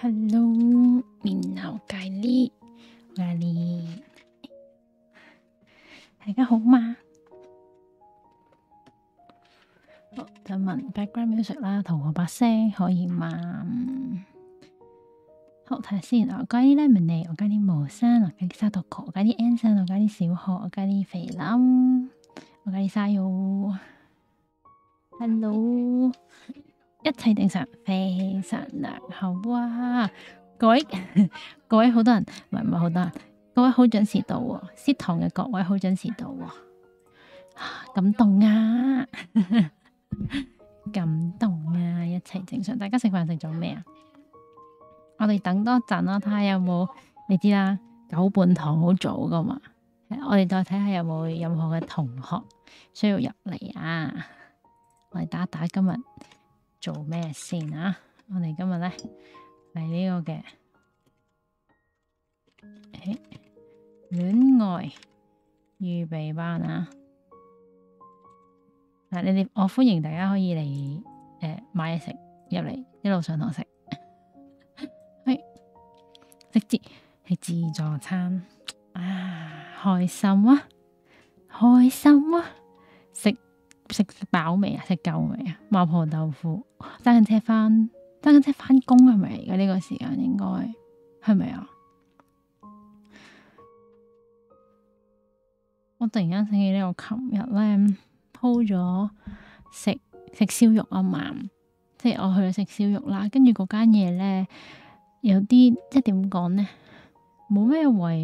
Hello，面頭芥呢，芥呢，大家好嘛？好，就問 background music 啦，同我把聲可以嘛？好，睇下先。我加啲 lemon，我加啲磨山，我加啲沙托殼，我加啲 anson，我加啲小殼，我加啲肥腩，我加啲沙柚。Hello，一切正常，非常良好啊！各位好多人，唔係好多人，各位好準時到喎，師堂嘅各位好準時到喎，感動啊！感動啊！一切正常，大家食飯食咗咩啊？我哋等多陣啦，睇下有冇，你知啦，9半堂好早噶嘛，我哋再睇下有冇任何嘅同學需要入嚟啊！我哋打一打今日做咩先啊？我哋今日咧係呢個嘅戀愛預備班啊！嗱，你哋我歡迎大家可以嚟買嘢食入嚟，一路上堂食。係自助餐啊，開心啊，開心啊！食飽未啊？食夠未啊？麻婆豆腐，揸緊車翻工係咪？而家呢個時間應該係咪啊？我突然間醒起呢，我琴日咧鋪咗食燒肉啊嘛，即係我去咗食燒肉啦，跟住嗰間嘢咧有啲即係點講咧，冇咩胃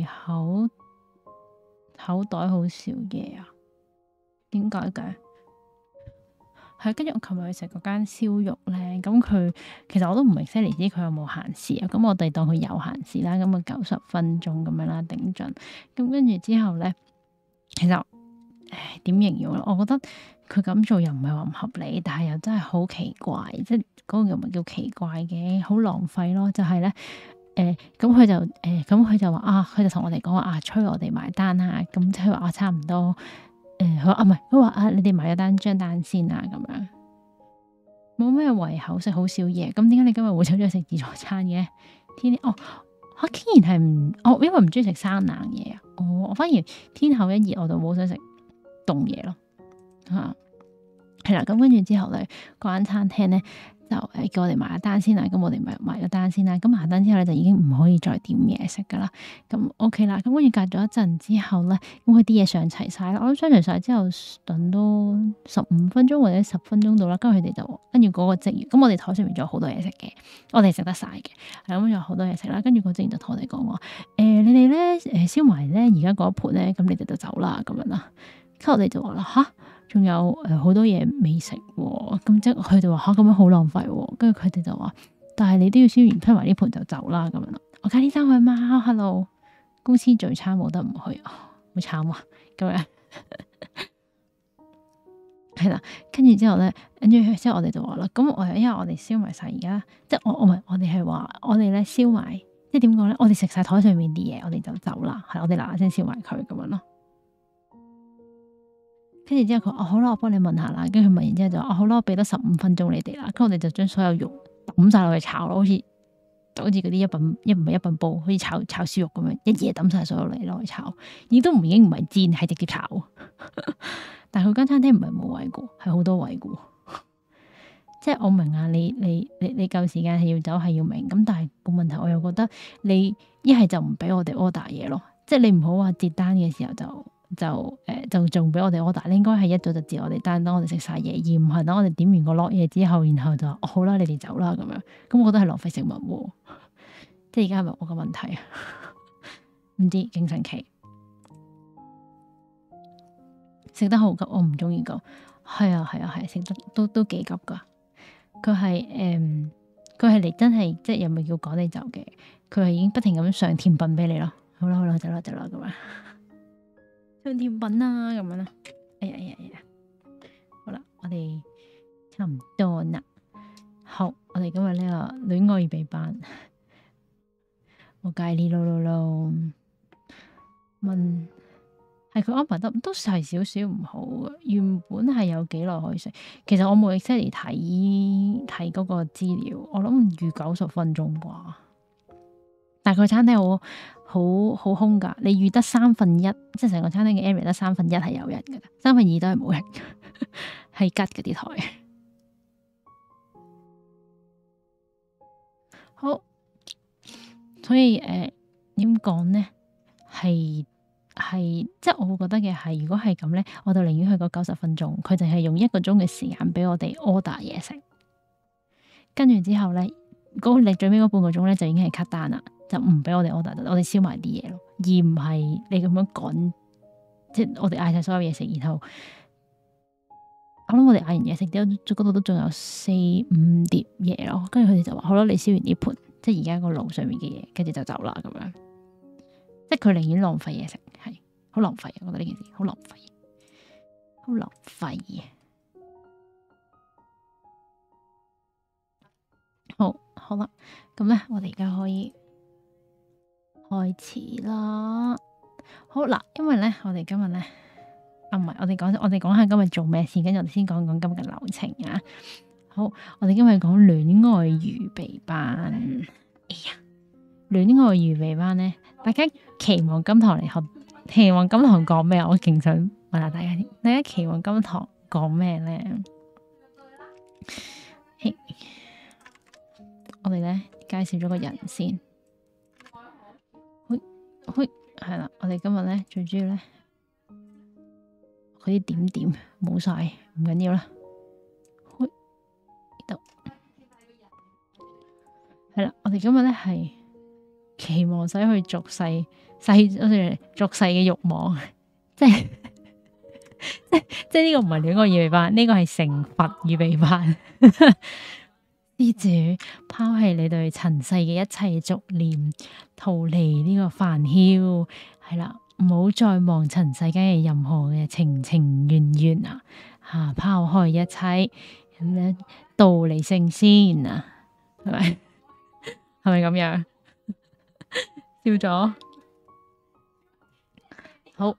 口袋好少嘢啊？點解嘅？係跟住我琴日去食嗰間燒肉咧，咁佢其實我都唔係 exactly 知佢有冇限時啊，咁我哋當佢有限時啦，咁啊90分鐘咁樣啦頂盡，咁跟住之後咧，其實點形容咧？我覺得佢咁做又唔係話唔合理，但係又真係好奇怪，即係嗰個又唔係叫奇怪嘅，好浪費咯。就係咧，咁佢就話啊，佢就同我哋講話啊，催我哋埋單啊，咁即係話差唔多，佢話啊唔係，佢話啊你哋埋咗張單先啊，咁樣冇咩胃口，食好少嘢，咁點解你今日會走咗去食自助餐嘅？天哦，我竟然係因為唔中意食生冷嘢啊，我反而天後一熱我就冇想食凍嘢咯，係啦，咁跟住之後咧，嗰間餐廳咧就叫我哋埋咗單先啦，咁我哋咪埋咗單先啦，咁埋單之後咧就已經唔可以再點嘢食噶啦，咁 OK 啦，咁跟住隔咗一陣之後咧，咁佢啲嘢上齊晒啦，我諗上齊晒之後等多15分鐘或者10分鐘到啦，跟住佢哋就跟住嗰個職員，咁我哋台上面仲有好多嘢食嘅，我哋食得晒嘅，係咁有好多嘢食啦，跟住個職員就同我哋講話，你哋咧燒埋咧而家嗰一盤咧，咁你哋就走啦咁樣啦，跟住我哋就話啦吓。仲有好多嘢未食喎，咁即係佢哋話吓，咁樣好浪費喎，跟住佢哋就話，但係你都要燒完推埋呢盤就走啦咁樣咯。我加啲衫去嘛 ，hello， 公司聚餐冇得唔去，好慘啊咁樣。係啦，跟住之後咧，跟住之後我哋就話啦，咁因為我哋燒埋晒而家，即係我唔係我哋係話我哋咧燒埋，即係點講咧？我哋食晒台上面啲嘢，我哋就走啦，係我哋嗱嗱聲燒埋佢咁樣咯。跟住之後佢話好啦，我幫你問下啦。跟住佢問完之後就話好啦，我俾多15分鐘你哋啦。跟住我哋就將所有肉抌晒落去炒咯，好似嗰啲一品煲，好似炒燒肉咁樣，一嘢抌晒所有嚟落去炒，已經唔係煎，係直接炒。但係佢間餐廳唔係冇位嘅，係好多位嘅。即係我明啊，你夠時間係要走係要明，咁但係個問題我又覺得你一係就唔俾我哋 order 嘢咯，即係你唔好話接單嘅時候就仲俾我哋 order，應該係一早就接我哋單，等我哋食晒嘢，而唔係等我哋點完個落嘢之後，然後就好啦，你哋走啦咁樣，咁我覺得係浪費食物，即係而家係咪我嘅問題啊？唔知，勁神奇，食得好急，我唔中意噶，係啊，食得都幾急噶，佢係嚟真係即係又咪叫趕你走嘅，佢係已經不停咁上甜品俾你咯，好啦，走啦咁樣。上甜品啊，咁樣啦，哎呀，好啦，我哋差唔多啦。好，我哋今日呢個戀愛預備班，我介呢囉，問係佢安排得都係少少唔好嘅。原本係有幾耐可以食，其實我冇 exactly 睇嗰個資料，我諗預90分鐘啩， 但係佢餐廳好空㗎，你預得1/3，即係成個餐廳嘅 area 得1/3係有人㗎，2/3都係冇人，係吉嗰啲台。好，所以點講呢？係即係我會覺得嘅係，如果係咁咧，我就寧願去個90分鐘，佢淨係用1個鐘嘅時間俾我哋 order 嘢食，跟住之後咧，你最尾嗰半個鐘咧就已經係 cut 單啦，就唔俾我哋 order，我哋燒埋啲嘢咯，而唔係你咁樣趕，即係我哋嗌晒所有嘢食，然後我諗我哋嗌完嘢食之後，嗰度都仲有4-5碟嘢咯，跟住佢哋就話好啦，你燒完呢盤，即係而家個爐上面嘅嘢，跟住就走啦咁樣。即係佢寧願浪費嘢食，係好浪費。我覺得呢件事好浪費，好浪費。好啦，咁咧，我哋而家可以開始啦。好嗱，因為咧，我哋今日咧，唔係，我哋講下今日做咩先，跟住我哋先講講今日嘅流程啊。好，我哋今日講戀愛預備班。哎呀，戀愛預備班咧，大家期望今堂嚟學，期望今堂講咩？我勁想問下大家，大家期望今堂講咩咧？我哋咧介紹咗個人先，係啦，我哋今日咧最主要咧，嗰啲點點冇晒，唔緊要啦。度係啦，我哋今日咧係期望使去俗世嘅慾望，即係呢個唔係戀愛預備班，呢個係成佛預備班。施主拋棄你對塵世嘅一切俗念，逃離呢個煩囂，係啦，唔好再望塵世間嘅任何嘅情情緣緣啊！拋開一切咁樣，道離聖先啊，係咪？係咪咁樣？笑咗。好。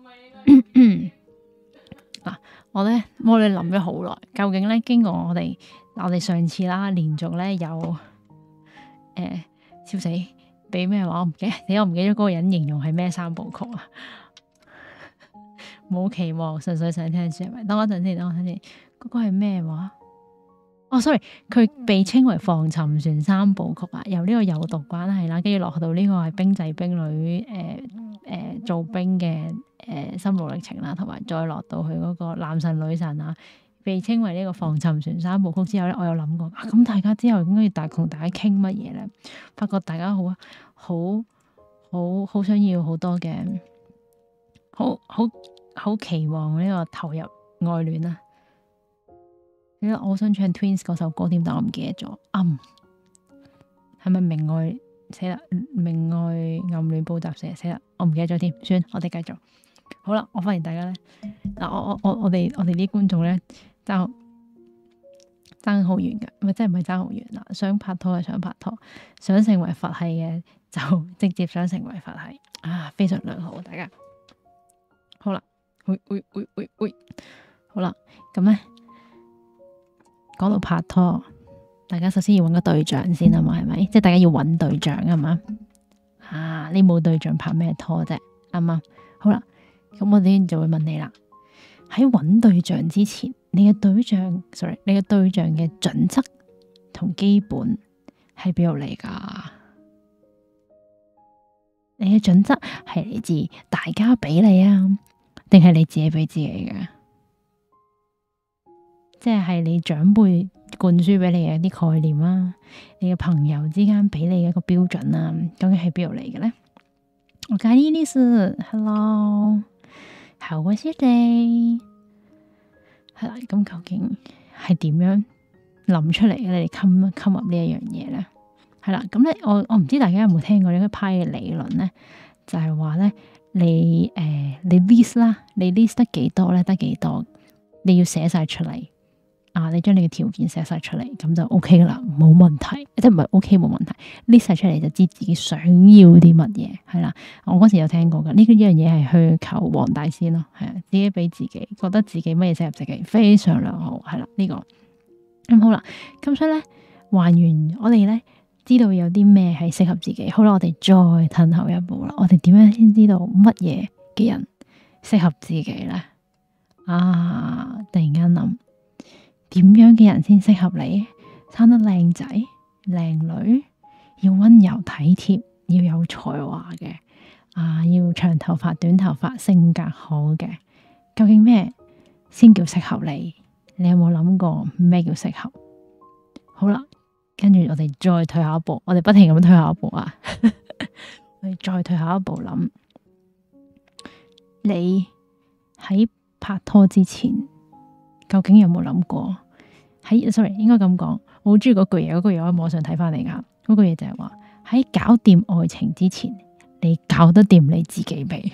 嗱，我哋諗咗好耐，究竟咧經過我哋上次啦，連續咧有笑死，俾咩話我唔記得，我唔記得嗰個人形容係咩3部曲啊？冇期望，純粹想聽書係咪？等我一陣先，嗰個係咩話？哦，sorry，佢被稱為防沉船3部曲啊，由呢個有毒關係啦，跟住落到呢個係兵仔兵女做兵嘅心路歷程啦，同埋再落到去嗰個男神女神啊，被稱為呢個防沉船3部曲之後咧，我有諗過咁大家之後應該要同大家傾乜嘢咧？發覺大家好想要好多嘅，好期望呢個投入愛戀啊！我想唱 Twins 嗰首歌添，但我唔記得咗。係咪明愛死啦？明愛暗戀補習社死啦！我唔記得咗添，算，我哋繼續。好啦，我發現大家咧，嗱，我哋啲觀眾咧，爭好遠噶，唔係真係唔係爭好遠啦。想拍拖就想拍拖，想成為佛系嘅就直接想成為佛系啊，非常良好，大家。好啦，好啦，咁咧。講到拍拖，大家首先要揾個對象先啊嘛，係咪？即係大家要揾對象啊嘛。你冇對象拍咩拖啫？啱唔啱？好啦，咁我哋就會問你啦。喺揾對象之前，你嘅對象嘅準則同基本係邊度嚟噶？你嘅準則係嚟自大家俾你啊，定係你自己俾自己嘅？即係你長輩灌輸俾你嘅一啲概念啊，你嘅朋友之間俾你嘅一個標準啊，究竟係邊度嚟嘅咧？我介意呢事 ，Hello， 好啊，師弟，係啦，咁究竟係點樣諗出嚟嘅？你哋 come up 呢一樣嘢咧？係啦，咁咧我唔知大家有冇聽過呢個派嘅理論咧，就係話咧，你 list 啦，你 list 得幾多咧？得幾多？你要寫晒出嚟。你將你嘅條件寫晒出嚟，咁就 OK 噶啦，冇問題，即係唔係 OK 冇問題，list 晒出嚟就知自己想要啲乜嘢，係啦。我嗰時有聽過噶，呢樣嘢係去求黃大仙咯，係啊，自己俾自己覺得自己乜嘢適合自己，非常良好，係啦呢個。咁好啦，咁所以咧還原我哋咧知道有啲咩係適合自己。好啦，我哋再褪後一步啦。我哋點樣先知道乜嘢嘅人適合自己咧？啊！突然間諗，點樣嘅人先適合你？生得靚仔、靚女，要溫柔體貼，要有才華嘅，要長頭髮、短頭髮，性格好嘅。究竟咩先叫適合你？你有冇諗過咩叫適合？好啦，跟住我哋再退下一步，我哋不停咁退下一步啊！我哋再退下一步諗，你喺拍拖之前，究竟有冇諗過？sorry， 應該咁講，我好中意嗰句嘢，嗰句嘢我喺網上睇翻嚟噶。嗰句嘢就係話，喺搞掂愛情之前，你搞得掂你自己未？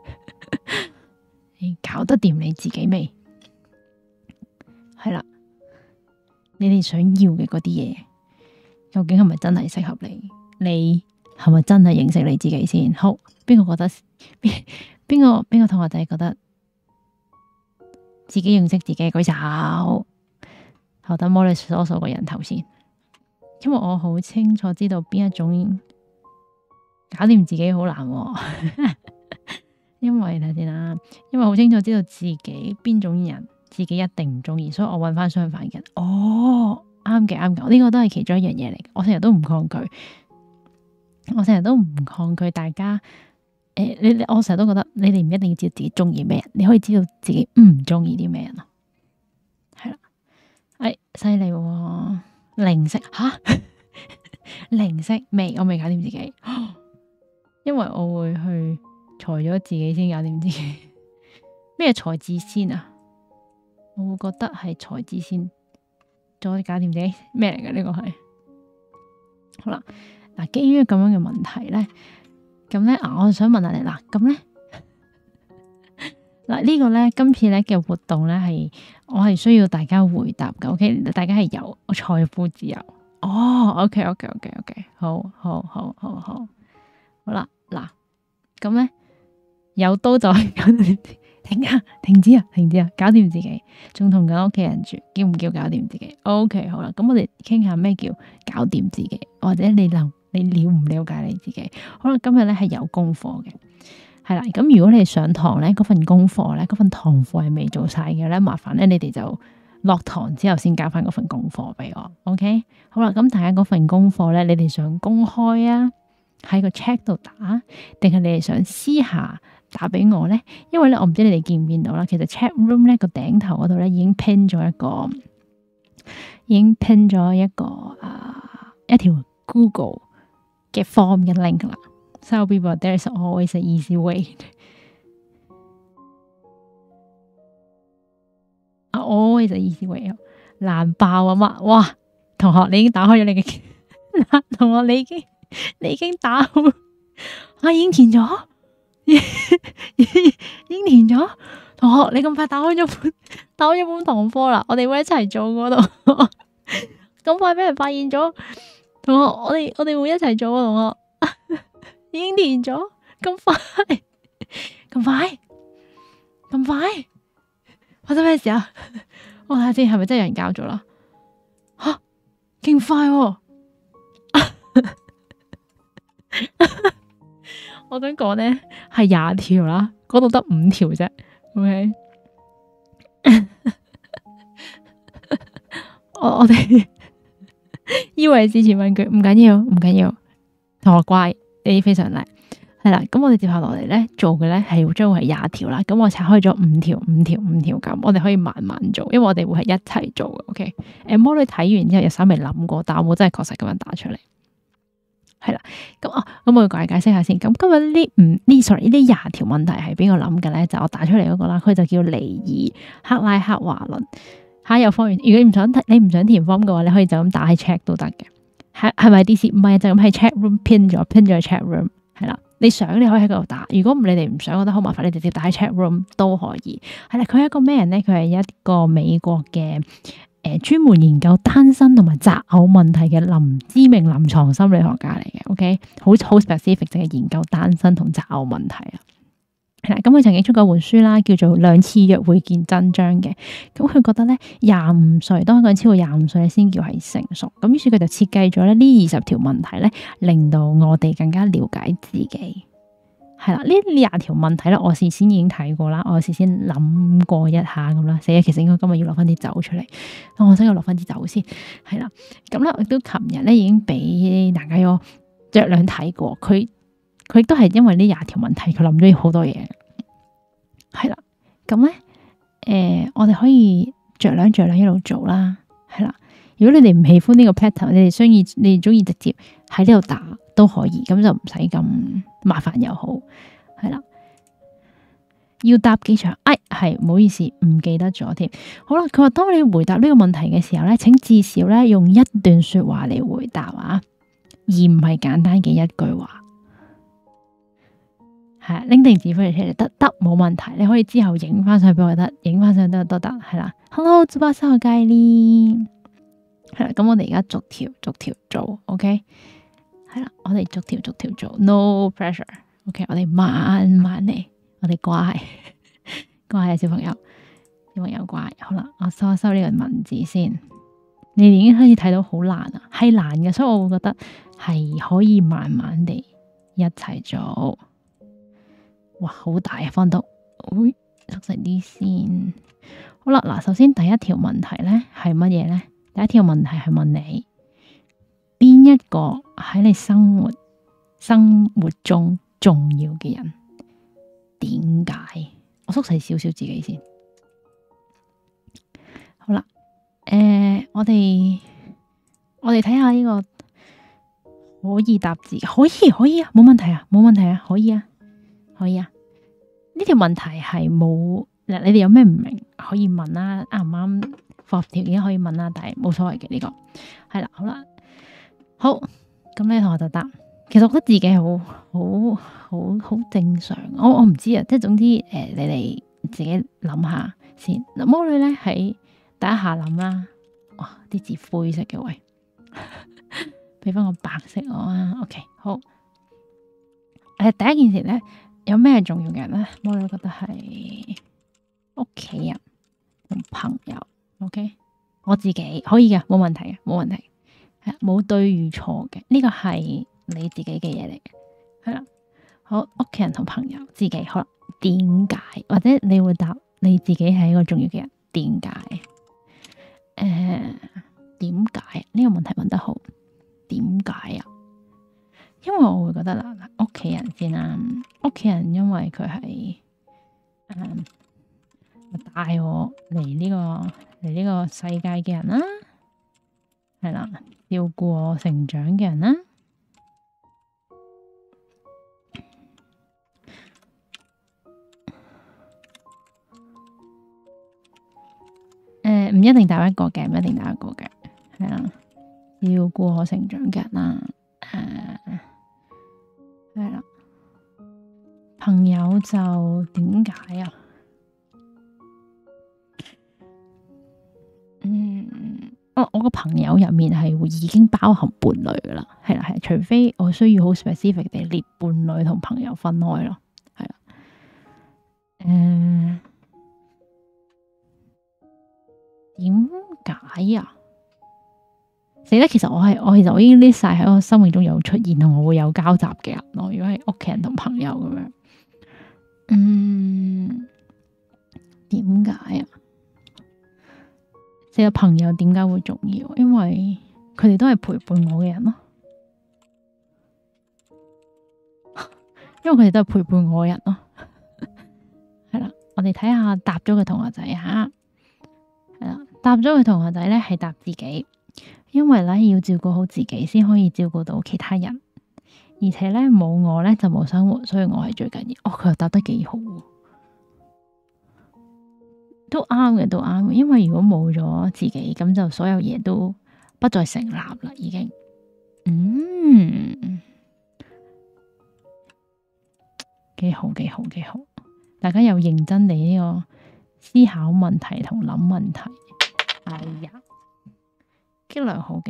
你搞得掂你自己未？係啦，你哋想要嘅嗰啲嘢，究竟係咪真係適合你？你係咪真係認識你自己先？好，邊個覺得邊個同學仔覺得自己認識自己？舉手。好，等我哋數數個人頭先，因為我好清楚知道邊一種搞掂自己好難，因為睇先啦，因為好清楚知道自己邊種人自己一定唔中意，所以我揾翻相反嘅人。哦，啱嘅，呢個都係其中一樣嘢嚟嘅。我成日都唔抗拒，大家我成日都覺得你哋唔一定要知道自己中意咩人，你可以知道自己唔中意啲咩人咯。係啦。犀利喎！零色吓，零色未，我未搞掂自己，因為我會去裁咗自己先搞掂自己。咩裁字先啊？我會覺得係裁字先，再搞掂自己。咩嚟嘅呢個係？好啦，嗱，基於咁樣嘅問題咧，咁咧我想問下你啦，咁咧。嗱，呢個咧，今次咧嘅活動咧我係需要大家回答嘅，OK？大家係有財富自由，哦，OK，好啦，嗱，咁咧有刀就係搞掂，停止啊，搞掂自己，仲同緊屋企人住，叫唔叫搞掂自己？OK，好啦，咁我哋傾下咩叫搞掂自己，或者你了唔了解你自己？好啦，今日咧係有功課嘅。係啦，咁如果你上堂咧，嗰份功課咧，嗰份堂課係未做晒嘅咧，麻煩咧你哋就落堂之後先交翻嗰份功課俾我。OK，好啦，咁大家嗰份功課咧，你哋想公開啊，喺個 chat 度打，定係你哋想私下打俾我咧？因為咧，我唔知你哋見唔見到啦，其實 chat room 咧個頂頭嗰度咧已經 pin 咗一條 Google 嘅 form 嘅 link 啦。So people, there is always an easy way. Always an easy way. 難爆啊嘛！哇，同學你已經打開咗你嘅，同學你已經打好，已經填咗，已經填咗。同學你咁快打開咗本堂課啦，我哋會一齊做嗰度。咁快俾人發現咗，同學我哋會一齊做啊，同學。已經填咗，咁快，發生咩事啊？我睇下先，係咪真係有人交咗啦？吓，勁快喎！我想講咧係20條啦，嗰度得5條啫。OK， 我哋以為之前問句唔緊要，同學乖。你非常叻，係啦，咁我哋接下落嚟咧做嘅咧係將會係20條啦，咁我拆開咗5條咁，我哋可以慢慢做，因為我哋會係一齊做嘅。OK，我哋睇完之後有稍微諗過，但我冇真係確實咁樣打出嚟，係啦，咁我要解釋下先。咁今日呢20條問題係邊個諗嘅咧？就我打出嚟嗰個啦，佢就叫尼爾克拉克華倫。有方完，如果你唔想填 form 嘅話，你可以就咁打喺 check 都得嘅。係咪 DC？ 唔係，就咁喺 chat room pin 咗 chat room 係啦。你想你可以喺嗰度打，如果你哋唔想，覺得好麻煩，你直接打喺 chat room 都可以。係啦，佢係一個咩人咧？佢係一個美國嘅專門研究單身同埋擇偶問題嘅知名臨床心理學家嚟嘅。OK， 好 specific， 淨係研究單身同擇偶問題啊。 係啦，咁佢曾經出過本書啦，叫做《兩次約會見真章》嘅。咁佢覺得咧25歲，當一個人超過25歲咧，先叫係成熟。咁於是佢就設計咗咧呢20條問題咧，令到我哋更加了解自己。係啦，呢20條問題咧，我事先已經睇過啦，我事先諗過一下咁啦。死啊，其實應該今日要落翻啲酒出嚟，我先要落翻啲酒先。係啦，咁咧我亦都琴日咧已經俾大家個酌量睇過，佢亦都係因為呢20條問題，佢諗咗好多嘢。係啦，咁咧我哋可以酌量一路做啦。係啦，如果你哋唔喜歡呢個 pattern，你哋中意直接喺呢度打都可以，咁就唔使咁麻煩又好。係啦，要答幾長？係唔好意思，唔記得咗添。好啦，佢話當你回答呢個問題嘅時候咧，請至少咧用一段說話嚟回答啊，而唔係簡單嘅一句話。係拎定紙飛嚟出嚟得冇問題，你可以之後影翻相俾我得，影翻相都得。係啦 ，Hello，豬八三個雞呢？係啦，咁我哋而家逐條做 ，OK？ 係啦，我哋逐條做 ，no pressure。OK， 我哋慢慢嚟，我哋乖啊，小朋友乖。好啦，我收一收呢個文字先。你哋已經開始睇到好難啊，係難嘅，所以我會覺得係可以慢慢地一齊做。哇，好大啊，方度，縮細啲先。好啦，嗱，首先第一條問題咧係乜嘢咧？第一條問題係問你邊一個喺你生活中重要嘅人？點解？我縮細少少自己先。好啦，我哋睇下呢個可以答字，可以啊，冇問題啊，可以啊。呢條問題係冇，你哋有咩唔明可以問啦，啱唔啱符合條件可以問啦，但係冇所謂嘅呢個係啦。好，咁呢同學就答，其實我覺得自己好正常，我唔知啊，即係總之你哋自己諗下先。魔女咧喺第一下諗啦，哇，啲字灰色嘅，喂，俾翻個白色我啊。OK， 好，第一件事咧。有咩重要嘅人咧？我哋覺得係屋企人同朋友。OK， 我自己可以嘅，冇問題，係冇對與錯嘅，呢個係你自己嘅嘢嚟嘅，係啦。好，屋企人同朋友，自己好啦。點解？或者你會答你自己係一個重要嘅人？點解？點解？呢個問題問得好。點解啊？因為我會覺得啦，屋企人先啦，屋企人因為佢係帶我嚟呢個世界嘅人啦，係啦，照顧我成長嘅人啦。唔一定答一個嘅，係啦，照顧我成長嘅人啦，係啦，朋友就點解啊？我個朋友入面係會已經包含伴侶噶啦，係啦，除非我需要好 specific 地列伴侶同朋友分開咯，係啦，點解啊？死啦！其實我已經 list 晒喺我生命中有出現同我會有交集嘅人咯。如果係屋企人同朋友咁樣，點解啊？死啦！朋友點解會重要？因為佢哋都係陪伴我嘅人咯。因為佢哋都係陪伴我嘅人咯。係啦，我哋睇下答咗嘅同學仔吓，係啦，答咗嘅同學仔咧係答自己。因為咧要照顧好自己，先可以照顧到其他人，而且咧冇我咧就冇生活，所以我係最緊要。佢又答得幾好，都啱嘅。因為如果冇咗自己，咁就所有嘢都不再成立啦，已經。幾好。大家又認真地呢個思考問題同諗問題。哎呀！幾良好。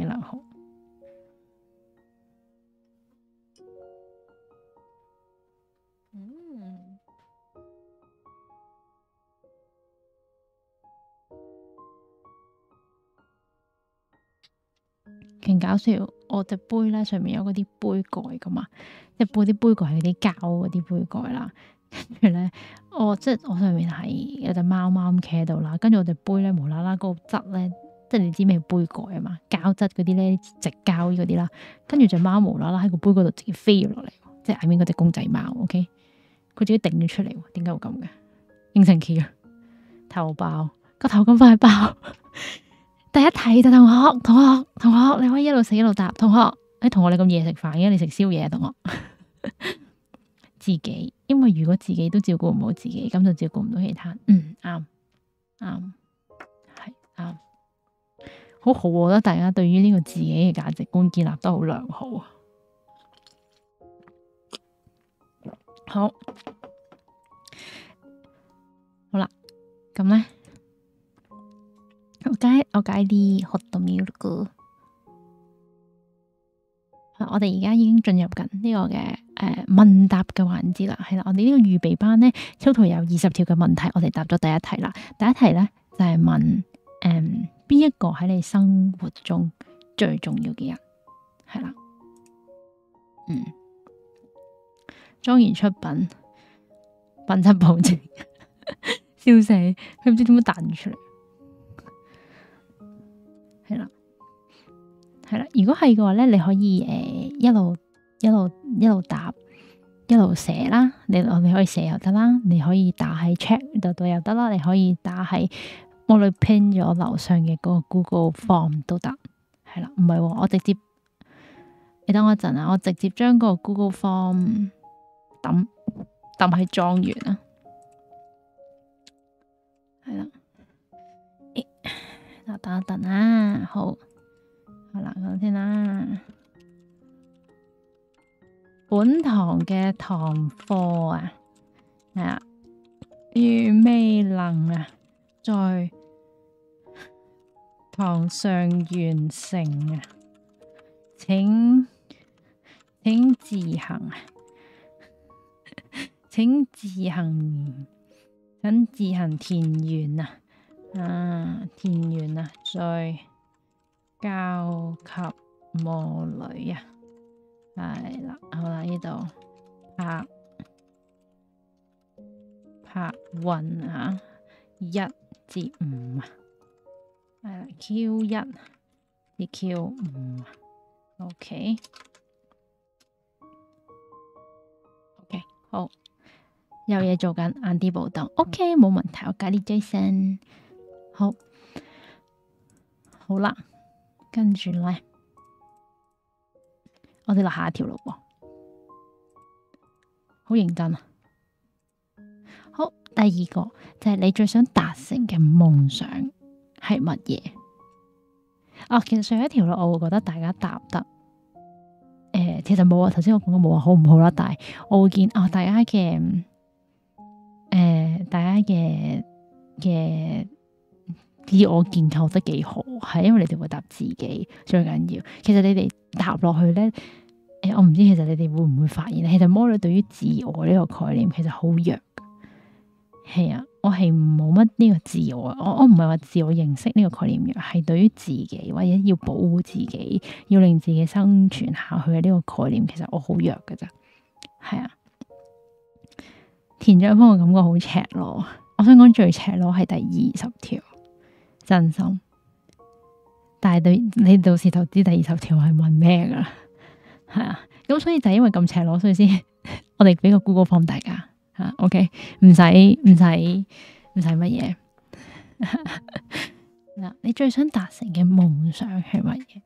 搞笑，我隻杯咧上面有嗰啲杯蓋噶嘛，即係啲杯蓋係嗰啲膠嗰啲杯蓋啦。跟住咧，我上面係有隻貓貓咁企喺度啦。跟住我隻杯咧無啦啦嗰個質咧，即係你知咩杯蓋啊嘛，膠質嗰啲咧直膠嗰啲啦。跟住隻貓無啦啦喺個杯嗰度直接飛咗落嚟，即係下面嗰隻公仔貓。OK，佢自己頂咗出嚟，點解會咁嘅？應承佢啊，頭爆個頭咁快爆。第一題就同學，你可以一路食一路答。同學，你咁夜食飯嘅，你食宵夜啊？同學，自己，因為如果自己都照顧唔好自己，咁就照顧唔到其他。啱，係啱，好好，我覺得大家對於呢個自己嘅價值觀建立得好良好啊。好啦，咁咧。我解啲 hot milk。我哋而家已經進入緊呢個嘅問答嘅環節啦，係啦，我哋呢個預備班咧，total 有20條嘅問題，我哋答咗第一題啦。第一題咧就係問邊一個喺你生活中最重要嘅人，係啦，莊嚴出品，品質保證，笑死，佢唔知點樣彈出嚟。係啦，如果係嘅話咧，你可以一路答，一路寫啦。你可以寫又得啦，你可以打喺 chat 度又得啦，你可以打喺我哋拼咗樓上嘅嗰個 Google Form 都得。係啦，唔係我直接，你等我一陣啊，我直接將嗰個 Google Form 抌喺莊園啊。係啦，等一等啊，好啦，咁先啦。本堂嘅堂課啊，係啊，如未能啊，在堂上完成啊，請自行填完啊，再交給魔女啊。係啦，好啦，呢度拍運啊，1至5啊，係啦 Q1 至 Q5 啊，OK，好，有嘢做緊，晏啲報道 OK， 冇問題，我解啲 Jason， 好啦，跟住咧。我哋落下一條路喎，好認真啊！好，第二個就係你最想達成嘅夢想係乜嘢？其實上一條路我會覺得大家答得，其實冇啊。頭先我講嘅冇話好唔好啦，但係我會見大家嘅自我建構得幾好，係因為你哋會答自己最緊要。其實你哋答落去咧。我唔知其實你哋會唔會發現，其實魔女對於自我呢個概念其實好弱。係啊，我係冇乜呢個自我，我唔係話自我認識呢個概念弱，係對於自己或者要保護自己，要令自己生存下去嘅呢個概念，其實我好弱噶咋。係啊，填咗方我感覺好赤裸。我想講最赤裸係第20條，真心。但係你到時就知第20條係問咩噶啦。係啊，咁所以就係因為咁赤裸，所以先我哋俾個 Google Form 大家吓，OK， 唔使乜嘢。嗱，你最想達成嘅夢想係乜嘢？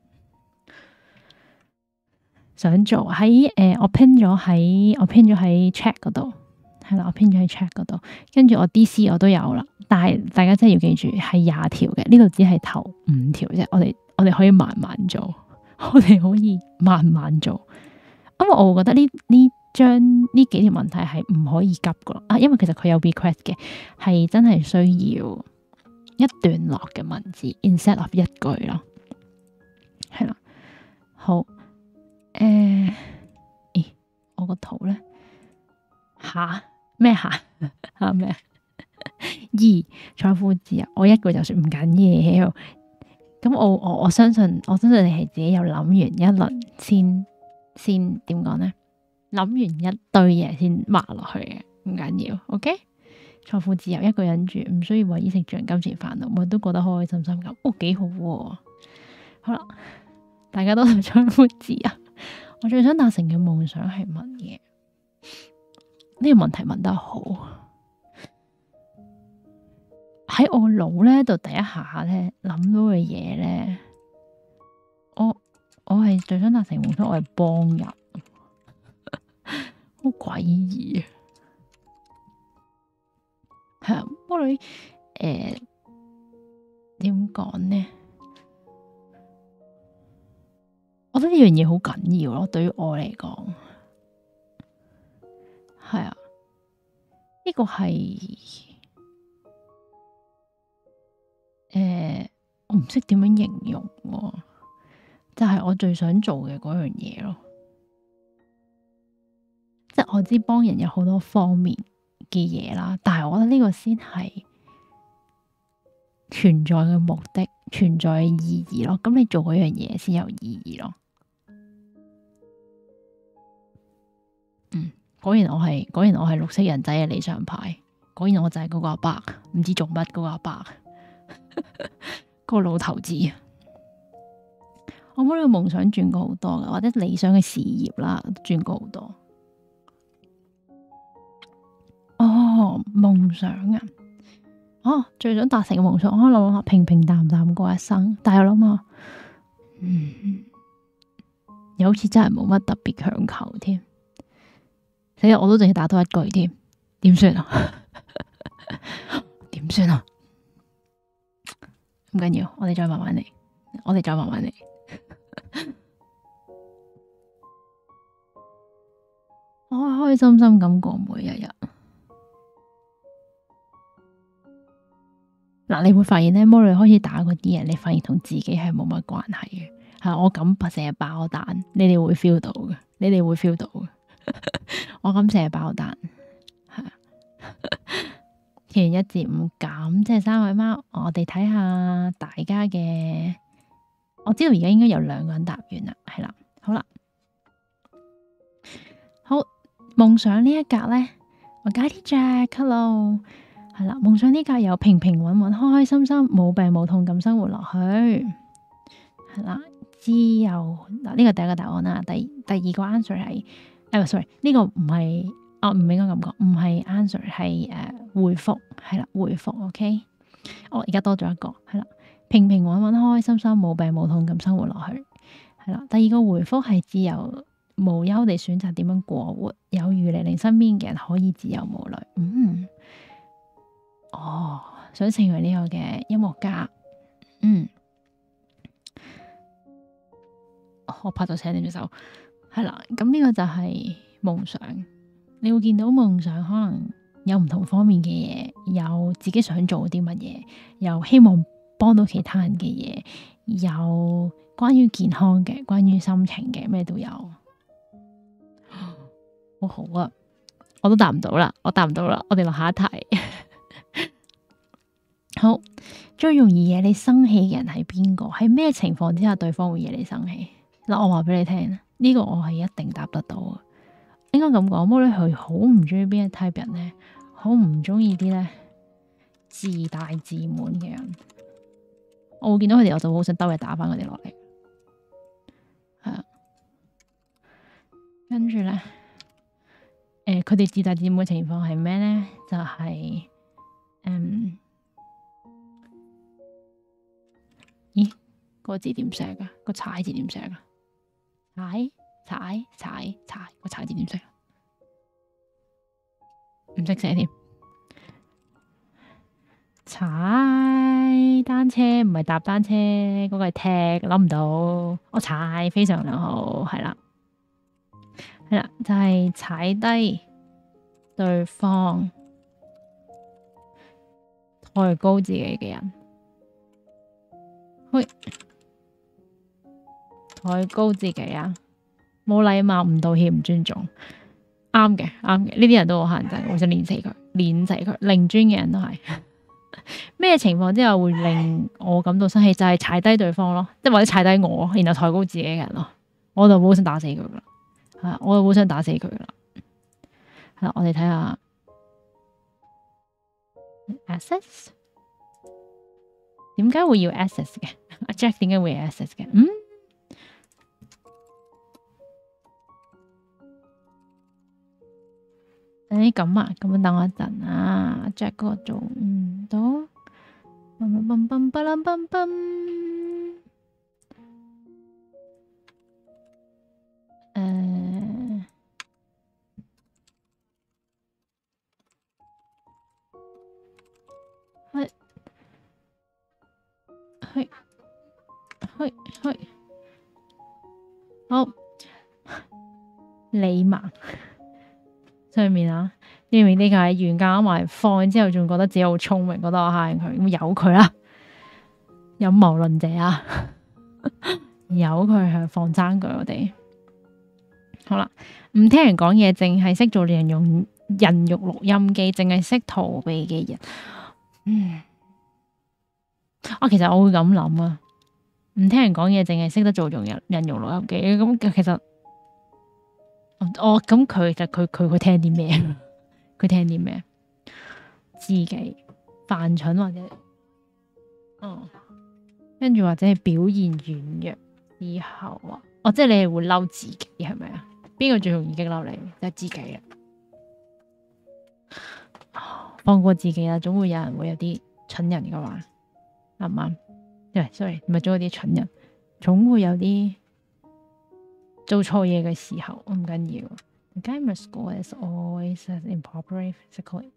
想做喺我拼咗喺 chat 嗰度，係啦，我拼咗喺 chat 嗰度，跟住我 DC 我都有啦，但係大家真係要記住係20條嘅，呢度只係頭5條啫，我哋可以慢慢做。我哋可以慢慢做，因為我會覺得呢幾條問題係唔可以急噶啊，因為其實佢有 request 嘅，係真係需要一段落嘅文字 instead of 一句咯，係啦，好，我個圖咧咩咩？2財富自由，我一句就算唔緊要。 咁我相信你係自己有諗完一輪先點講呢？諗完一堆嘢先抹落去嘅，唔緊要。OK， 財富自由，一個人住，唔需要為衣食住行、金錢煩惱，我都過得開開心心咁，幾好喎。好啦，大家都係財富自由。我最想達成嘅夢想係乜嘢？呢個問題問得好。喺我腦咧度第一下咧諗到嘅嘢咧，我係最想達成夢想，我係幫人，好詭異啊！係啊，魔女點講呢？我覺得呢樣嘢好緊要咯，對於我嚟講，係啊，呢個係我唔識點樣形容喎，就係我最想做嘅嗰樣嘢咯。即係我知幫人有好多方面嘅嘢啦，但係我覺得呢個先係存在嘅目的、存在嘅意義咯。咁你做嗰樣嘢先有意義咯。果然我係綠色人仔嘅理想派，果然我就係嗰個阿伯，唔知做乜嗰個阿伯，嗰個老頭子。我冇呢個夢想轉過好多㗎，或者理想嘅事業啦，轉過好多。夢想啊，最想達成嘅夢想，我諗下平平淡淡過一生，但係我諗下，又好似真係冇乜特別強求添。死啦！我都淨係打多一句添，點算啊？點算啊？唔緊要，我哋再慢慢嚟，我開開心心咁過每一日。嗱，你會發現咧，魔女開始打嗰啲人，你發現同自己係冇乜關係嘅。係我咁成日爆彈，你哋會 feel 到嘅，我咁成日爆彈，係啊。其實1至5咁，即係3位貓，我哋睇下大家嘅。我知道而家應該有2個人答完啦，係啦，好啦，好夢想呢一格咧，我加啲 Jack，Hello。係啦，夢想呢格有平平穩穩、開開心心、冇病冇痛咁生活落去。係啦，自由嗱，呢個第一個答案啦。第二個 answer 係sorry，呢個唔係，唔應該咁講，唔係 answer，係回覆，係啦，回覆 OK。我而家多咗一個，係啦，平平穩穩、開開心心、冇病冇痛咁生活落去。係啦，第二個回覆係自由無憂地選擇點樣過活，有餘力令身邊嘅人可以自由無慮。想成為呢個嘅音樂家，我拍咗寫呢隻手，係啦，咁呢個就係夢想。你會見到夢想可能有唔同方面嘅嘢，有自己想做啲乜嘢，有希望幫到其他人嘅嘢，有關於健康嘅，關於心情嘅，咩都有。好啊，我都答唔到啦，我哋落下一題。好，最容易惹你生氣嘅人係邊個？喺咩情況之下對方會惹你生氣？嗱，我話俾你聽，呢個我係一定答得到嘅。應該咁講，魔女佢好唔中意邊一 type 人呢？好唔中意啲呢自大自滿嘅人。我會見到佢哋，我就好想兜嘢打翻佢哋落嚟。係啊，跟住呢，佢哋自大自滿嘅情況係咩呢？就係咦，個字點寫噶？個踩字點寫噶？踩個踩字點寫？唔識寫添。踩單車唔係搭單車，嗰個係踢，諗唔到。我踩非常良好，係啦，就係踩低對方，抬高自己嘅人。抬高自己啊！冇禮貌、唔道歉、唔尊重，啱嘅。呢啲人都好乞人憎，我想練死佢，擰轉嘅人都係。 咩情況之下會令我感到生氣？就係踩低對方咯，即係或者踩低我，然後抬高自己嘅人咯，我就好想打死佢噶啦，係我就好想打死佢噶啦。係啦，我哋睇下 access 點解會要 access 嘅？阿 Jack 點解會有 access 嘅？咁啊，咁等我一陣啊 ，Jack 嗰個做唔到，嘣嘣嘣嘣嘣，去，好，李盲上面啊，呢面呢個係原價埋放之後，仲覺得自己好聰明，覺得我蝦佢，咁由佢啦，陰謀論者啊，由佢係放生佢我哋。好啦，唔聽人講嘢，淨係識做人肉錄音機，淨係識逃避嘅人。其實我會咁諗啊，唔聽人講嘢，淨係識得做人肉錄音機，咁其實。咁佢聽啲咩？佢聽啲咩？自己犯蠢或者跟住或者係表現軟弱以後啊，即係你係會嬲自己係咪啊？邊個最容易激嬲你？就係自己啦。放過自己啦，總會有人會有啲蠢人噶嘛，啱唔啱？sorry， 唔係總有啲蠢人，總會有啲做錯嘢嘅時候，唔緊要。The gamer score is always inappropriate physically.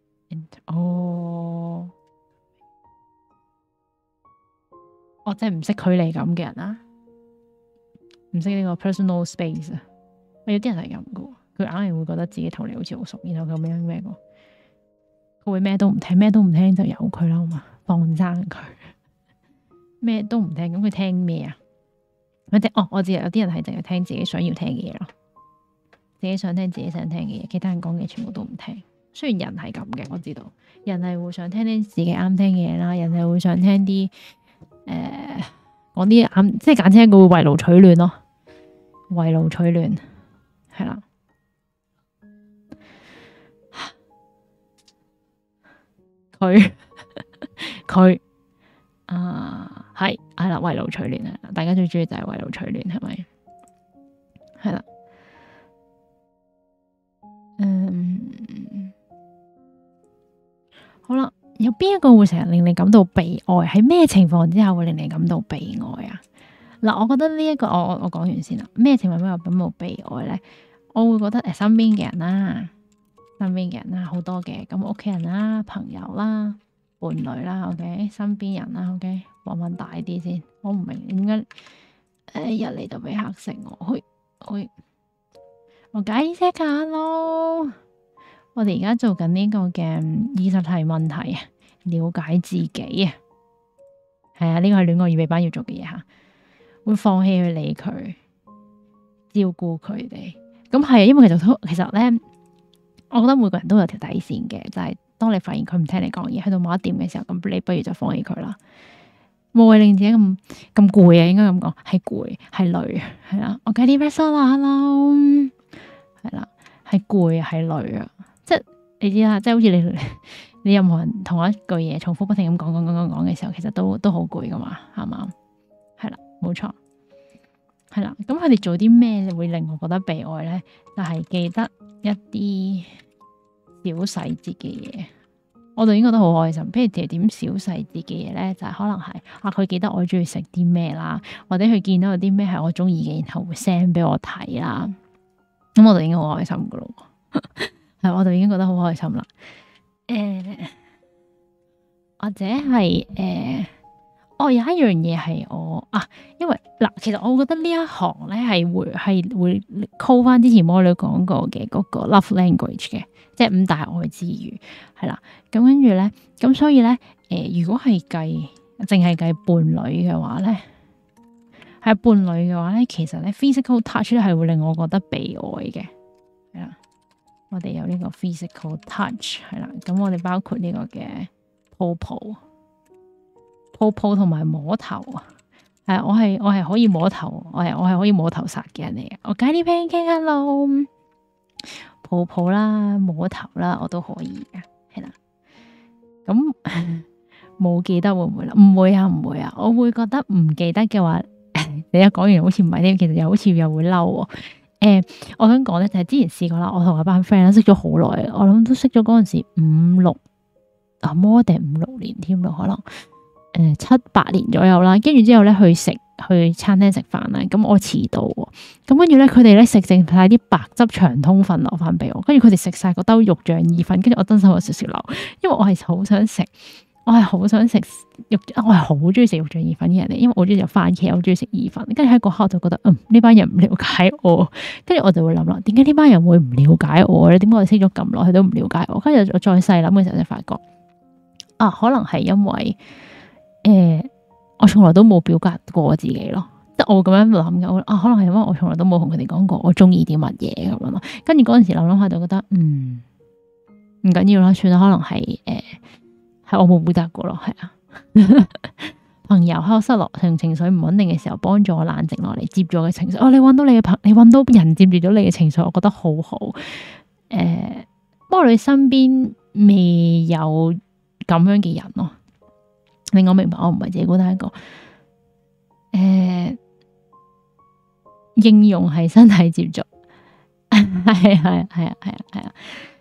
我真係唔識距離感嘅人啊，唔識呢個 personal space 啊。有啲人係咁噶，佢硬係會覺得自己同你好似好熟，然後咁樣咩個，佢會咩都唔聽，咩都唔聽就由佢啦，好嘛，放生佢，咩都唔聽，咁佢聽咩啊？我知有啲人係淨係聽自己想要聽嘅嘢咯，自己想聽自己想聽嘅嘢，其他人講嘅全部都唔聽。雖然人係咁嘅，我知道人係會想聽啲自己啱聽嘅嘢啦，人係會想聽啲講啲啱，即係簡稱佢會圍爐取暖咯，圍爐取暖係啦。佢係啦，圍爐取暖係啦，大家最中意就係圍爐取暖，係咪？係啦，好啦，有邊一個會成日令你感到被愛？喺咩情況之下會令你感到被愛啊？嗱，我覺得呢一個我講完先啦。咩情況比較感到被愛咧？我會覺得身邊嘅人啦，好多嘅，咁屋企人啦、朋友啦、伴侶啦 ，OK， 身邊人啦 ，OK， 問大啲先。我唔明點解一嚟就俾嚇死我，我解釋下咯。我哋而家做緊呢個嘅20題問題啊，了解自己啊，係啊，呢個係戀愛預備班要做嘅嘢吓，會放棄去理佢，照顧佢哋。咁係啊，因為其實咧，我覺得每個人都有條底線嘅，就係當你發現佢唔聽你講嘢，去到某一點嘅時候，咁你不如就放棄佢啦。冇謂令自己咁攰啊，應該咁講，係攰係累係啦。我計啲 research 啦，hello，係啦，係攰係累啊，即係你知啦，即係好似你任何人同一句嘢重複不停咁講嘅時候，其實都好攰噶嘛，係嘛？係啦，冇錯，係啦。咁佢哋做啲咩會令我覺得被愛咧？就係記得一啲小細節嘅嘢。我就已經覺得好開心。譬如點小細節嘅嘢咧，就係可能係佢記得我中意食啲咩啦，或者佢見到有啲咩係我中意嘅，然後會 send 俾我睇啦。咁我就已經好開心噶咯，係我就已經覺得好開心啦。或者係有一樣嘢係我因為嗱，其實我覺得呢一行咧係會 call 翻之前魔女講過嘅嗰個 love language 嘅。即係5大愛之語，係啦，咁跟住咧，咁所以咧，如果係淨係計伴侶嘅話咧，係伴侶嘅話咧，其實咧 physical touch 咧係會令我覺得被愛嘅，係啦，我哋有呢個 physical touch 係啦，咁我哋包括呢個嘅抱同埋摸頭啊！我係可以摸頭，我係可以摸頭殺嘅人嚟嘅。我介啲 pancake hello，抱啦，摸頭啦，我都可以嘅，係啦。咁冇記得會唔會啦？唔會啊！我會覺得唔記得嘅話，你一講完好似唔係添，其實又好似又會嬲。我想講咧，就係之前試過啦，我同一班 friend 咧識咗好耐，我諗都識咗嗰陣時more than 5-6年添咯，可能7-8年左右啦。跟住之後咧去餐廳食飯啦，咁我遲到喎，咁跟住咧佢哋咧食剩晒啲白汁長通粉落翻俾我，跟住佢哋食晒個兜肉醬意粉，跟住我真心有少少嬲，因為我係好想食肉，我係好中意食肉醬意粉嘅人嚟，因為我中意食番茄，我中意食意粉。跟住喺嗰刻我就覺得，呢班人唔了解我，跟住我就會諗啦，點解呢班人會唔了解我咧？點解我哋識咗咁耐，佢都唔了解我？跟住我再細諗嘅時候就發覺，可能係因為，我從來都冇表達過我自己咯，即係我咁樣諗嘅。可能係因為我從來都冇同佢哋講過我中意啲乜嘢咁樣咯。跟住嗰陣時諗下就覺得，唔緊要啦，算啦，可能係係我冇表達過咯，係啊。朋友喺我失落情緒唔穩定嘅時候，幫助我冷靜落嚟，接住我嘅情緒。你揾到你揾到人接住咗你嘅情緒，我覺得好好。不過你身邊未有咁樣嘅人咯，令我明白我唔係自己孤單一個。應用係身體接觸，係啊。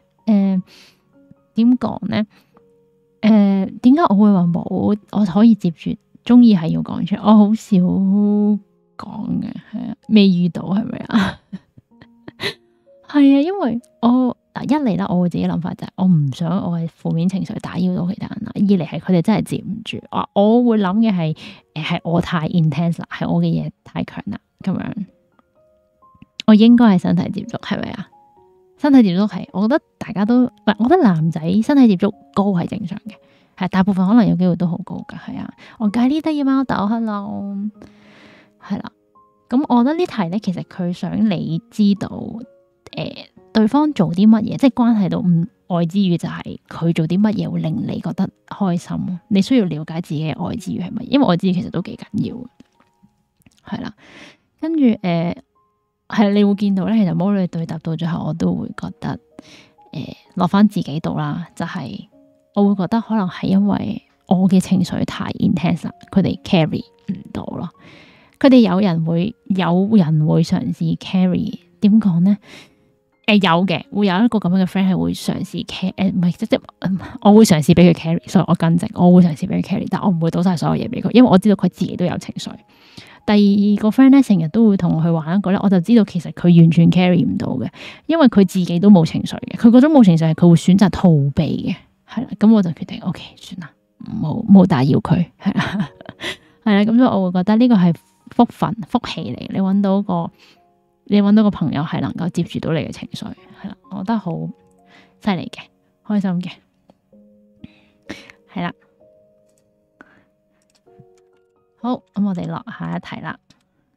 點講咧？點解我會話冇？我可以接住，中意係要講出，我好少講嘅，係啊，未遇到係咪啊？係啊，因為我一嚟啦，我會自己諗法就係我唔想我嘅負面情緒打擾到其他人啦。二嚟係佢哋真係接唔住，我會諗嘅係我太 intense 啦，係我嘅嘢太強啦，咁樣我應該係身體接觸，係咪啊？身體接觸係，我覺得大家都，我覺得男仔身體接觸高係正常嘅，係大部分可能有機會都好高噶，係啊。我介呢得意貓豆 hello，係啦。咁我覺得呢題咧，其實佢想你知道，對方做啲乜嘢，即係關係到愛之語，就係佢做啲乜嘢會令你覺得開心。你需要了解自己嘅愛之語係乜，因為愛之語其實都幾緊要，係啦。跟住係你會見到咧，其實冇你對答到最後，我都會覺得落翻自己度啦，就係我會覺得可能係因為我嘅情緒太 intense 啦，佢哋 carry 唔到咯。佢哋有人會嘗試 carry，點講咧？有嘅，會有一個咁樣嘅 friend 係會嘗試 carry，唔係即我會嘗試俾佢 carry，所以我更正，我會嘗試俾佢 carry，但我唔會倒晒所有嘢俾佢，因為我知道佢自己都有情緒。第二個 friend 咧，成日都會同我去玩一個咧，我就知道其實佢完全 carry 唔到嘅，因為佢自己都冇情緒嘅，佢嗰種冇情緒係佢會選擇逃避嘅，係啦，咁我就決定 OK 算啦，冇打擾佢，係啦，係啦，咁所以我會覺得呢個係福氣嚟，你揾到個朋友係能夠接住到你嘅情緒，係啦，我覺得好犀利嘅，開心嘅，係啦。好，咁我哋落下一題啦。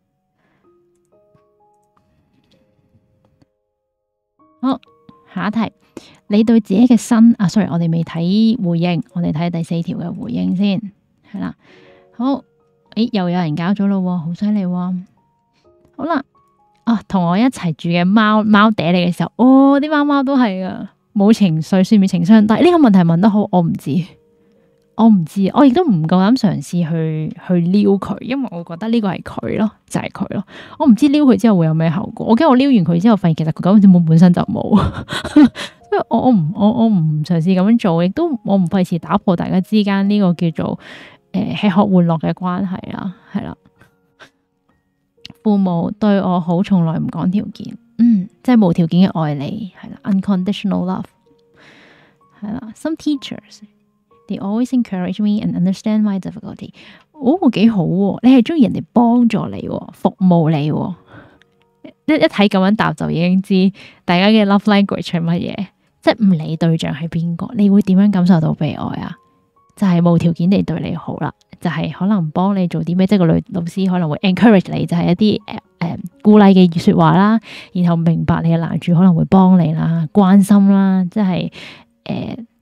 好，下一題，你對自己嘅sorry，我哋未睇回應，我哋睇第4條嘅回應先，係啦。好，又有人搞咗咯，好犀利喎。好啦，同我一齊住嘅貓嗲你嘅時候，啲貓貓都係啊，冇情緒，算唔算情商低？呢個問題問得好，我唔知，我亦都唔夠膽嘗試去撩佢，因為我覺得呢個係佢咯，就係佢咯。我唔知撩佢之後會有咩後果，我驚我撩完佢之後發現其實佢根本本身就冇，所以我唔嘗試咁樣做，亦都我唔費事打破大家之間呢個叫做吃喝玩樂嘅關係啦，係啦。父母對我好，從來唔講條件，即係無條件嘅愛你，係啦 ，unconditional love， 係啦。Some teachers，they always encourage me and understand my difficulty。幾好喎！你係中意人哋幫助你，服務你，一睇咁樣答就已經知大家嘅 love language 係乜嘢。即係唔理對象係邊個，你會點樣感受到被愛啊？就係無條件地對你好啦，就係可能幫你做啲咩，即係個女老師可能會 encourage 你，就係一啲鼓勵嘅說話啦，然後明白你嘅難處，可能會幫你啦，關心啦，即係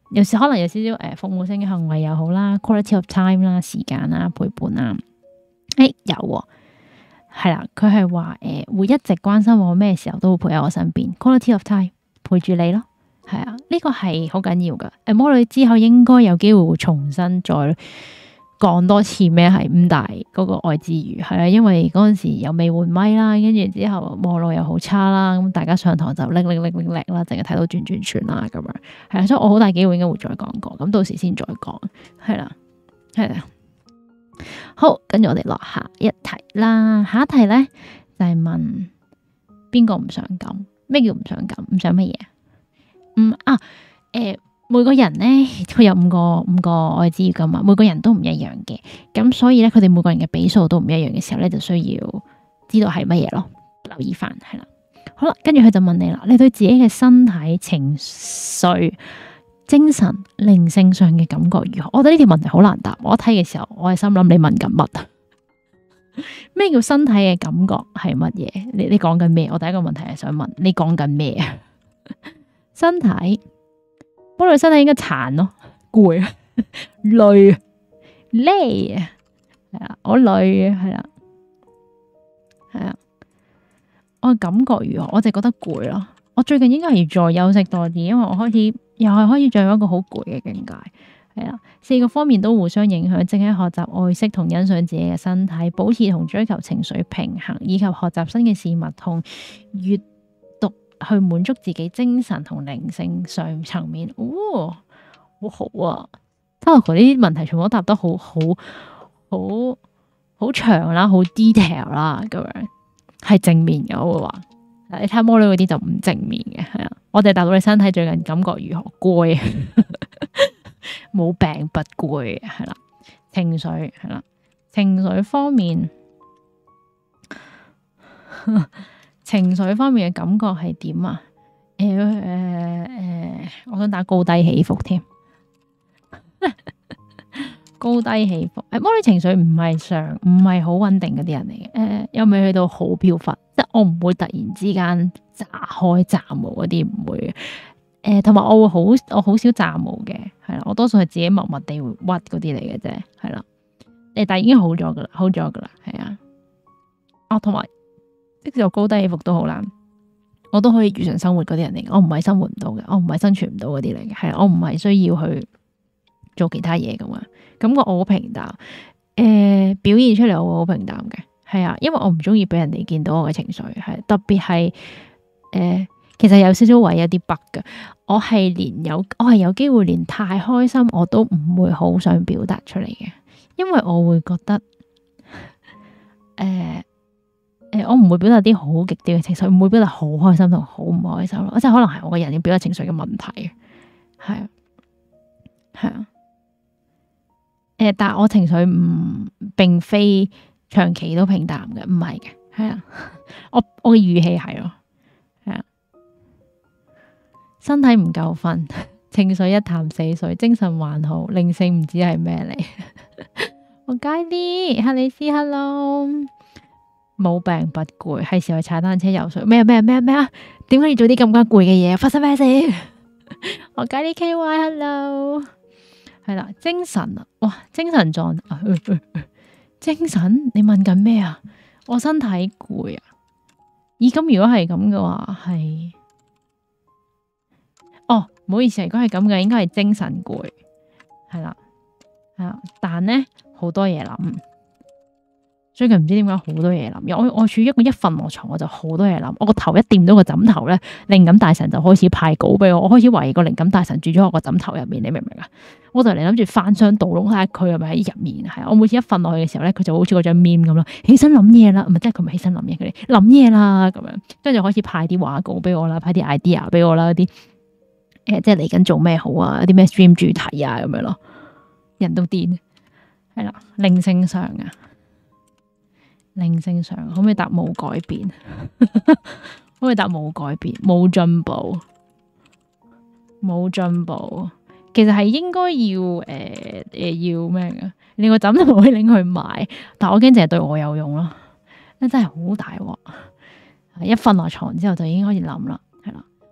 有時可能有少少服務性嘅行為又好啦，quality of time 啦，時間啦，陪伴啦，有喎，係啦，佢係話會一直關心我，咩時候都會陪喺我身邊，quality of time 陪住你咯，係啊，呢個係好緊要噶。魔女之後應該有機會會重新再講多次咩係五大嗰個愛之語，係啊，因為嗰陣時又未換咪啦，跟住之後網絡又好差啦，咁大家上堂就叻啦，淨係睇到轉啦咁樣，係啊，所以我好大機會應該會再講過，咁到時先再講，係啦，係啊，好，跟住我哋落下一題啦，下一題咧就係問邊個唔想咁？咩叫唔想咁？唔想乜嘢？每個人咧，佢有五個愛之語噶嘛，每個人都唔一樣嘅，咁所以咧，佢哋每個人嘅比數都唔一樣嘅時候咧，就需要知道係乜嘢咯，留意翻係啦。好啦，跟住佢就問你啦，你對自己嘅身體、情緒、精神、靈性上嘅感覺如何？我覺得呢條問題好難答。我一睇嘅時候，我係心諗你問緊乜啊？咩叫身體嘅感覺係乜嘢？你講緊咩？我第一個問題係想問你講緊咩啊？身體。我哋身體應該殘咯，攰啊，累啊，係啊，我累啊，係啦，係啊，我感覺如何？我就覺得攰咯。我最近應該係要再休息多啲，因為我開始又係開始進入一個好攰嘅境界。係啊，4個方面都互相影響，正係學習愛惜同欣賞自己嘅身體，保持同追求情緒平衡，以及學習新嘅事物同閱去滿足自己精神同靈性上層面，好好啊！德樂哥呢啲問題全部都答得好長啦，好 detail 啦，咁樣係正面嘅。我會話，你睇魔女嗰啲就唔正面嘅，係啊。我哋答到你身體最近感覺如何？攰，冇病不攰，係啦。情緒係啦，情緒方面。情緒方面嘅感覺係點啊？我想打高低起伏添，高低起伏。魔女情緒唔係好穩定嗰啲人嚟嘅，又未去到好飄忽，即係我唔會突然之間炸開炸毛嗰啲，唔會嘅。同埋我好少炸毛嘅，係啦，我多數係自己默默地屈嗰啲嚟嘅啫，係啦。但係已經好咗噶啦，係啊。同埋。即使有高低起伏都好啦，我都可以如常生活嗰啲人嚟嘅，我唔係生活唔到嘅，我唔係生存唔到嗰啲嚟嘅，係我唔係需要去做其他嘢咁樣，感覺我好平淡，表現出嚟我會好平淡嘅，係啊，因為我唔中意俾人哋見到我嘅情緒，係特別係其實有少少位有啲 bug 嘅，我係有機會連太開心我都唔會好想表達出嚟嘅，因為我會覺得我唔會表達啲好極端嘅情緒，唔會表達好開心同好唔開心咯。即係可能係我個人要表達情緒嘅問題，係啊，但係我情緒並非長期都平淡嘅，唔係嘅，係啊，我嘅語氣係咯，係啊，身體唔夠瞓，情緒一潭死水，精神還好，靈性唔知係咩嚟。我街啲，哈里斯 hello。冇病不攰，係時候去踩單車游水咩啊？點解要做啲咁鬼攰嘅嘢？發生咩事？我加啲 KY，hello， 係啦，精神啊，哇，精神狀，精神，你問緊咩啊？我身體攰啊，咁如果係咁嘅話，係，唔好意思，如果係咁嘅，應該係精神攰，係啦，但呢好多嘢諗。最近唔知點解好多嘢諗，我處於一瞓落床我就好多嘢諗，我個頭一掂到個枕頭咧，靈感大神就開始派稿俾我，我開始懷疑個靈感大神住咗我個枕頭入面，你明唔明啊？我就嚟諗住翻箱倒籠睇下佢係咪喺入面，係我每次一瞓落去嘅時候咧，佢就好似嗰張 meme 咁咯，起身諗嘢啦，唔係即係佢咪起身諗嘢，佢哋諗嘢啦咁樣，跟住就開始派啲畫稿俾我啦，派啲 idea 俾我啦，啲即係嚟緊做咩好啊，啲咩 stream 主題啊咁樣咯，人都癲，係啦，靈性上啊。靈性上可唔可以答冇改變？可唔可以答冇改變？冇進步，冇進步。其實係應該要咩嘅？你個枕頭可以拎去買，但我驚淨係對我有用咯。真係好大鑊！一瞓落床之後就已經開始諗啦，係啦。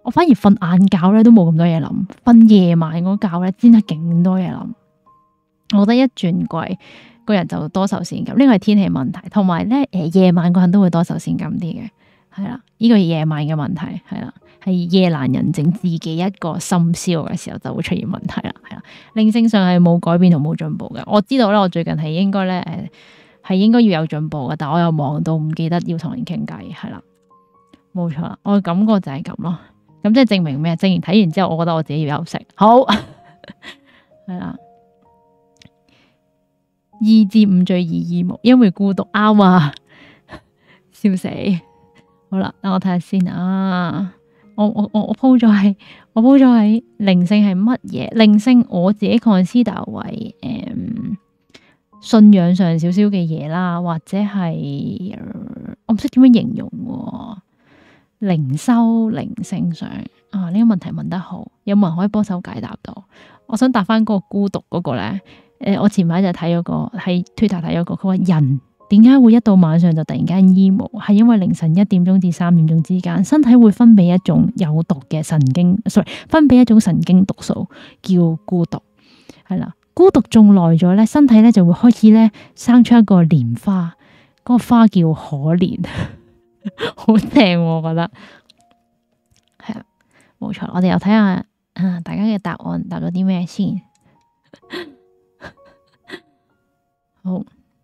我反而瞓晏覺咧都冇咁多嘢諗，瞓夜晚嗰覺咧先係勁多嘢諗。我覺得一轉季個人就多愁善感，呢個係天氣問題，同埋咧夜晚個人都會多愁善感啲嘅，係啦，呢個夜晚嘅問題係啦，係夜闌人靜自己一個深宵嘅時候就會出現問題啦，係啦，靈性上係冇改變同冇進步嘅。我知道咧，我最近係應該咧係應該要有進步嘅，但我又忙到唔記得要同人傾偈，係啦，冇錯啦，我嘅感覺就係咁咯。咁即係證明咩？證明睇完之後，我覺得我自己要休息。好，係啦。2至5最易emo，因為孤獨啱啊，笑死！好啦，等我睇下先啊。我鋪咗喺靈性係乜嘢？靈性我自己 consider 為信仰上少少嘅嘢啦，或者係我唔識點樣形容喎。靈修靈性上啊，呢個問題問得好，有冇人可以幫手解答到？我想答翻嗰個孤獨嗰個咧。我前排就睇咗個喺 Twitter 睇咗個，佢話人點解會一到晚上就突然間 emo？係因為凌晨1點鐘至3點鐘之間，身體會分泌一種有毒嘅分泌一種神經毒素，叫孤獨。係啦，孤獨種耐咗咧，身體咧就會開始咧生出一個蓮花，嗰個花叫可憐，好正，我覺得係啦，冇錯。我哋又睇下大家嘅答案答咗啲咩先。好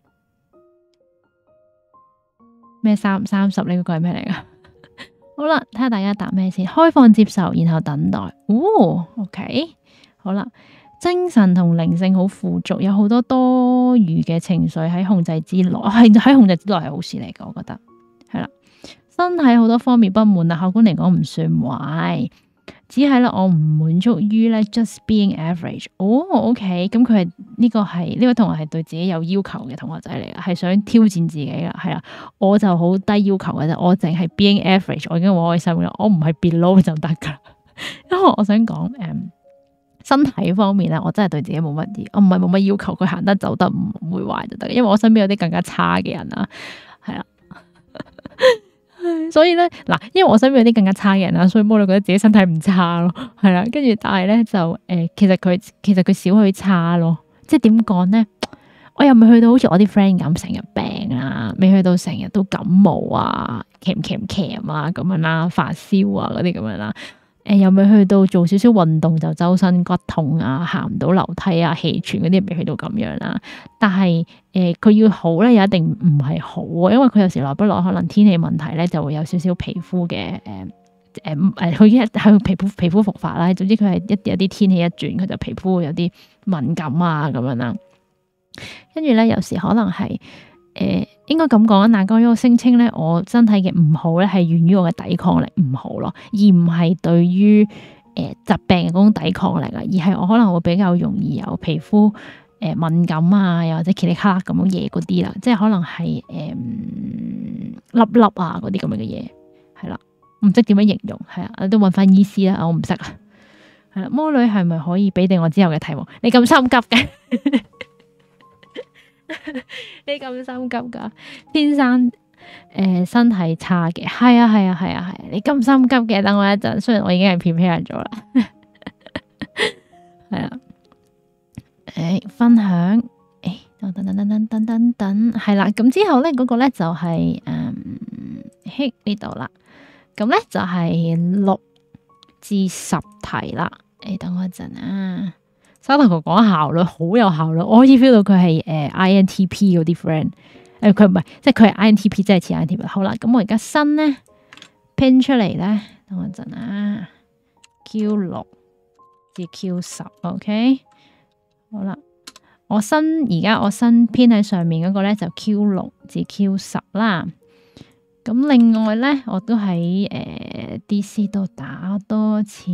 咩30呢個係咩嚟噶？好啦，睇下大家答咩先。開放接受，然後等待。OK， 好啦，精神同靈性好富足，有好多多餘嘅情緒喺控制之內，係喺控制之內係好事嚟嘅，我覺得係啦。身體好多方面不滿啊，客觀嚟講唔算壞。只係咧，我唔滿足於咧 just being average。OK， 咁佢係呢個同學係對自己有要求嘅同學仔嚟噶，係想挑戰自己噶，係啦。我就好低要求嘅啫，我淨係 being average，我已經好開心啦。我唔係 below 就得噶。因為我想講，身體方面咧，我真係對自己冇乜嘢，我唔係冇乜要求，佢行得走得唔會壞就得。因為我身邊有啲更加差嘅人啊，係啊。所以咧嗱，因為我身邊有啲更加差嘅人啦，所以冇你覺得自己身體唔差咯，係啦。跟住但係咧就其實佢少許差咯，即係點講咧？我又未去到好似我啲 friend 咁成日病啊，未去到成日都感冒啊、咳啊咁樣啦，發燒啊嗰啲咁樣啦。又未去到做少少運動就周身骨痛啊，行唔到樓梯啊，氣喘嗰啲未去到咁樣啦。但係佢要好咧，又一定唔係好啊，因為佢有時耐不耐可能天氣問題咧，就會有少少皮膚嘅佢皮膚復發啦。總之佢係有啲天氣一轉，佢就皮膚會有啲敏感啊咁樣啦。跟住咧，有時可能係應該咁講啊，嗱，嗰個聲稱咧，我身體嘅唔好咧，係源於我嘅抵抗力唔好咯，而唔係對於疾病嘅嗰種抵抗力啊，而係我可能會比較容易有皮膚敏感啊，又或者噼里咔啦咁樣嘢嗰啲啦，即係可能係粒粒啊嗰啲咁樣嘅嘢，係啦，唔識點樣形容，係啊，都問翻醫師啦，我唔識啊，係啦，魔女係咪可以俾定我之後嘅題目？你咁心急嘅？你咁心急噶？天生身體差嘅，係啊，你咁心急嘅，等我一陣，雖然我已經係prepare咗啦，係啦，分享，等，係啦，咁之後咧嗰個咧就係呢度啦，咁咧就係6至10題啦，等我一陣啊。沙頭講效率好有效率，我可以 feel 到佢係INTP 嗰啲 friend，佢唔係，即係佢係 INTP，即係似 INTP。好啦，咁我而家新咧拼出嚟咧，等我一陣啊 ，Q6 至 Q10，OK，好啦，我新拼喺上面嗰個咧就 Q6 至 Q10啦。咁另外咧，我都喺DC 度打多次。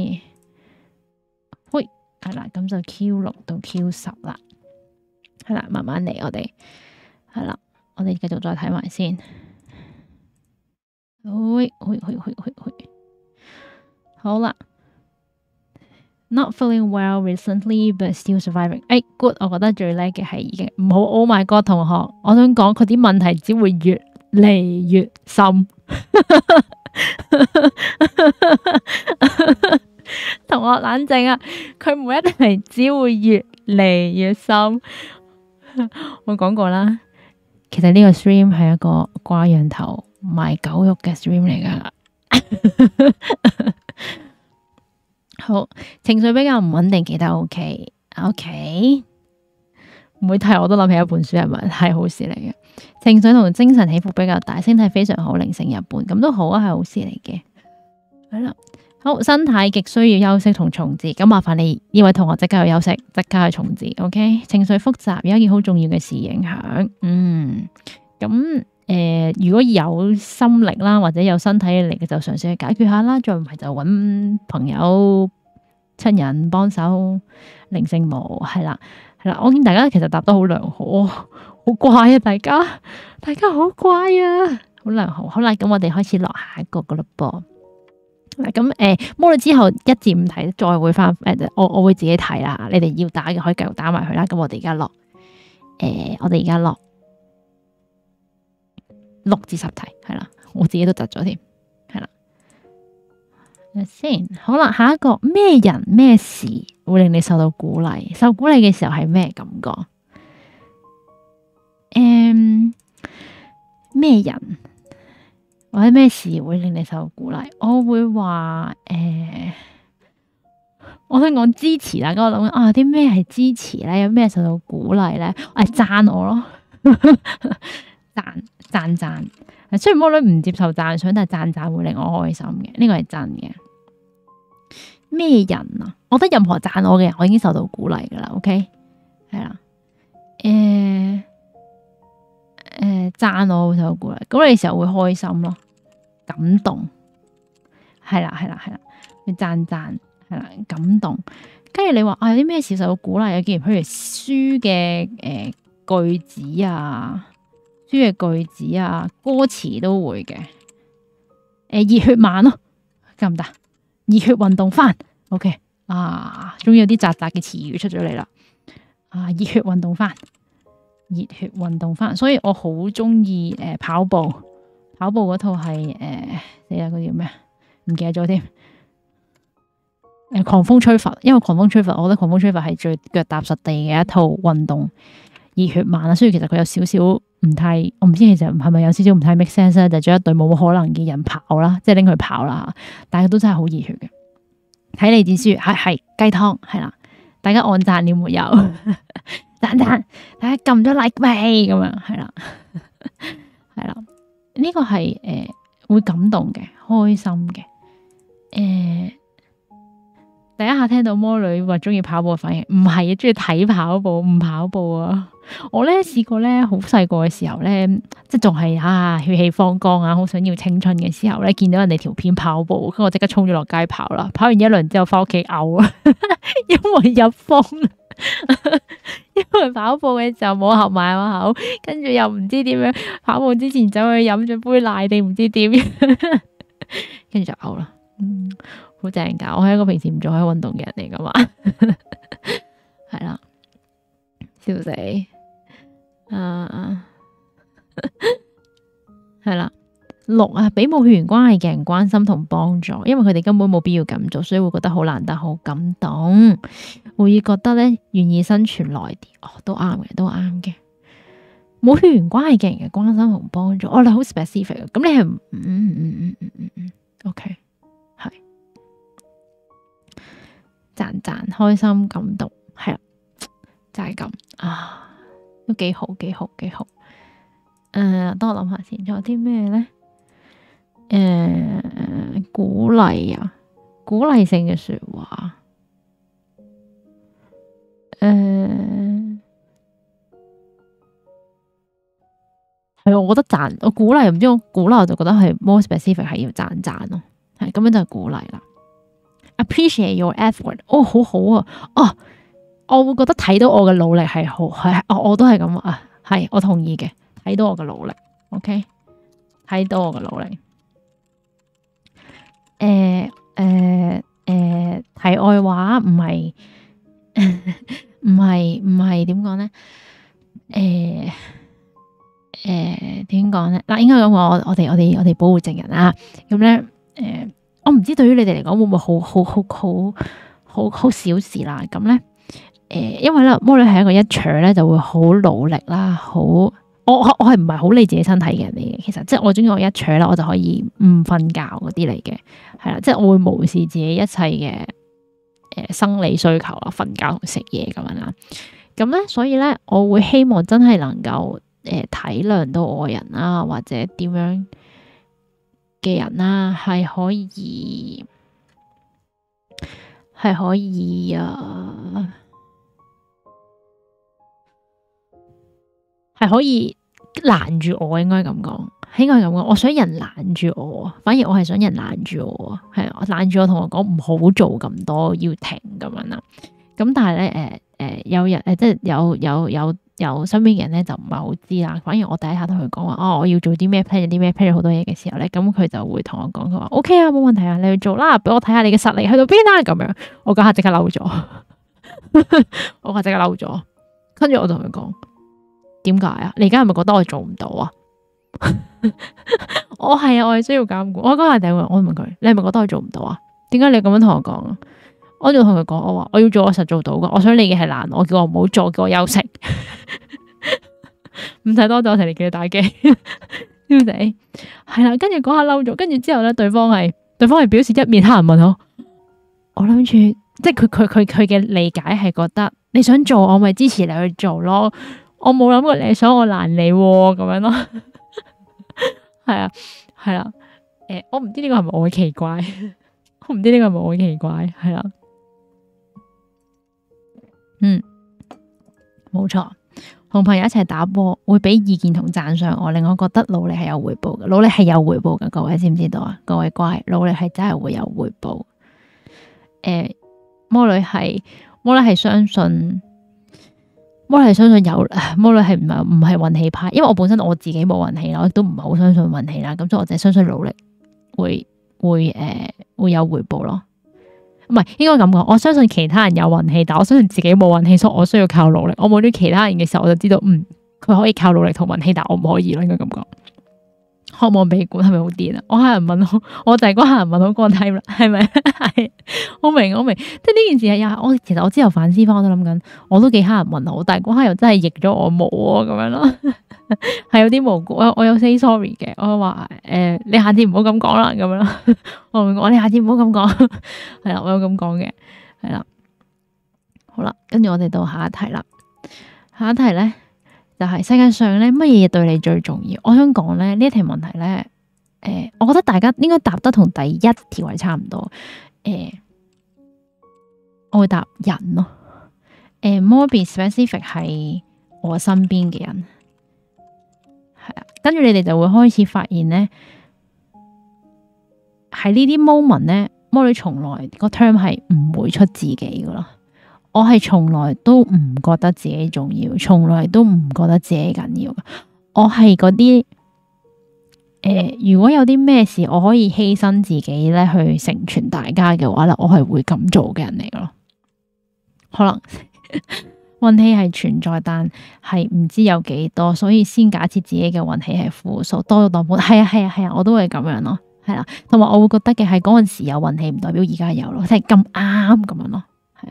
係啦，咁就 Q6 到 Q10啦，係啦，慢慢嚟，我哋係啦，我哋繼續再睇埋先。好啦 ，Not feeling well recently but still surviving。Good， 我覺得最叻嘅係已經唔好 Oh my God 同學，我想講佢啲問題只會越嚟越深。 同學冷靜啊，佢唔會一定係只會越嚟越深。我講過啦，其實呢個 stream 係一個掛羊頭賣狗肉嘅 stream 嚟噶。好，情緒比較唔穩定，其他 OK，每題我都諗起一本書，係咪？係好事嚟嘅。情緒同精神起伏比較大，身體非常好，靈性一般，咁都好啊，係好事嚟嘅。係啦，好，身體極需要休息同重置，咁麻煩你呢位同學即刻去休息，即刻去重置。OK，情緒複雜，有一件好重要嘅事影響。咁如果有心力啦，或者有身體力嘅，就嘗試去解決下啦。再唔係就揾朋友、親人幫手。靈性無係啦，我見大家其實答得好良好，好乖啊！大家好乖啊，好良好。好啦，咁我哋開始落下一個噶啦噃。嗱，咁摸咗之後1至5題，再會翻我會自己睇啦。你哋要打嘅可以繼續打埋佢啦。咁我哋而家落6至10題，係啦，我自己都窒咗添，係啦。先好啦，下一個咩人咩事會令你受到鼓勵？受鼓勵嘅時候係咩感覺？咩人或者咩事會令你受到鼓勵？我會話我想講支持啦。咁我諗啊，啲咩係支持咧？有咩受到鼓勵咧？讚我咯，讚。雖然魔女唔接受讚賞，但係讚會令我開心嘅，呢個係真嘅。咩人啊？我覺得任何讚我嘅人，我已經受到鼓勵噶啦。OK， 係啦。讚我會受到鼓勵，咁你時候會開心咯，感動。係啦，你讚係啦，感動。跟住你話有啲咩事受到鼓勵啊？既然譬如書嘅句子啊。歌詞都會嘅。熱血漫咯，得唔得？熱血運動番 ，OK 啊，終於有啲雜嘅詞語出咗嚟啦。熱血運動番，所以我好中意跑步嗰套係死啦，嗰啲叫咩？唔記得咗添。狂風吹拂，因為狂風吹拂，我覺得狂風吹拂係最腳踏實地嘅一套運動。熱血漫啊，所以其實佢有少少唔太，我唔知其實係咪有少少唔太 make sense 咧，就將一隊冇可能嘅人跑啦，即係拎佢跑啦，但係都真係好熱血嘅。睇勵志書係雞湯係啦，大家按讚了沒有？讚，大家撳咗 like 未？咁樣係啦，呢個係會感動嘅，開心嘅。第一下聽到魔女話中意跑步嘅反應，唔係啊，中意睇跑步，唔跑步啊！我咧試過咧，好細個嘅時候咧，即係仲係血氣方剛啊，好想要青春嘅時候咧，見到人哋條片跑步，跟住我即刻衝咗落街跑啦，跑完一輪之後翻屋企嘔啊，因為入風，因為跑步嘅時候冇合埋個口，跟住又唔知點樣，跑步之前走去飲咗杯奶定唔知點樣，跟住就嘔啦。好正噶，我係一個平時唔做開運動嘅人嚟噶嘛，係啦，笑死，係啦，6啊，俾冇血緣關係嘅人關心同幫助，因為佢哋根本冇必要咁做，所以會覺得好難得，好感動，會覺得咧願意生存耐啲，都啱嘅，冇血緣關係嘅人嘅關心同幫助，你好 specific 啊，咁你係OK。讚開心感動係啦，就係咁都幾好。等我諗下先，仲有啲咩咧？鼓勵啊，鼓勵性嘅說話。係我覺得讚，我鼓勵唔知我鼓勵，我就覺得係 more specific 係要讚咯，係咁樣就係鼓勵啦。Appreciate your effort，好好啊，我會覺得睇到我嘅努力係好，我都係咁啊，係我同意嘅，睇到我嘅努力 ，OK， 睇到我嘅努力。題外話唔係點講咧？ 點講咧？嗱，應該咁講，我哋保護證人啊，咁咧我唔知對於你哋嚟講會唔會好小事啦。咁咧因為咧魔女係一個一坐咧就會好努力啦，我係唔係好理自己身體嘅人嚟嘅，其實即係我中意我一坐啦，我就可以唔瞓覺嗰啲嚟嘅，係啦，即係我會無視自己一切嘅生理需求啦，瞓覺同食嘢咁樣啦。咁咧，所以咧，我會希望真係能夠體諒到我人啦，或者點樣嘅人啦，係可以係可以攔住我，應該咁講。我想人攔住我，反而我係想人攔住我，係攔住我，同我講唔好做咁多，要停咁樣啦。咁但係咧，有人即係有身邊嘅人咧就唔係好知啦。反而我第一下同佢講話，我要做啲咩 plan 好多嘢嘅時候咧，咁佢就會同我講，佢話 OK 啊，冇問題啊，你去做啦，俾我睇下你嘅實力去到邊啦。咁樣我嗰下即刻嬲咗，跟住我同佢講，點解啊？你而家係咪覺得我做唔到啊？我係需要監管。我嗰下就我問佢，你係咪覺得我做唔到啊？點解你咁樣同我講啊？我就同佢講，我話我要做，我實做到噶。我想你嘅係難，我叫我唔好做，叫我休息。唔使多謝我，成日叫你打機，笑死。係啦，跟住嗰下嬲咗，跟住之後咧，對方係表示一面黑人問號。我諗住，即係佢嘅理解係覺得你想做，我咪支持你去做咯。我冇諗過你想我難你咁樣咯。係啊，係啦。我唔知呢個係咪我嘅奇怪，係啦。冇錯，同朋友一齊打波會俾意見同讚賞我，令我覺得努力係有回報嘅。努力係有回報嘅，各位知唔知道啊？各位乖，努力係真係會有回報。魔女係相信魔女係唔係運氣派，因為我本身我自己冇運氣啦，我都唔係好相信運氣啦。咁所以我就相信努力會有回報咯。唔係應該咁講，我相信其他人有運氣，但我相信自己冇運氣，所以我需要靠努力。我冇咗其他人嘅時候，我就知道佢可以靠努力同運氣，但我唔可以咯。應該咁講。渴望被管係咪好癲啊？我黑人問號，我就係嗰黑人問號個 type 啦，係咪？係我明，即係呢件事係其實我之後反思翻，我都諗緊，我都幾黑人問號，但係嗰刻又真係逆咗我冇咁樣咯，係有啲無辜。我有 say sorry 嘅，我話你下次唔好咁講啦，咁樣咯。我你下次唔好咁講，係啦，我有咁講嘅，係啦。好啦，跟住我哋到下一題啦，下一題咧。就係世界上咧，乜嘢對你最重要？我想講咧，呢一題問題咧，我覺得大家應該答得同第一條係差唔多。我會答人咯。more be specific 係我身邊嘅人，係啊。跟住你哋就會開始發現咧，喺呢啲 moment 咧，魔女從來個 term 係唔會出自己噶咯。我係從來都唔覺得自己重要，從來都唔覺得自己緊要。我係嗰啲如果有啲咩事我可以犧牲自己咧去成全大家嘅話咧，我係會咁做嘅人嚟咯。可能運氣係存在，但係唔知有幾多，所以先假設自己嘅運氣係負數，多到當本。係啊，我都會咁樣咯。係啦，同埋我會覺得嘅係嗰陣時有運氣，唔代表而家有咯，即係咁啱咁樣咯。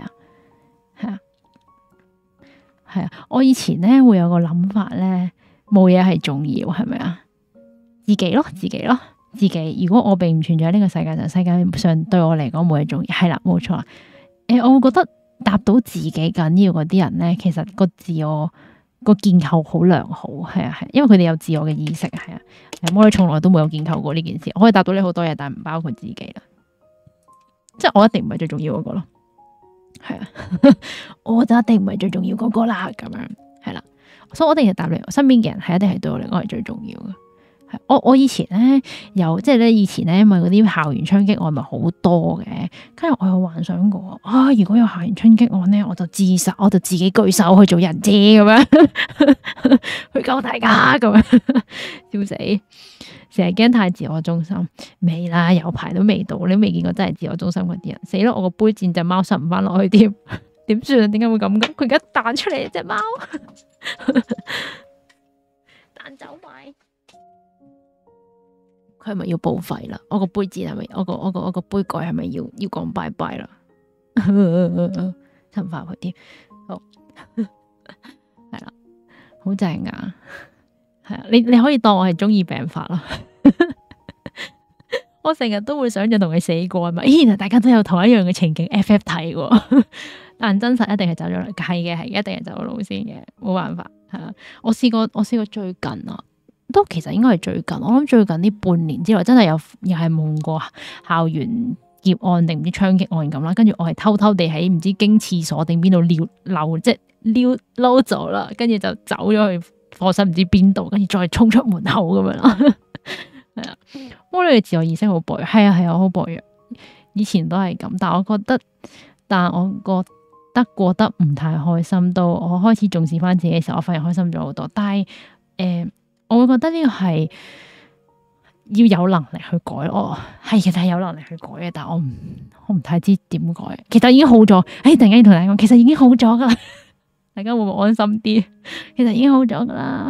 係啊，我以前咧會有個諗法咧，冇嘢係重要，係咪啊？自己咯。如果我並唔存在喺呢個世界上，世界上對我嚟講冇嘢重要，係啦，冇錯。我會覺得答到自己緊要嗰啲人咧，其實個自我個建構好良好，係啊，因為佢哋有自我嘅意識，係啊。我哋從來都冇有建構過呢件事，我可以答到你好多嘢，但係唔包括自己啦。即係我一定唔係最重要嗰個咯。係啊，我就一定唔係最重要嗰個啦，咁樣係啦，所以我一定要答你，身邊嘅人係一定係對我嚟講係最重要嘅。我以前咧以前咧，因為嗰啲校園槍擊案咪好多嘅，跟住我有幻想過如果有校園槍擊案咧，我就自殺，我就自己舉手去做人質咁樣，去救大家咁樣，笑死！成日驚太自我中心，未啦，有排都未到，你都未見過真係自我中心嗰啲人，死咯！我個杯墊隻貓塞唔翻落去添，點算啊？點解會咁？佢而家彈出嚟隻貓，彈走埋。佢係咪要報廢啦？我個杯墊係咪？我個杯蓋係咪要講拜拜啦？趁快佢添，好係啦，好正噶，係啊！你可以當我係中二病發啦。我成日都會想象同佢死過，係咪？原來大家都有同一樣嘅情景 FF 睇喎，但真實一定係走咗路，係嘅，係一定係走咗路先嘅，冇辦法係啊！我試過最近啊。都其實應該係最近，我諗最近呢半年之內，真係又係夢過校園劫案定唔知槍擊案咁啦。跟住我係偷偷地喺唔知經廁所定邊度溜咗啦，跟住就走咗去課室唔知邊度，跟住再衝出門口咁樣啦。係啊，我呢個自我意識好薄弱，係啊，好薄弱。以前都係咁，但我覺得過得唔太開心，到我開始重視翻自己嘅時候，我發現開心咗好多。但係我會覺得呢個係要有能力去改咯，其實係有能力去改嘅，但係我唔太知點改。其實已經好咗，突然間要同大家講，其實已經好咗噶啦，大家會唔會安心啲？其實已經好咗噶啦，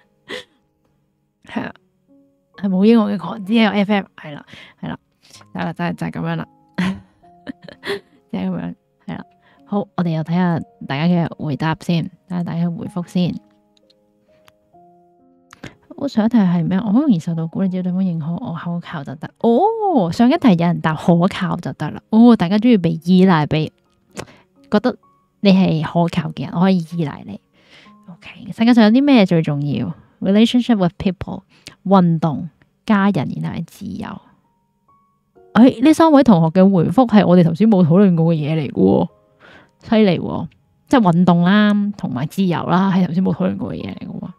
係啊，係冇英文嘅狂，只有 FF 係啦，就係咁樣啦，就係咁樣，係啦。好，我哋又睇下大家嘅回答先，睇下大家嘅回覆先。我上一題係咩？我好容易受到鼓勵，只要對方認可我可靠就得。哦，上一題有人答可靠就得啦。哦，大家中意被依賴，覺得你係可靠嘅人，我可以依賴你。OK， 世界上有啲咩最重要 ？Relationship with people、運動、家人，然後係自由。呢三位同學嘅回覆係我哋頭先冇討論過嘅嘢嚟嘅，犀利喎！即係運動啦，同埋自由啦，係頭先冇討論過嘅嘢嚟嘅。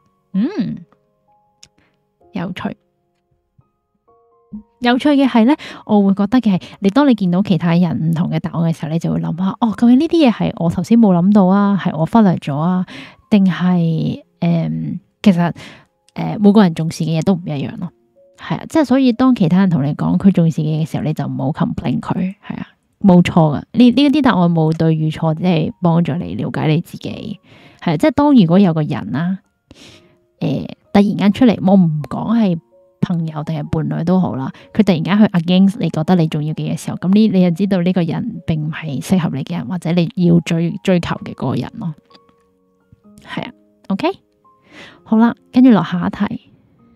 有趣嘅係咧，我會覺得嘅係，當你見到其他人唔同嘅答案嘅時候，你就會諗下，究竟呢啲嘢係我頭先冇諗到啊，係我忽略咗啊，定係其實每個人重視嘅嘢都唔一樣咯，係啊，即係所以當其他人同你講佢重視嘅嘢嘅時候，你就唔好 complain 佢，係啊，冇錯噶，呢啲答案冇對與錯，即係幫助你了解你自己，係啊，即係當如果有個人啦。突然間出嚟，我唔講係朋友定係伴侶都好啦。佢突然間去 against 你覺得你重要嘅嘢時候，咁你就知道呢個人並唔係適合你嘅人，或者你要追求嘅嗰個人咯。係啊 ，OK， 好啦，跟住落下一題。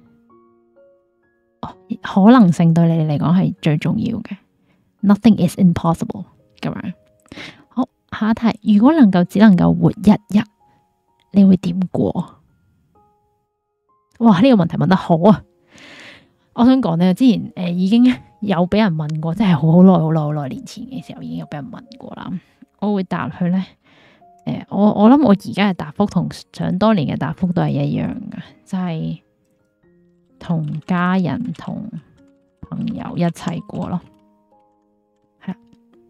可能性對你哋嚟講係最重要嘅 ，Nothing is impossible 咁樣。好，下一題，如果只能夠活一日，你會點過？哇！呢個問題問得好啊！我想講咧，之前已經有俾人問過，即係好耐年前嘅時候已經有俾人問過啦。我會答佢咧，我諗我而家嘅答覆同想當年嘅答覆都係一樣嘅，就係同家人同朋友一齊過咯。係啊，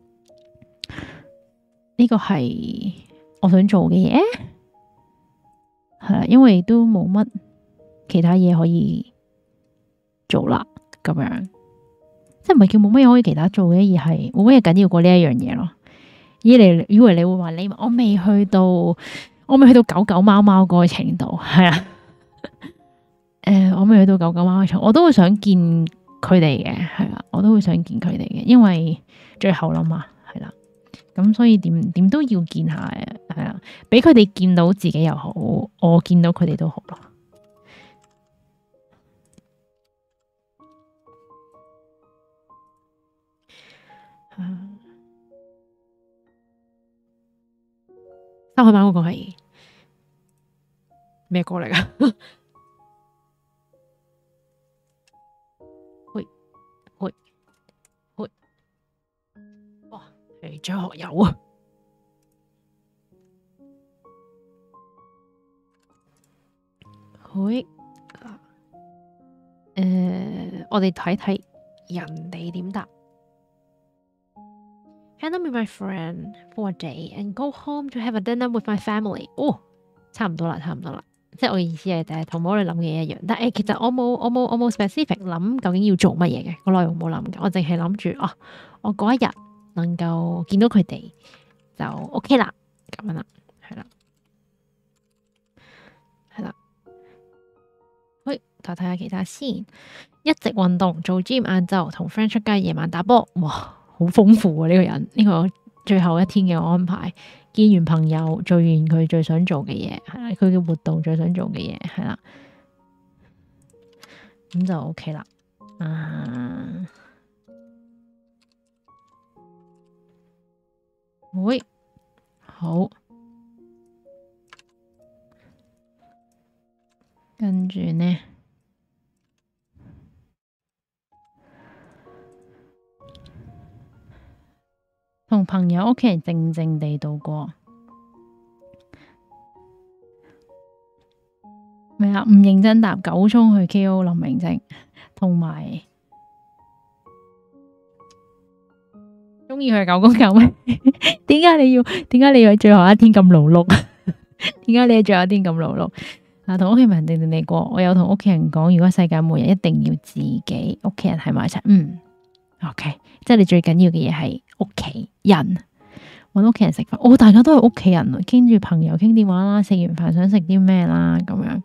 呢個係我想做嘅嘢，係啦，因為都冇乜其他嘢可以做啦，咁樣即係唔係叫冇乜嘢可以其他做嘅，而係冇乜嘢緊要過呢一樣嘢咯。以為你會話我未去到狗狗貓貓嗰個程度，係啊，我未去到狗狗貓貓程度，我都會想見佢哋嘅，係啦，我都會想見佢哋嘅，因為最後啦嘛，係啦，咁所以點都要見下嘅，係啦，俾佢哋見到自己又好，我見到佢哋都好咯。三海版嗰個係咩歌嚟噶？哇，係張學友啊！我哋睇睇人哋點答。Hang out with my friend for a day and go home to have a dinner with my family。哦，差唔多啦，即係我嘅意思係就係同我哋諗嘅嘢一樣。但係其實我冇 specific 諗究竟要做乜嘢嘅，個內容冇諗嘅，我淨係諗住我嗰一日能夠見到佢哋就 OK 啦，咁樣啦，係啦。 睇下其他先。一直運動，做 gym，晏晝同 friend 出街，夜晚打波。哇，好豐富啊！呢個人呢個最後一天嘅安排，見完朋友，做完佢最想做嘅嘢，係啦，佢嘅活動最想做嘅嘢，係啦，咁就 OK 啦。會好，跟住呢，同朋友屋企人靜靜地度過。咩啊？唔認真答九衝去 KO 林明禎，同埋中意佢九公九咩？點解你要最後一天咁勞碌？點解你最後一天咁勞碌？同屋企人靜靜地過。我有同屋企人講，如果世界末日，一定要自己屋企人喺埋一齊。OK， 即係你最緊要嘅嘢係屋企人，搵屋企人食飯。大家都係屋企人，傾住朋友傾電話啦，食完飯想食啲咩啦，咁樣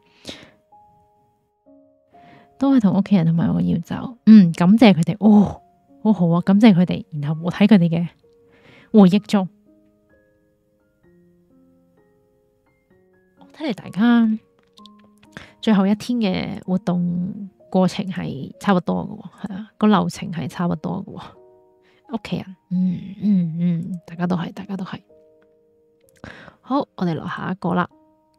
都係同屋企人同埋我要走。感謝佢哋，好好啊，感謝佢哋，然後我睇佢哋嘅回憶中，我睇嚟大家最後一天嘅活動過程係差不多嘅，係啊，個流程係差不多嘅，屋企人，大家都係，好，我哋落下一個啦。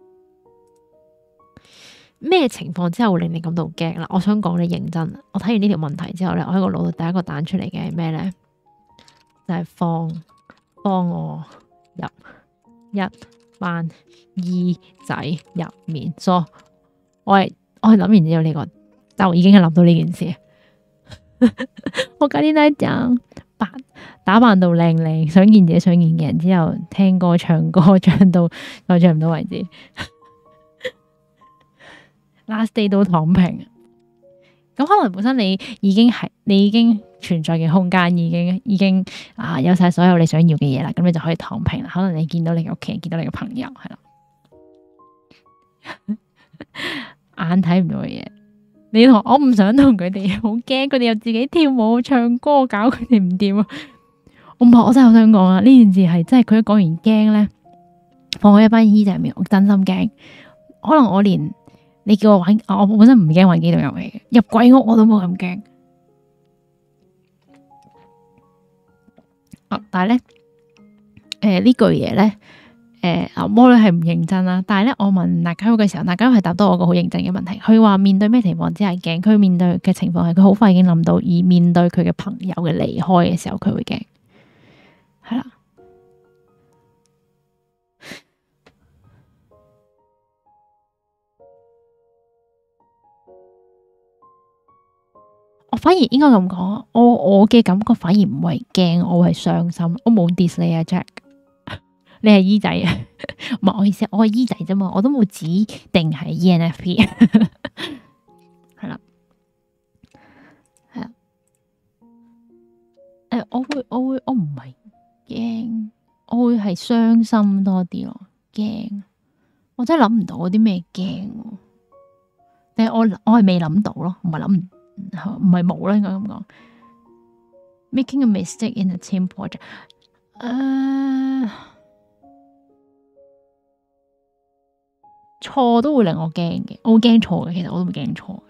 咩情況之下會令你感到驚啦？我想講你認真，我睇完呢條問題之後咧，我喺個腦度第一個彈出嚟嘅係咩咧？就係放我入一班姨仔入面。所以我係諗完之後呢個，但我已經係諗到呢件事。我今天咧就打扮到靚靚，想見自己想見嘅人，之後聽歌唱歌，唱到我唱唔到為止。Last day 都躺平，咁可能本身你已經存在嘅空間已經有晒所有你想要嘅嘢啦，咁你就可以躺平啦。可能你見到你嘅屋企人，見到你嘅朋友，係啦，眼睇唔到嘅嘢，你同我唔想同佢哋，好驚佢哋又自己跳舞唱歌，搞佢哋唔掂啊！我真係好想講啊，呢件事係真係佢一講完驚咧，放喺一班姨仔入面，我真心驚，可能我連。你叫我玩，我本身唔驚玩機動遊戲嘅，入鬼屋我都冇咁驚。但係咧，呢句嘢咧，魔女係唔認真啦。但係咧，我問大家嘅時候，大家係答到我個好認真嘅問題。佢話面對咩情況之下驚？佢面對嘅情況係佢好快已經諗到，而面對佢嘅朋友嘅離開嘅時候，佢會驚。係啦。我反而應該咁講，我嘅感覺反而唔係驚，我係傷心。我冇 diss 你啊 Jack， 你係姨仔啊，唔係我意思，我係姨仔啫嘛，我都冇指定係 ENFP， 係啦，係啦，我唔係驚，我會係傷心多啲咯，驚，我真係諗唔到啲咩驚，但係我係未諗到咯，唔係諗唔係冇啦，應該咁講。Making a mistake in a team project， 錯都會令我驚嘅，我會驚錯嘅，其實我都會驚錯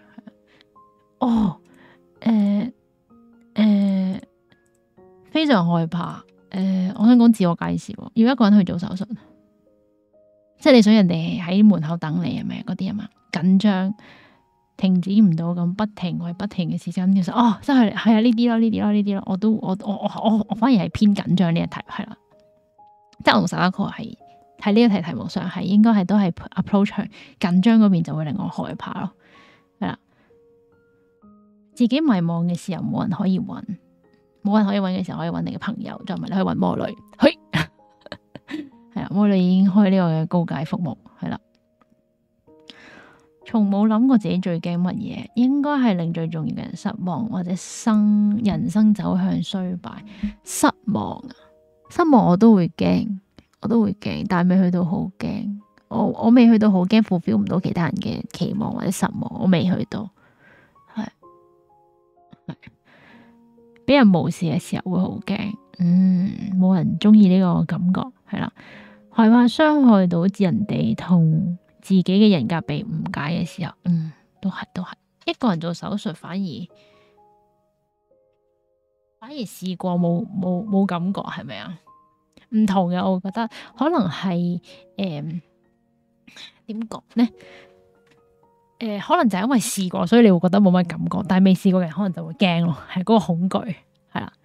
嘅。非常害怕。我想講自我介紹，要一個人去做手術，即係你想人哋喺門口等你係咪嗰啲啊嘛？緊張。停止唔到咁，不停嘅時間，其實真係係啊呢啲咯，我反而係偏緊張呢一題，係啦，即係我同Sadako係喺呢一題題目上係應該係都係 approach 緊張嗰邊就會令我害怕咯，係啦，自己迷茫嘅時候冇人可以揾嘅時候可以揾你嘅朋友，再唔係你可以揾魔女，係啦，魔女已經開呢個嘅告解服務，係啦。從冇諗過自己最驚乜嘢，應該係令最重要嘅人失望，或者人生走向衰敗。失望我都會驚，但係未去到好驚。 我未去到好驚 fulfill 唔到其他人嘅期望或者失望，我未去到，係俾人無視嘅時候會好驚，冇人中意呢個感覺，係啦，係話傷害到人哋同自己嘅人格被誤解嘅時候，都係一個人做手術反而試過冇感覺，係咪啊？唔同嘅，我會覺得可能係點講呢？可能就係因為試過，所以你會覺得冇乜感覺，但係未試過嘅人可能就會驚咯，係嗰個恐懼，係啦。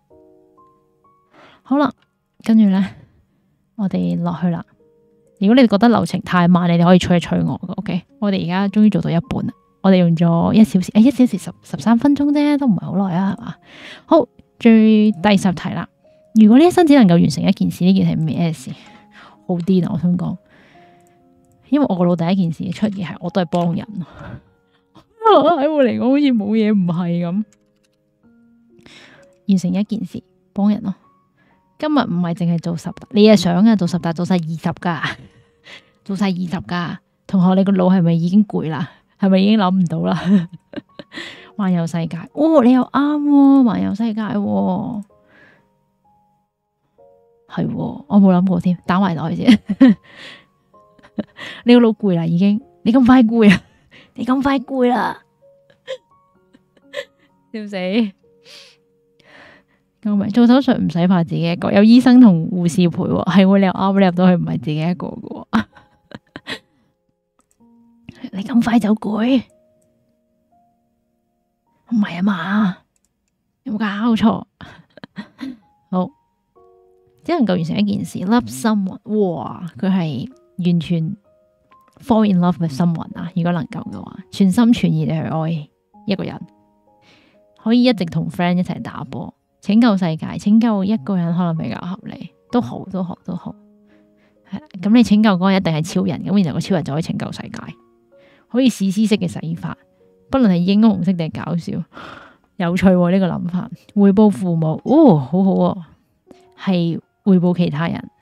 好啦，跟住咧，我哋落去啦。如果你哋覺得流程太慢，你哋可以催一催我嘅。OK，我哋而家終於做到一半啦，我哋用咗1小時，1小時13分鐘啫，都唔係好耐啊，係嘛？好，第10題啦。如果呢一生只能夠完成一件事，呢件係咩事？好癲啊！我想講，因為我個腦第一件事出嘅係我都係幫人，喺我嚟講好似冇嘢唔係咁。完成一件事，幫人咯。今日唔係淨係做10，你係想啊做10，但做晒20噶，做晒20噶。同學，你個腦係咪已經攰啦？係咪已經諗唔到啦？環遊世界，你又啱喎，環遊世界喎。係，我冇諗過添，打埋袋先。你個腦攰啦，已經，你咁快攰啊？你咁快攰啦？笑死！救命！做手術唔使怕自己一個，有醫生同護士陪喎。係喎，你又啱，你入到去唔係自己一個嘅喎。你咁快就攰？唔係啊嘛？有冇搞錯？好。只能夠完成一件事 ，love someone，哇！佢係完全 fall in love with someone 啊！如果能夠嘅話，全心全意地去愛一個人，可以一直同 friend 一齊打波，拯救世界，拯救一個人可能比較合理，都好。係咁，你拯救嗰個一定係超人，咁然後個超人就可以拯救世界，可以史詩式嘅洗法，不論係英雄式定係搞笑，有趣呢個諗法。回報父母，好好，係。回報其他人，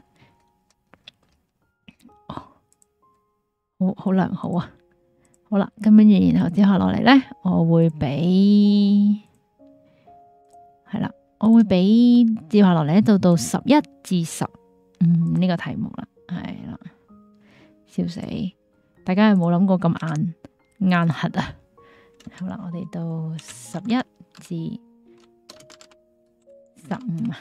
好良好啊！好啦，咁跟住然後接下落嚟咧，我會俾接下落嚟就到11至15呢個題目啦，係啦，笑死！大家有冇諗過咁硬核啊？好啦，我哋到11至15。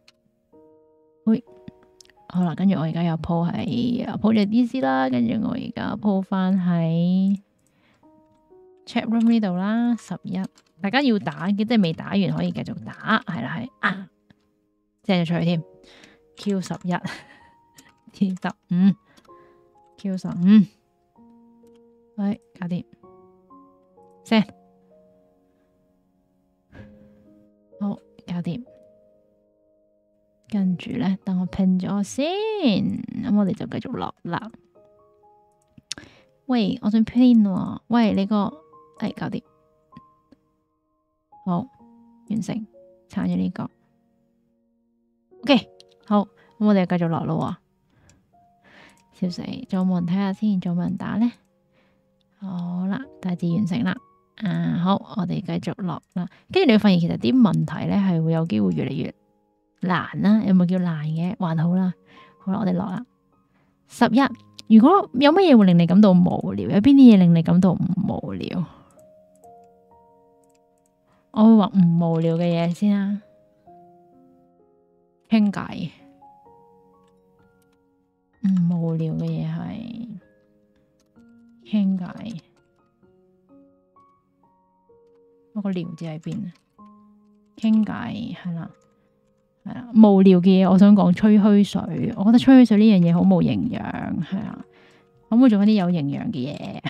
好啦，跟住我而家又鋪咗 DC 啦，跟住我而家鋪翻喺 chat room 呢度啦。11，大家要打嘅，即係未打完可以繼續打，係啦係即係出去添。Q11 T15 Q15，喂，搞掂 send， 好，搞掂。跟住咧，等我拼咗先，咁我哋就繼續落啦。喂，我想拼喎。喂，你個搞掂，好，完成，撐咗呢個。OK，好，咁我哋繼續落咯。笑死，仲有冇人睇下先？仲有冇人打咧？好啦，大致完成啦。好，我哋繼續落啦。跟住你會發現，其實啲問題咧係會有機會越嚟越難啦，有冇叫難嘅？還好啦，好啦，我哋落啦。11，如果有乜嘢會令你感到無聊？有邊啲嘢令你感到唔無聊？我會話唔無聊嘅嘢先啦。傾偈，唔無聊嘅嘢係傾偈。嗰個聊字喺邊啊？傾偈係啦。係啦，無聊嘅嘢，我想講吹噓水。我覺得吹噓水呢樣嘢好冇營養，係啊，可唔可以做翻啲有營養嘅嘢？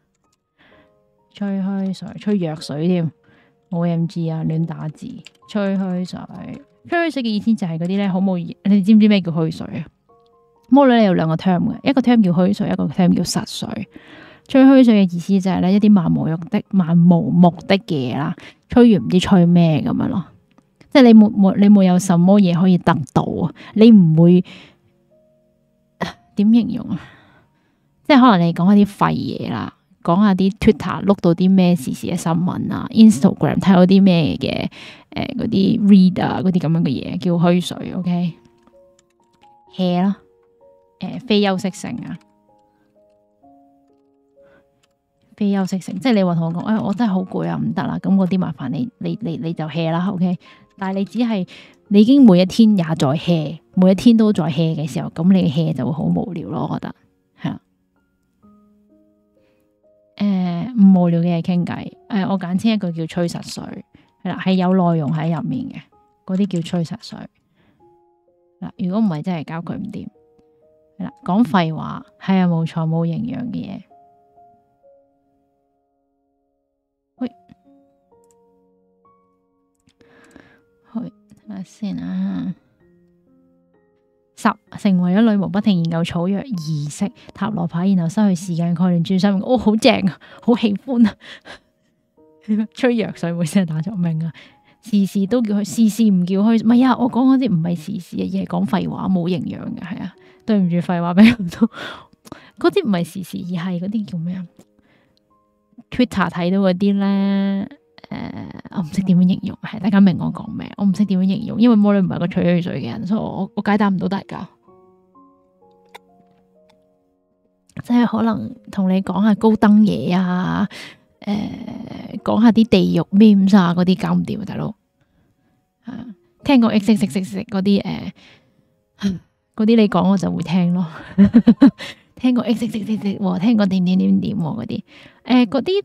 吹噓水，吹藥水添，OMG 啊，亂打字。吹噓水，吹噓水嘅意思就係嗰啲咧，好冇。你哋知唔知咩叫噓水啊？魔女有兩個 term 嘅，一個 term 叫噓水，一個 term 叫實水。吹噓水嘅意思就係咧一啲漫無目的嘅嘢啦，吹完唔知吹咩咁樣咯。即係你冇有什麼嘢可以得到啊？你唔會點形容啊？ 即係可能你講一啲廢嘢啦，講下啲 Twitter 碌到啲咩時事嘅新聞啊，Instagram 睇到啲咩嘅嗰啲 read 啊嗰啲咁樣嘅嘢，叫虛水。OK，hea 啦，非休息性啊，非休息性，即係你話同我講，我真係好攰啊，唔得啦，咁嗰啲麻煩你就 hea 啦。OK，但係你只係你已經每一天也在 hea，每一天都在 hea 嘅時候，咁你嘅 hea 就會好無聊咯，我覺得係啦。唔無聊嘅係傾偈，我簡稱一句叫吹實水，係啦，係有內容喺入面嘅，嗰啲叫吹實水。嗱，如果唔係真係搞佢唔掂，係啦，講廢話，係啊，冇錯，冇營養嘅嘢。喂，去睇下先啊。10成為咗女巫，不停研究草藥儀式塔羅牌，然後失去時間概念專心。好正啊，好喜歡啊！吹藥水會先係打咗命啊！時事都叫佢，時事唔叫佢，唔係啊！我講嗰啲唔係時事啊，而係講廢話，冇營養嘅，係啊，對唔住，廢話比較多。嗰啲唔係時事，而係嗰啲叫咩啊？Twitter 睇到嗰啲咧，我唔識點樣形容，係大家明我講咩？我唔識點樣形容，因為魔女唔係個吹水嘅人，所以我解答唔到大家。即係可能同你講下高登嘢啊，講下啲地獄 memes 啊，嗰啲搞唔掂啊，大佬。聽過 X 嗰啲嗰啲你講我就會聽咯。聽過 X， 聽過點嗰啲，嗰啲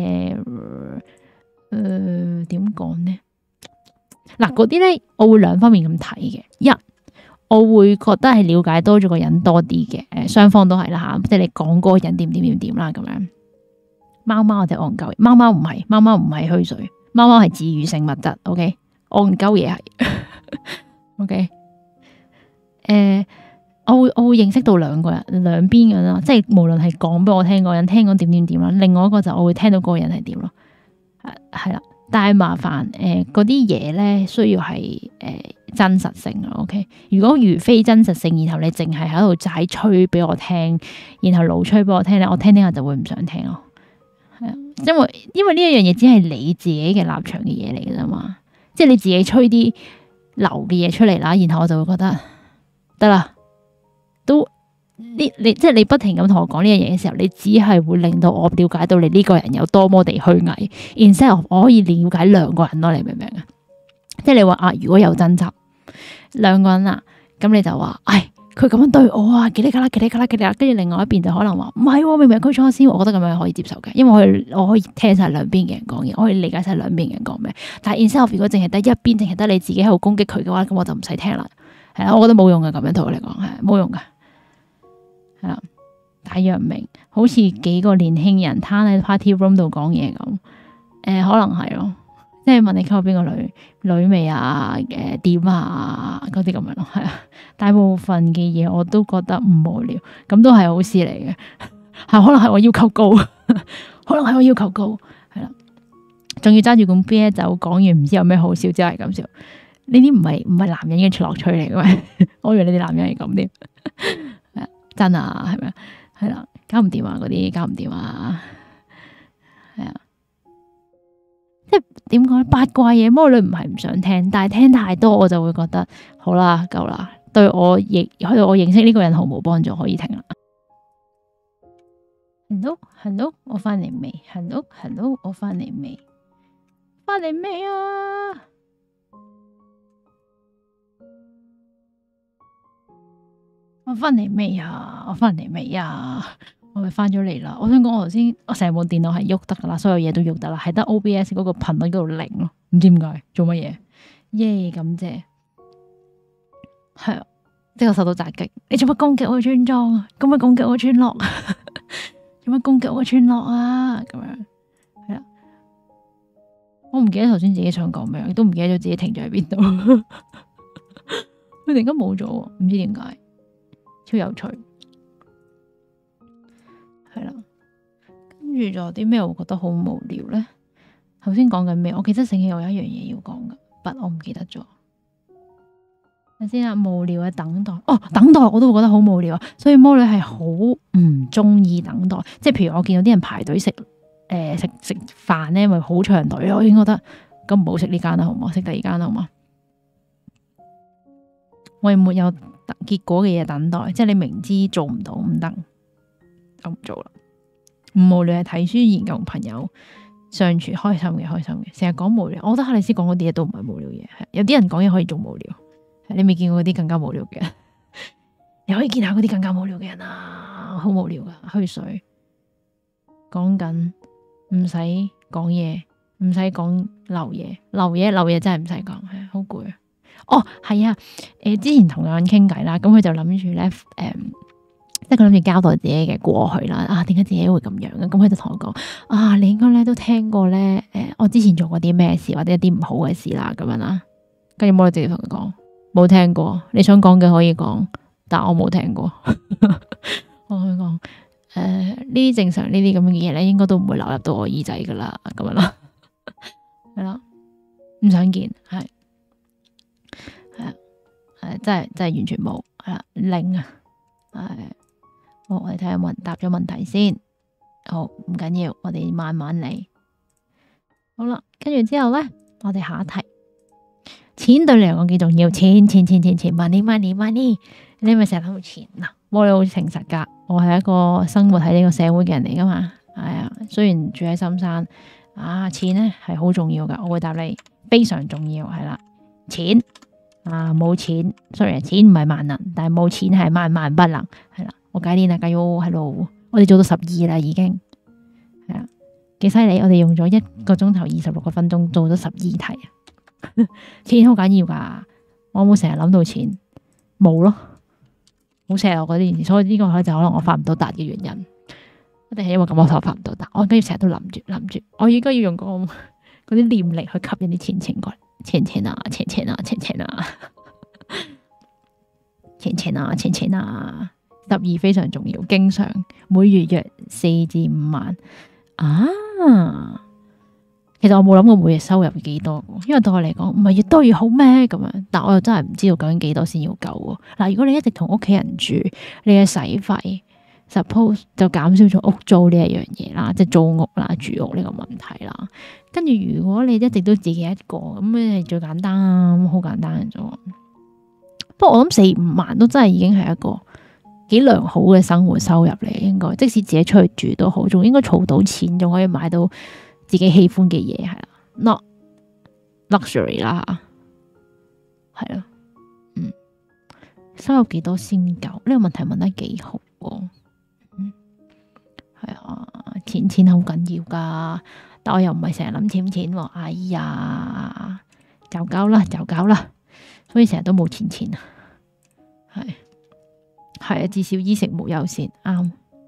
點講呢？嗱，嗰啲咧我會兩方面咁睇嘅。一，我會覺得係了解多咗個人多啲嘅，雙方都係啦吓，即係你講嗰個人點啦咁樣。貓貓就戇鳩，貓貓唔係虛水，貓貓係治癒性物質。OK， 戇鳩嘢係。OK，我會認識到兩個人兩邊嘅啦，即係無論係講俾我聽嗰人聽講點啦，另外一個就我會聽到嗰個人係點咯，係啦。但係麻煩嗰啲嘢咧需要係真實性啊。OK， 如果非真實性，然後你淨係喺度齋吹俾我聽，然後老吹俾我聽咧，我聽下就會唔想聽咯。係啊，因為呢一樣嘢只係你自己嘅立場嘅嘢嚟噶啫嘛，即係你自己吹啲流嘅嘢出嚟啦，然後我就會覺得得啦。都你即係你不停咁同我講呢樣嘢嘅時候，你只係會令到我了解到你呢個人有多麼地虛偽。instead of 我可以了解兩個人咯，你明唔明啊？即係你話啊，如果有爭執兩個人啊，咁你就話，佢咁樣對我啊，嘰哩噶啦，跟住另外一邊就可能話唔係，明明佢錯先，我覺得咁樣可以接受嘅，因為我可以聽晒兩邊嘅人講嘢，我可以理解晒兩邊嘅人講咩。但係 instead of 如果淨係得一邊，淨係得你自己喺度攻擊佢嘅話，咁我就唔使聽啦。係啦，我覺得冇用嘅，咁樣對我嚟講係冇用嘅。係啦，大約明，好似幾個年輕人攤喺 party room 度講嘢咁，可能係咯，即係問你溝邊個女未啊？點啊？嗰啲咁樣咯，係啊。大部分嘅嘢我都覺得唔無聊，咁都係好事嚟嘅。係可能係我要求高，係啦。仲要揸住罐啤酒講完，唔知有咩好笑，之後係咁笑。呢啲唔係男人嘅樂趣嚟嘅咩？我以為你哋男人係咁添。真啊，係咪啊？係啦，搞唔掂啊，嗰啲搞唔掂啊，係啊，即係點講咧？八卦嘢魔女唔係唔想聽，但係聽太多我就會覺得好啦，夠啦，對我認識呢個人毫無幫助，可以停啦。Hello，我翻嚟未 ？Hello，我翻嚟未？翻嚟未啊？我翻嚟未啊？我咪翻咗嚟啦。我想講我頭先，我成部電腦係喐得噶啦，所有嘢都喐得啦，係得 OBS 嗰個頻率嗰度零咯，唔知點解做乜嘢？耶，咁啫，係啊，即係我受到襲擊。你做乜攻擊我嘅村莊啊？做乜攻擊我嘅村落？做乜攻擊我嘅村落啊？咁樣係啦，我唔記得頭先自己想講咩，亦都唔記得咗自己停咗喺邊度。佢突然間冇咗，唔知點解。超有趣，係啦。跟住仲有啲咩我覺得好無聊咧？頭先講緊咩？我記得醒起我有一樣嘢要講噶，但我唔記得咗。 睇先啊，無聊嘅等待。哦，等待我都會覺得好無聊啊。所以魔女係好唔中意等待。即係譬如我見到啲人排隊食飯咧，咪好長隊，我已經覺得咁唔好食呢間啦，好唔好？食第二間啦，好嘛？為沒有結果嘅嘢等待，即係你明知做唔到唔得，就唔做啦。唔無聊係睇書、研究、同朋友相處，開心嘅。成日講無聊，我覺得克里斯講嗰啲嘢都唔係無聊嘢。有啲人講嘢可以做無聊，你未見過嗰啲更加無聊嘅人，你可以見下嗰啲更加無聊嘅人啊，好無聊噶，虛水。講緊唔使講嘢，唔使講流嘢真係唔使講，係好攰啊。哦，係啊，之前同有人傾偈啦，咁佢就諗住咧，即係佢諗住交代自己嘅過去啦。啊，點解自己會咁樣嘅？咁佢就同我講，啊，你應該咧都聽過咧，我之前做過啲咩事或者一啲唔好嘅事啦，咁樣啦。跟住魔女直接同佢講，冇聽過，你想講嘅可以講，但我冇聽過。我同佢講，呢啲正常呢啲咁嘅嘢咧，應該都唔會流入到我耳仔噶啦，咁樣啦，係啦，唔想見，係。真係完全冇，係啦，零啊，好，我哋睇下有冇人答咗問題先。好，唔緊要，我哋慢慢嚟。好啦，跟住之後咧，我哋下一題，錢對你嚟講幾重要？錢，money，你咪成日諗到錢嗱，我哋好誠實噶，我係一個生活喺呢個社會嘅人嚟噶嘛，係啊，雖然住喺深山，錢咧係好重要噶，我會答你非常重要，係啦，錢。冇錢 ，sorry， 錢唔係萬能，但係冇錢係萬萬不能，係啦。我解練啊，加油喺度，我哋做到12啦，已經係啊，幾犀利！我哋用咗1個鐘頭26個分鐘做咗12題啊。錢好緊要噶，我冇成日諗到錢，冇咯，好錫我嗰啲件事，所以呢個就可能我發唔到達嘅原因，一定係因為咁我發唔到達。我跟住成日都諗住，我應該要用嗰啲念力去吸引啲錢過嚟。錢啊，錢啊，12非常重要，經常每月約4至5萬啊。其實我冇諗過每月收入幾多，因為對我嚟講唔係越多越好咩咁樣，但我又真係唔知道究竟幾多先要夠。嗱，如果你一直同屋企人住，你嘅使費 suppose 就減少咗屋租呢一樣嘢啦，即係租屋啦、住屋呢個問題啦。跟住如果你一直都自己一個，咁係最簡單，好簡單嘅啫。不過我諗4、5萬都真係已經係一個幾良好嘅生活收入嚟，應該即使自己出去住都好，仲應該儲到錢，仲可以買到自己喜歡嘅嘢，係啦，not luxury 啦，係咯，收入幾多先夠？呢個問題問得幾好喎，係啊，錢好緊要噶。但我又唔係成日諗錢喎，哎呀，就搞啦，所以成日都冇錢啊，係啊，至少衣食無憂先啱。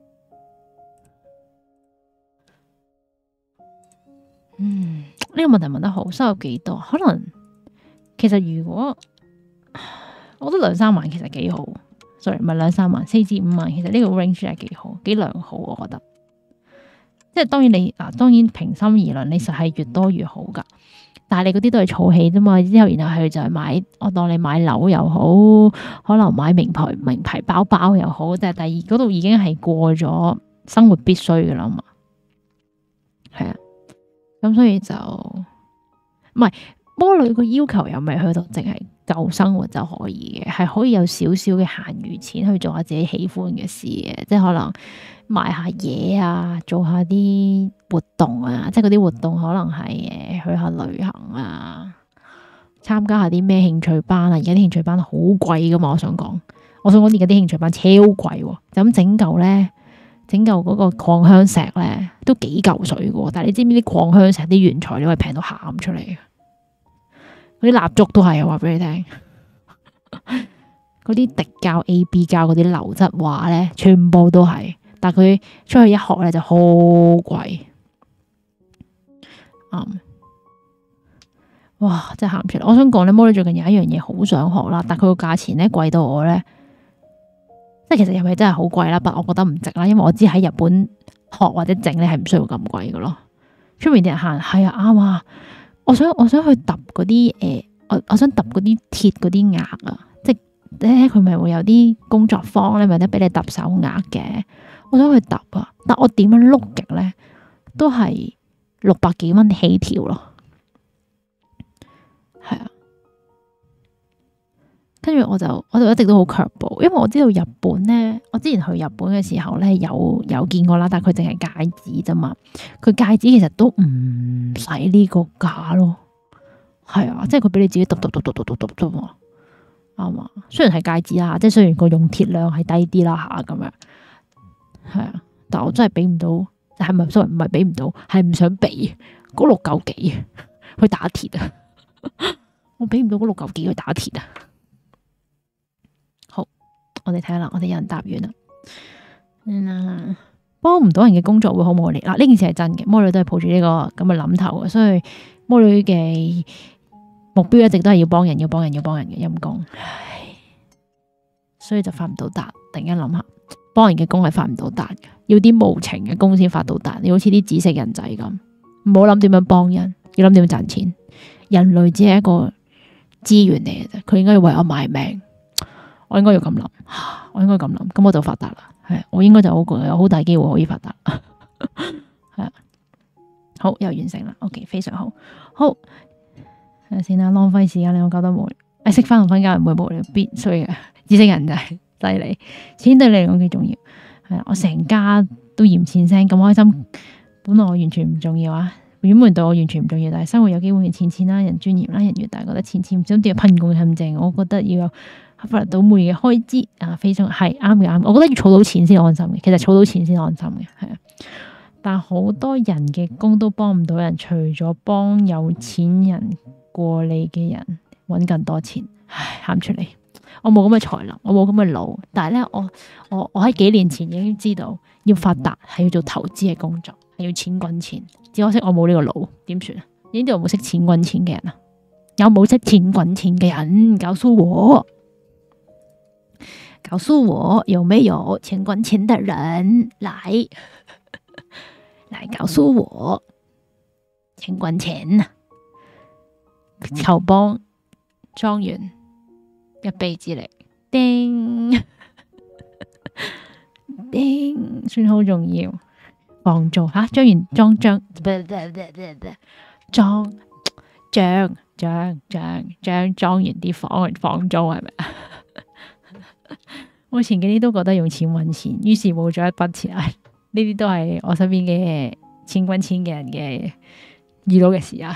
呢個問題問得好，收入幾多？可能其實如果我覺得2、3萬其實幾好，sorry，唔係2、3萬，4至5萬，其實呢個 range 係幾好，幾良好，我覺得。即係當然平心而論，你實係越多越好噶。但係你嗰啲都係儲起啫嘛，之後然後佢就係買，我當你買樓又好，可能買名牌包包又好，即係第二嗰度已經係過咗生活必須噶啦嘛。係啊，咁所以就唔係魔女個要求又未去到淨係夠生活就可以嘅，係可以有少少嘅閒餘錢去做下自己喜歡嘅事嘅，即係可能買下嘢啊，做下啲活動啊，即係嗰啲活動可能係去下旅行啊，參加下啲咩興趣班啊。而家啲興趣班好貴噶嘛，我想講而家啲興趣班超貴，就咁整嚿嗰個礦香石咧都幾嚿水噶，但係你知唔知啲礦香石啲原材料係平到喊出嚟嘅？嗰啲蠟燭都係，我話俾你聽，嗰啲滴膠、AB 膠嗰啲流質畫咧，全部都係。但佢出去一學咧就好貴，哇！真係喊唔出嚟。我想講咧，魔女最近有一樣嘢好想學啦，但佢個價錢咧貴到我咧，即係其實又係真係好貴啦，但我覺得唔值啦，因為我知喺日本學或者整咧係唔需要咁貴噶咯。出面啲人行係啊啱啊，我想去揼嗰啲我想揼嗰啲鐵嗰啲額啊。即咧，佢咪會有啲工作坊咧，咪得俾你揼手額嘅。我想去揼啊，但我點樣碌極咧，都係600幾蚊起跳咯。係啊，跟住我就一直都好卻步，因為我知道日本咧，我之前去日本嘅時候咧，有見過啦，但係佢淨係戒指啫嘛，佢戒指其實都唔使呢個價咯。係啊，即係佢俾你自己揼啫嘛，啱嘛？雖然係戒指啦，即係雖然個用鐵量係低啲啦吓咁樣，係啊，但我真係俾唔到，係咪？sorry，唔係俾唔到，係唔想俾嗰6嚿幾去打鐵啊！我俾唔到嗰6嚿幾去打鐵啊！好，我哋睇下啦，我哋有人答完啦。幫唔到人嘅工作會好無力嗱，呢件事係真嘅，魔女都係抱住呢個咁嘅諗頭嘅，所以魔女嘅目標一直都係要幫人嘅陰公，所以就發唔到達。突然間諗下，幫人嘅工係發唔到達嘅，要啲無情嘅工先發到達。你好似啲紫色人仔咁，唔好諗點樣幫人，要諗點樣賺錢。人類只係一個資源嚟嘅啫，佢應該要為我賣命。我應該要咁諗，咁我就發達啦。係，我應該就有好大機會可以發達。係啊，好，又完成啦。OK， 非常好。好，睇下先啦，浪費時間令我覺得無聊。食飯同瞓覺唔會無聊，必須嘅。知識人就係犀利，錢對你嚟講幾重要。係啊，我成家都嫌錢聲咁開心，本來我完全唔重要啊。原本對我完全唔重要，但係生活有機會嘅錢啦，人尊嚴啦，人越大覺得錢唔想跌入貧窮陷阱。我覺得要有合法到每嘅開支啊，非常係啱嘅。我覺得要儲到錢先安心嘅，其實儲到錢先安心嘅，係啊。但好多人嘅工都幫唔到人，除咗幫有錢人過嚟嘅人搵更多錢，唉，喊出嚟。我冇咁嘅才能，我冇咁嘅腦，但係咧，我喺幾年前已經知道要發達係要做投資嘅工作，係要錢滾錢。只可惜我冇呢個腦，點算啊？呢度有冇識錢滾錢嘅人啊？有冇識錢滾錢嘅人？告訴我，有沒有錢滾錢的人來告訴我，錢滾錢，求幫莊園一臂之力，叮叮，算好重要。房租吓，張莊園啲房租係咪啊？我前幾年都覺得用錢搵錢，於是冇咗一筆錢。呢啲都係我身邊嘅錢滾錢嘅人嘅遇到嘅事啊，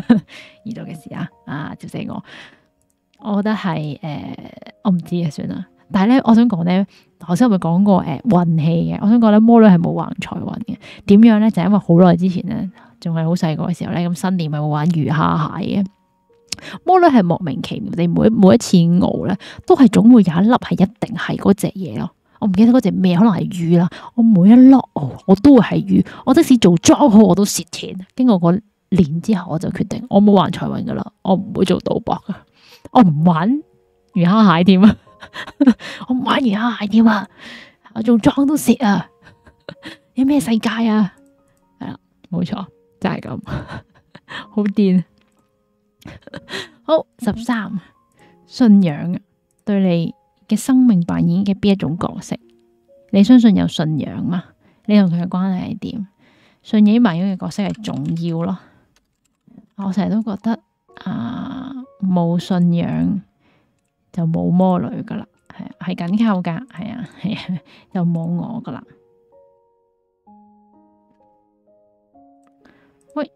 笑死我！我覺得係我唔知啊，算啦。但係咧，我想講咧，頭先我咪講過運氣嘅。我想講咧，魔女係冇橫財運嘅。點樣咧？就係因為好耐之前咧，仲係好細個嘅時候咧，咁新年咪會玩魚蝦蟹嘅。魔女係莫名其妙地每一次熬咧，都係總會有一粒係一定係嗰隻嘢咯。我唔記得嗰隻咩，可能係魚啦。我每一粒熬，我都會係魚。我即使做莊好，我都蝕錢。經過個年之後，我就決定我冇橫財運噶啦，我唔會做賭博噶，我唔玩魚蝦蟹添啊！我唔玩魚蝦蟹添啊！我做莊都蝕啊！有咩世界啊？係啦，冇錯，就係咁，好癲。好，13，信仰對你嘅生命扮演嘅邊一種角色？你相信有信仰嗎？你同佢嘅關係係點？信仰扮演嘅角色係重要咯。我成日都覺得冇信仰就冇魔女噶啦，係緊靠噶，係啊，就冇我噶啦。喂，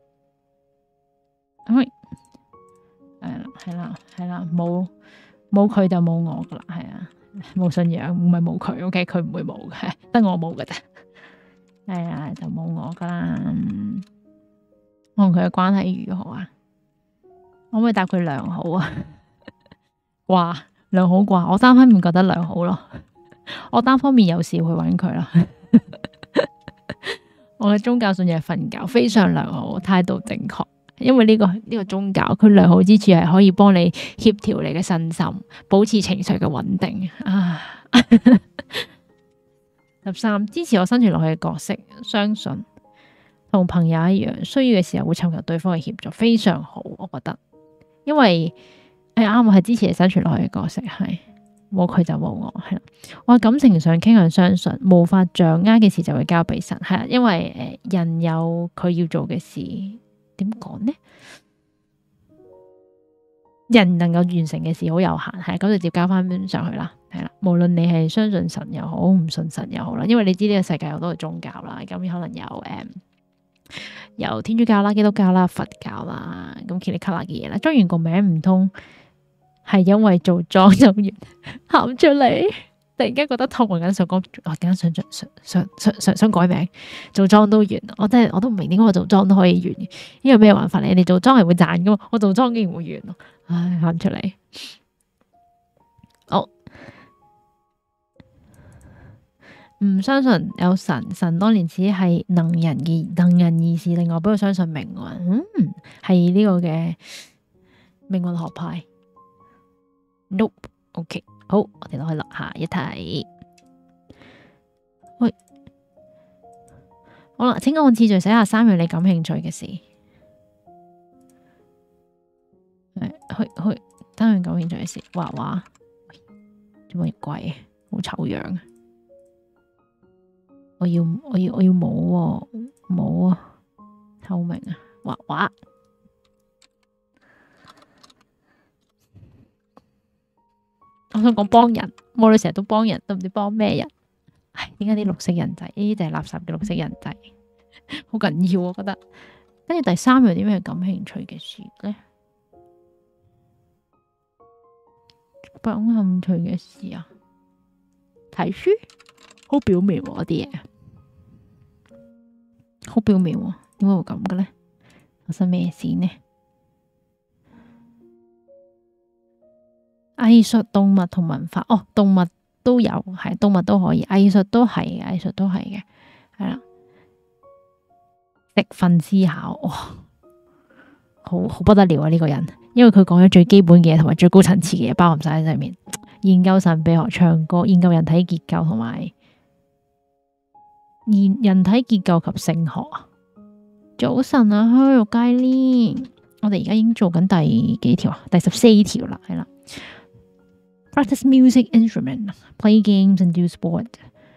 係啦，冇佢就冇我噶啦，係啊，冇信仰唔係冇佢，OK，佢唔會冇嘅，得我冇嘅啫，係啊，就冇我噶啦。我同佢嘅關係如何啊？我可唔可以答佢良好啊？哇，良好啩？我單方面覺得良好咯，我單方面有事去揾佢啦。我嘅宗教信仰係瞓覺，非常良好，態度正確。因為呢個宗教，佢良好之處係可以幫你協調你嘅身心，保持情緒嘅穩定啊。13，支持我生存落去嘅角色，相信同朋友一樣，需要嘅時候會尋求對方嘅協助，非常好，我覺得。因為啱，我係支持你生存落去嘅角色，係冇佢就冇我，係啦。我喺感情上傾向相信，無法掌握嘅事就會交俾神，係啦。因為人有佢要做嘅事，點講呢？人能夠完成嘅事好有限，係咁就直接交翻上去啦，係啦。無論你係相信神又好，唔信神又好啦，因為你知呢個世界有好多宗教啦，咁可能有天主教啦、基督教啦、佛教啦，咁噼里卡啦嘅嘢啦，裝完個名唔通係因為做莊就完喊出嚟，突然間覺得痛，我緊想講，我突然間想改名，做莊都完，我都唔明點解我做莊都可以完，呢個咩玩法嚟？你做莊係會賺噶嘛？我做莊竟然會完咯，唉，喊出嚟。好，唔相信有神，神當年只係能人異士，另外不過相信命運，係呢個嘅命運學派。Nope，OK，好，我哋落去下一題。喂，好啦，請按次序寫下3樣你感興趣嘅事。去3樣感興趣嘅事，畫畫，做乜嘢貴啊？好醜樣。我要冇冇啊，透明啊，畫畫。我想講幫人，我哋成日都幫人，都唔知幫咩人。唉，點解啲綠色人仔呢啲就係垃圾嘅綠色人仔，好緊要我覺得。跟住第3樣啲咩感興趣嘅事咧？感興趣嘅事啊，睇書，好表面喎啲嘢，好表面喎，點解會咁嘅咧？發生咩事呢？藝術、動物同文化，動物都有，係動物都可以，藝術都係嘅，係啦。食瞓思考，哇，好不得了啊！呢個人，因為佢講咗最基本嘅嘢同埋最高層次嘅嘢，包含晒喺上面。研究神秘學、唱歌、研究人體結構同埋人體結構及性學啊！早晨啊，虛肉街呢，我哋而家已經做緊第幾條啊？第14條啦，係啦。Practice music instrument, play games and do sport。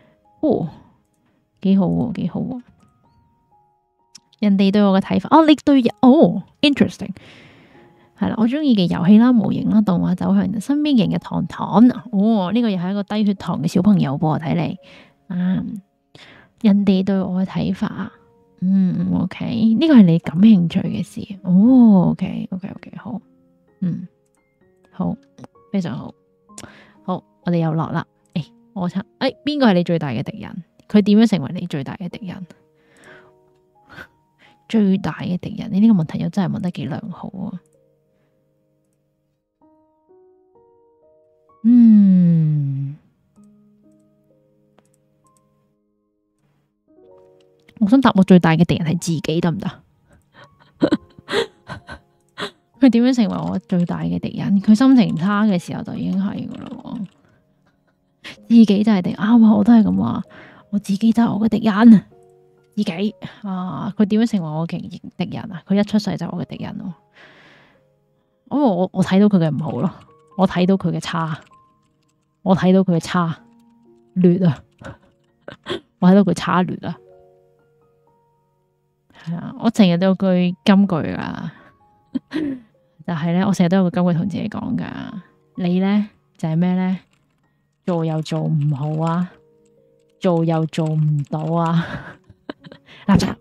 幾好喎，幾好喎！人哋對我嘅睇法，你對interesting。係啦，我中意嘅遊戲啦、模型啦、動畫走向身邊嘅人嘅糖糖。呢個又係一個低血糖嘅小朋友噃，睇嚟。人哋對我嘅睇法，OK，呢個係你感興趣嘅事。OK，好，好，非常好。好，我哋又落啦。邊個係你最大嘅敵人？佢點樣成為你最大嘅敵人？最大嘅敵人，你呢個問題又真係問得幾良好啊！我想答我最大嘅敵人係自己，得唔得？佢點樣成為我最大嘅敵人？佢心情差嘅時候就已經係噶啦，自己就係敵人。啱啊，我都係咁話，我自己就係我嘅敵人。自己佢點樣成為我嘅敵人啊？佢一出世就係我嘅敵人咯。我睇到佢嘅唔好咯，我睇到佢嘅差，我睇到佢嘅差劣啊，我睇到佢差劣啊。係啊，我成日都有句金句噶，但係咧，我成日都有個金句同自己講噶。你咧就係咩咧？做又做唔好啊，做又做唔到啊，垃圾。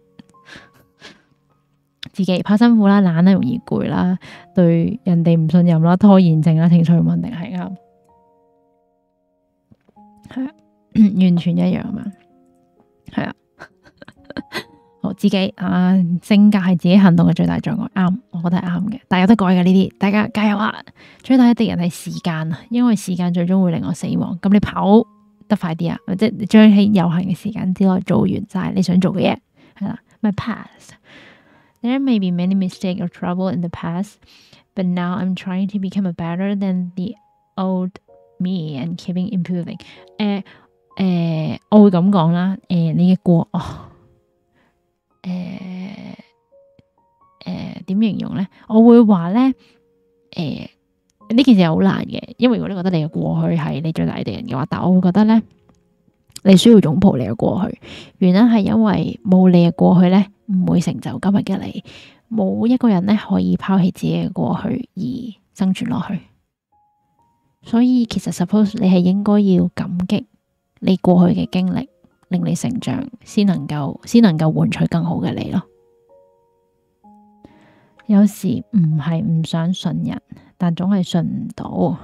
自己怕辛苦啦，懶啦，容易攰啦，對人哋唔信任啦，拖延症啦，情緒問題係啱，係啊，完全一樣啊嘛，係啊。好，自己性格係自己行動嘅最大障礙，啱，我覺得係啱嘅，但係有得改嘅呢啲，大家加油啊！最大嘅敵人係時間啊，因為時間最終會令我死亡。咁你跑得快啲啊，或者你將喺有限嘅時間之內做完晒你想做嘅嘢，係啦。My past, there may be many mistakes or trouble in the past, but now I'm trying to become a better than the old me and keeping improving。我會咁講啦，你嘅過點形容咧？我會話咧， 呢件事係好難嘅，因為如果你覺得你嘅過去係你最大嘅敵人嘅話，但我會覺得咧，你需要擁抱你嘅過去。原因係因為冇你嘅過去咧，唔會成就今日嘅你。冇一個人咧可以拋棄自己嘅過去而生存落去。所以其實 suppose 你係應該要感激你過去嘅經歷，令你成長，先能夠換取更好嘅你咯。有時唔係唔想信人，但總係信唔到。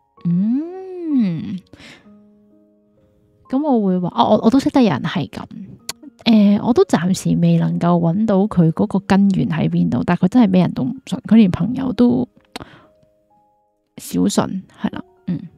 咁我會話，我都識得有人係咁。我都暫時未能夠揾到佢嗰個根源喺邊度，但係佢真係咩人都唔信，佢連朋友都少信，係啦，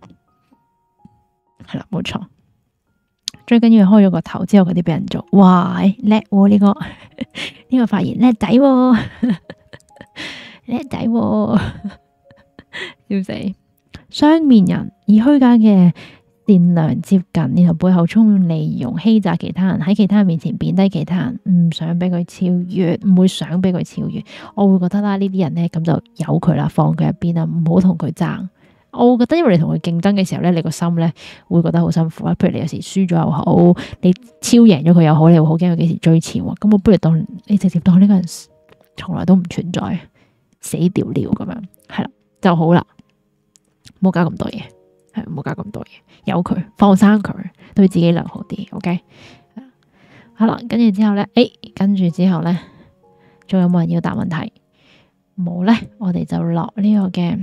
係啦，冇錯。最緊要開咗個頭之後，嗰啲俾人做，哇，叻喎呢個呢個發言叻仔喎，叻仔喎，笑死！雙面人以虛假嘅善良接近，然後背後充滿利用，欺詐其他人，喺其他人面前貶低其他人，唔想俾佢超越，唔會想俾佢超越。我會覺得啦，呢啲人咧，咁就由佢啦，放佢入邊啦，唔好同佢爭。我會覺得，因為你同佢競爭嘅時候咧，你個心咧會覺得好辛苦啦。譬如你有時輸咗又好，你超贏咗佢又好，你會好驚佢幾時追錢喎。咁我不如當你直接當呢個人從來都唔存在，死掉了咁樣，係啦就好啦，冇搞咁多嘢，係冇搞咁多嘢，由佢放生佢，對自己良好啲。OK，好啦，跟住之後咧，跟住之後咧，仲有冇人要答問題？冇咧，我哋就落呢個嘅。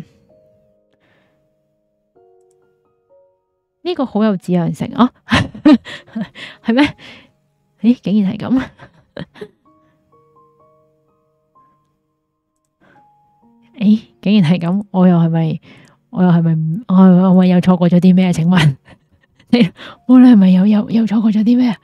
呢個好有指向性啊，係咩？咦，竟然係咁！竟然係咁，我又係咪我係咪又錯過咗啲咩？請問你係咪又錯過咗啲咩？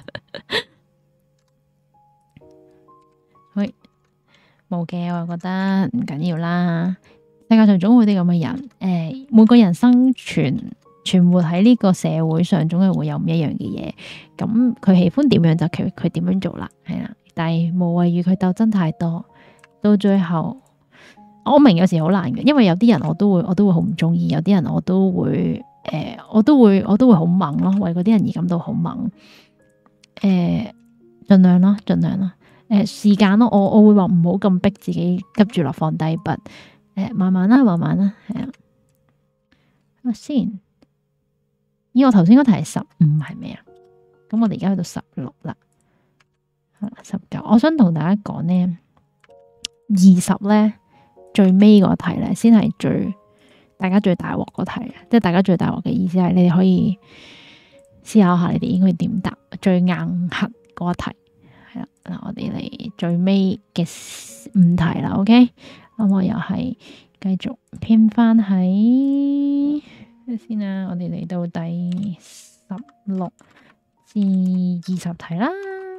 喂，冇嘅，我覺得唔緊要啦。世界上總會有啲咁嘅人，每個人生存活喺呢個社會上，總係會有唔一樣嘅嘢。咁佢喜歡點樣就佢點樣做啦，係啦。但係無謂與佢鬥爭太多，到最後我明有時好難嘅，因為有啲人我都會好唔中意，有啲人我都會好猛咯，為嗰啲人而感到好猛。盡量啦。時間咯，我會話唔好咁逼自己，急住落放低筆。慢慢啦，係啊。咁先。我頭先嗰題係15係咩啊？咁我哋而家去到16啦，19。我想同大家講呢，20呢最尾嗰題呢，先係大家最大鑊嗰題，即係大家最大鑊嘅意思係你哋可以思考下，你哋應該點答最硬核嗰題。係啦，嗱，我哋嚟最尾嘅5題啦。OK，咁我又係繼續編翻喺。先啊，我哋嚟到第16至20題啦，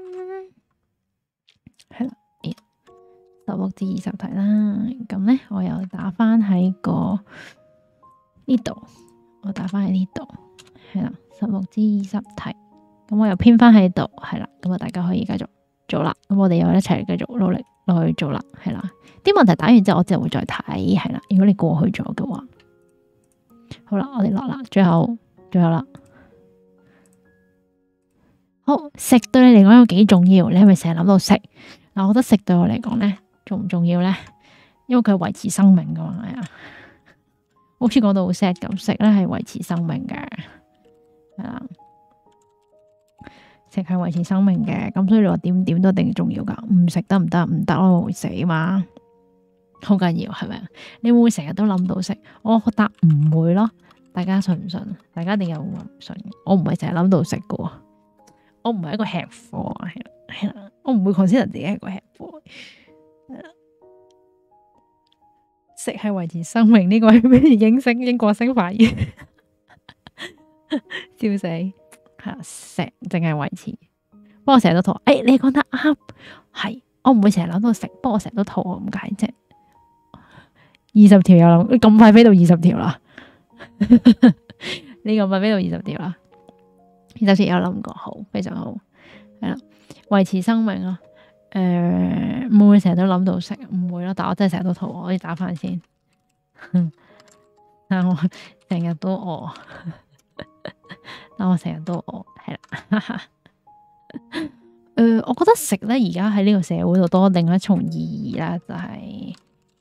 係啦，16至20題啦。咁咧，我又打翻喺呢度，我打翻喺呢度，係啦，16至20題。咁我又編翻喺度，係啦。咁啊，大家可以繼續做啦。咁我哋又一齊繼續努力落去做啦，係啦。啲問題打完之後，我之後會再睇，係啦。如果你過去咗嘅話。好啦，我哋落啦，最後啦。好，食對你嚟講有幾重要？你係咪成日諗到食？嗱，我覺得食對我嚟講咧，重唔重要咧？因為佢係維持生命噶嘛，係啊。好似講到好 sad 咁，食咧係維持生命嘅，係啦。食係維持生命嘅，咁所以你話點都一定重要噶。唔食得唔得？唔得咯，會死嘛。好緊要係咪啊？你會唔會成日都諗到食？我覺得唔會咯。大家信唔信？大家一定有話唔信？我唔係成日諗到食嘅，我唔係一個吃貨，係啦，我唔會 consider 自己係個吃貨。食係維持生命，呢個係咩英國式發言？笑死！係啊，食淨係維持。不過我成日都肚，你講得啱，係我唔會成日諗到食，不過我成日都肚，咁解啫。20條有諗，咁快飛到20條啦！你咁快飛到20條啦？20條有諗過，好，非常好，係啦，維持生命咯。唔會成日都諗到食，唔會咯。但我真係成日都肚餓，我可以打翻先。 但我成日都餓，但我成日都餓，係啦。我覺得食咧而家喺呢個社會度多另一重意義啦，就係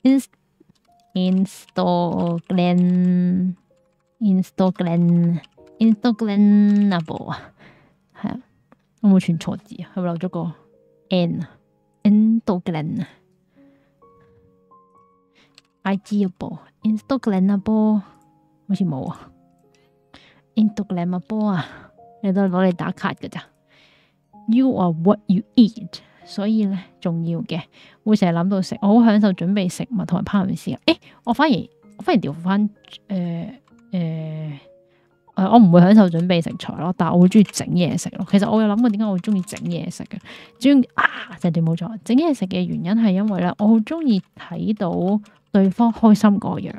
Instagramable 啊，係啊，我冇串錯字啊，係咪漏咗個 Instagram Instagramable 好似冇啊 Instagramable 啊，你都攞嚟打卡㗎咋。You are what you eat， 所以咧重要嘅，會成日諗到食，我好享受準備食物同埋烹飪時間。我反而調翻我唔會享受準備食材咯，但係我會中意整嘢食咯。其實我有諗過點解我會中意整嘢食嘅，主要就係冇錯，整嘢食嘅原因係因為咧，我好中意睇到對方開心個樣，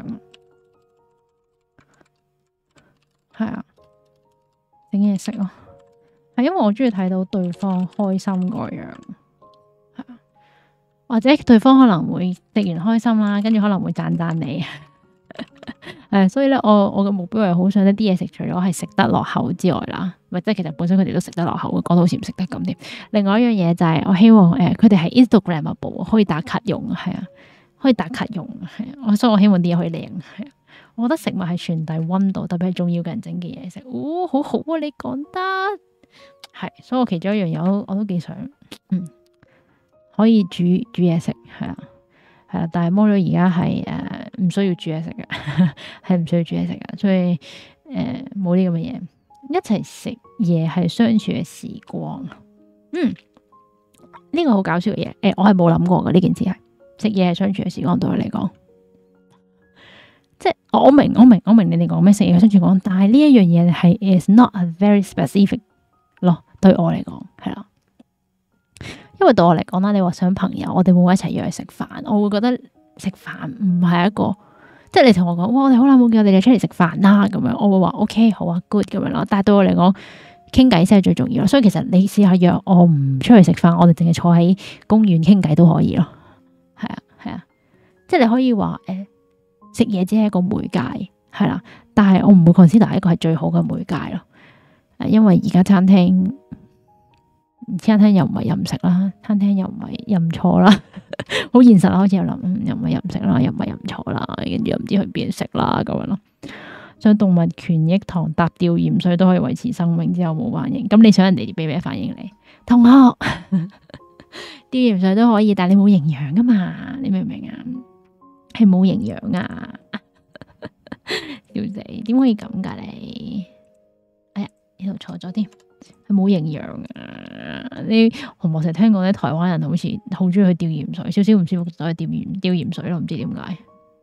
係啊，整嘢食咯。係因為我中意睇到對方開心個樣，係啊，或者對方可能會食完開心啦，跟住可能會讚你，所以咧我嘅目標係好想呢啲嘢食，除咗係食得落口之外啦，或者其實本身佢哋都食得落口嘅，講到好似唔食得咁添。另外一樣嘢就係我希望佢哋係 Instagramable 可以打卡用，係啊，可以打卡用，係啊，所以我希望啲嘢可以靚，係啊。我覺得食物係傳遞溫度，特別係重要嘅人整嘅嘢食，好好啊！你講得。係，所以我其中一樣嘢我都幾想，可以煮嘢食，係啦，但係魔女而家係唔需要煮嘢食嘅，係唔需要煮嘢食嘅，所以冇呢咁嘅嘢，一齊食嘢係相處嘅時光，呢個好搞笑嘅嘢，我係冇諗過嘅呢件事係食嘢係相處嘅時光對我嚟講，即係我明你哋講咩食嘢係相處講，但係呢一樣嘢係 is not a very specific。咯，對我嚟講係啦，因為對我嚟講啦，你話想朋友，我哋會唔會一齊約去食飯？我會覺得食飯唔係一個，即係你同我講，哇，我哋好耐冇見，我哋就出嚟食飯啦咁樣，我會話 OK 好啊 good 咁樣咯。但係對我嚟講，傾偈先係最重要咯。所以其實你試下約我唔出去食飯，我哋淨係坐喺公園傾偈都可以咯。係啊，即係你可以話食嘢只係一個媒介係啦，但係我唔會 consider 一個係最好嘅媒介咯。因為而家餐廳又唔係任食啦，餐廳又唔係任坐啦，好現實啦，好似又諗又唔係任食啦，又唔係任坐啦，跟住又唔知去邊食啦咁樣咯。想動物權益堂搭吊鹽水都可以維持生命，之後冇反應，咁你想人哋俾咩反應你？同學吊鹽水都可以，但係你冇營養噶嘛？你明唔明啊？係冇營養啊！小姐點可以咁噶你？呢度錯咗添，係冇營養啊！你我成日聽講咧，台灣人好似好中意去吊鹽水，少少唔舒服就去吊鹽水咯，唔知點解。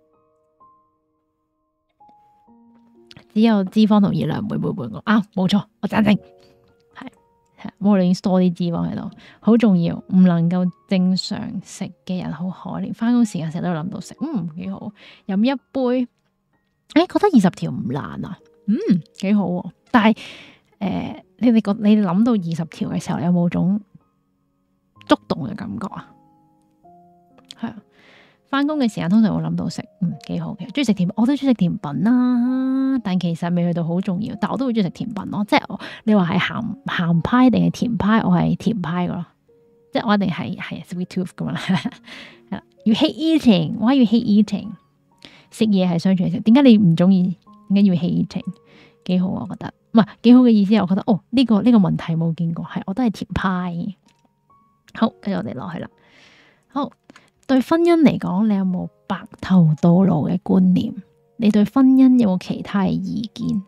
只有脂肪同熱量唔會背叛我啊！冇錯，我贊成。係我哋已經多啲脂肪喺度，好重要。唔能夠正常食嘅人好可憐，翻工時間成日都諗到食，幾好。飲一杯，覺得20條唔難啊，幾好喎。但係你諗到20條嘅時候，有冇種觸動嘅感覺啊？係啊，翻工嘅時間通常會諗到食，幾好嘅，中意食甜，我都中意食甜品啦。但其實未去到好重要，但我都會中意食甜品咯。即係你話係鹹派定係甜派，我係甜派噶咯。即係我一定係 sweet tooth 噶嘛。You hate eating， why you hate eating？ 食嘢係相處嚟食，點解你唔中意？點解要 hate eating？ 幾好啊，我覺得。唔係幾好嘅意思，我覺得呢個問題冇見過，係我都係甜派。好，跟住我哋落去啦。好，對婚姻嚟講，你有冇白頭到老嘅觀念？你對婚姻有冇其他嘅意見？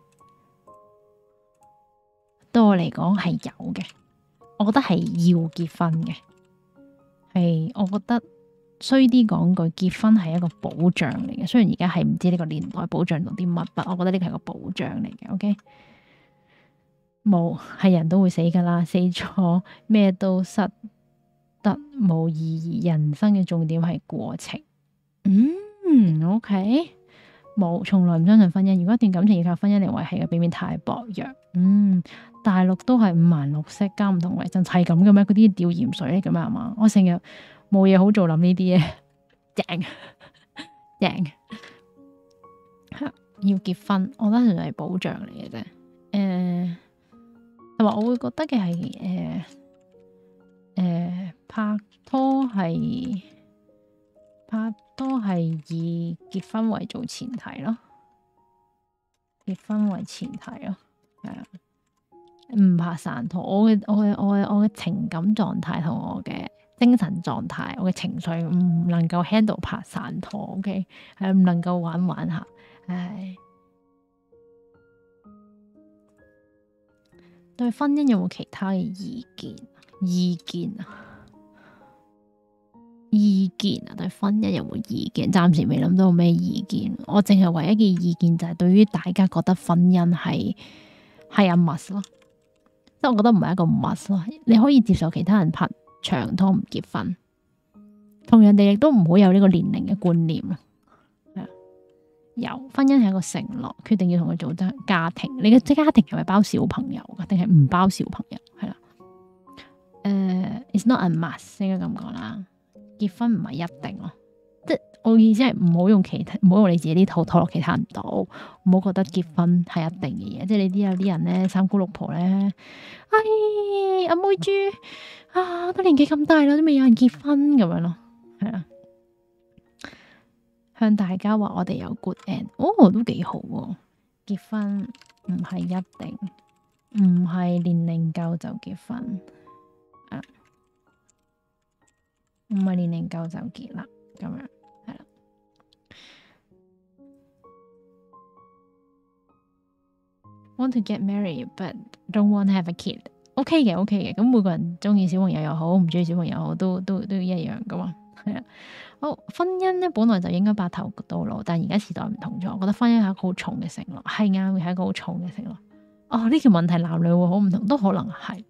對我嚟講係有嘅，我覺得係要結婚嘅，係我覺得衰啲講句，結婚係一個保障嚟嘅。雖然而家係唔知呢個年代保障到啲乜，我覺得呢個係個保障嚟嘅。OK。冇，係人都會死噶啦，死咗咩都失得冇意義。人生嘅重點係過程。OK，冇，從來唔相信婚姻。如果一段感情要靠婚姻嚟維繫嘅，避免太薄弱。大陸都係五顏六色，加唔同位陣係咁嘅咩？嗰啲吊鹽水嚟嘅咩係嘛？我成日冇嘢好做，諗呢啲嘢，正。 要結婚，我覺得純粹係保障嚟嘅啫。同埋我會覺得嘅係拍拖係以結婚為做前提咯，結婚為前提咯，係啊，唔拍散拖。我嘅情感狀態同我嘅精神狀態，我嘅情緒唔能夠 handle 拍散拖，OK， 係唔能夠玩玩下，唉。對婚姻有冇其他嘅意見？意見啊，對婚姻有冇意見？暫時未諗到咩意見。我淨係唯一嘅意見就係對於大家覺得婚姻係a must咯，即係我覺得唔係一個 must 咯。你可以接受其他人拍長拖唔結婚，同人哋亦都唔好有呢個年齡嘅觀念啊。有婚姻係一個承諾，決定要同佢做家庭。你嘅家庭係咪包小朋友噶，定係唔包小朋友？係啦，it's not a must 應該咁講啦。結婚唔係一定咯，即係我意思係唔好用你自己啲套落其他人度，唔好覺得結婚係一定嘅嘢。即係你有啲人咧，三姑六婆咧，阿妹豬都年紀咁大啦，都未有人結婚咁樣咯，係啊。向大家話我哋有 good end， 都幾好喎。結婚唔係一定，唔係年齡夠就結婚，唔係年齡夠就結啦，咁樣係啦。Want to get married but don't want to have a kid。OK 嘅，咁每個人中意小朋友又好，唔中意小朋友又好，都一樣噶嘛，係啊。好，婚姻咧本來就應該白頭到老，但係而家時代唔同咗，我覺得婚姻係一個好重嘅承諾，係啱嘅，係一個好重嘅承諾。呢條問題男女會好唔同，都可能係，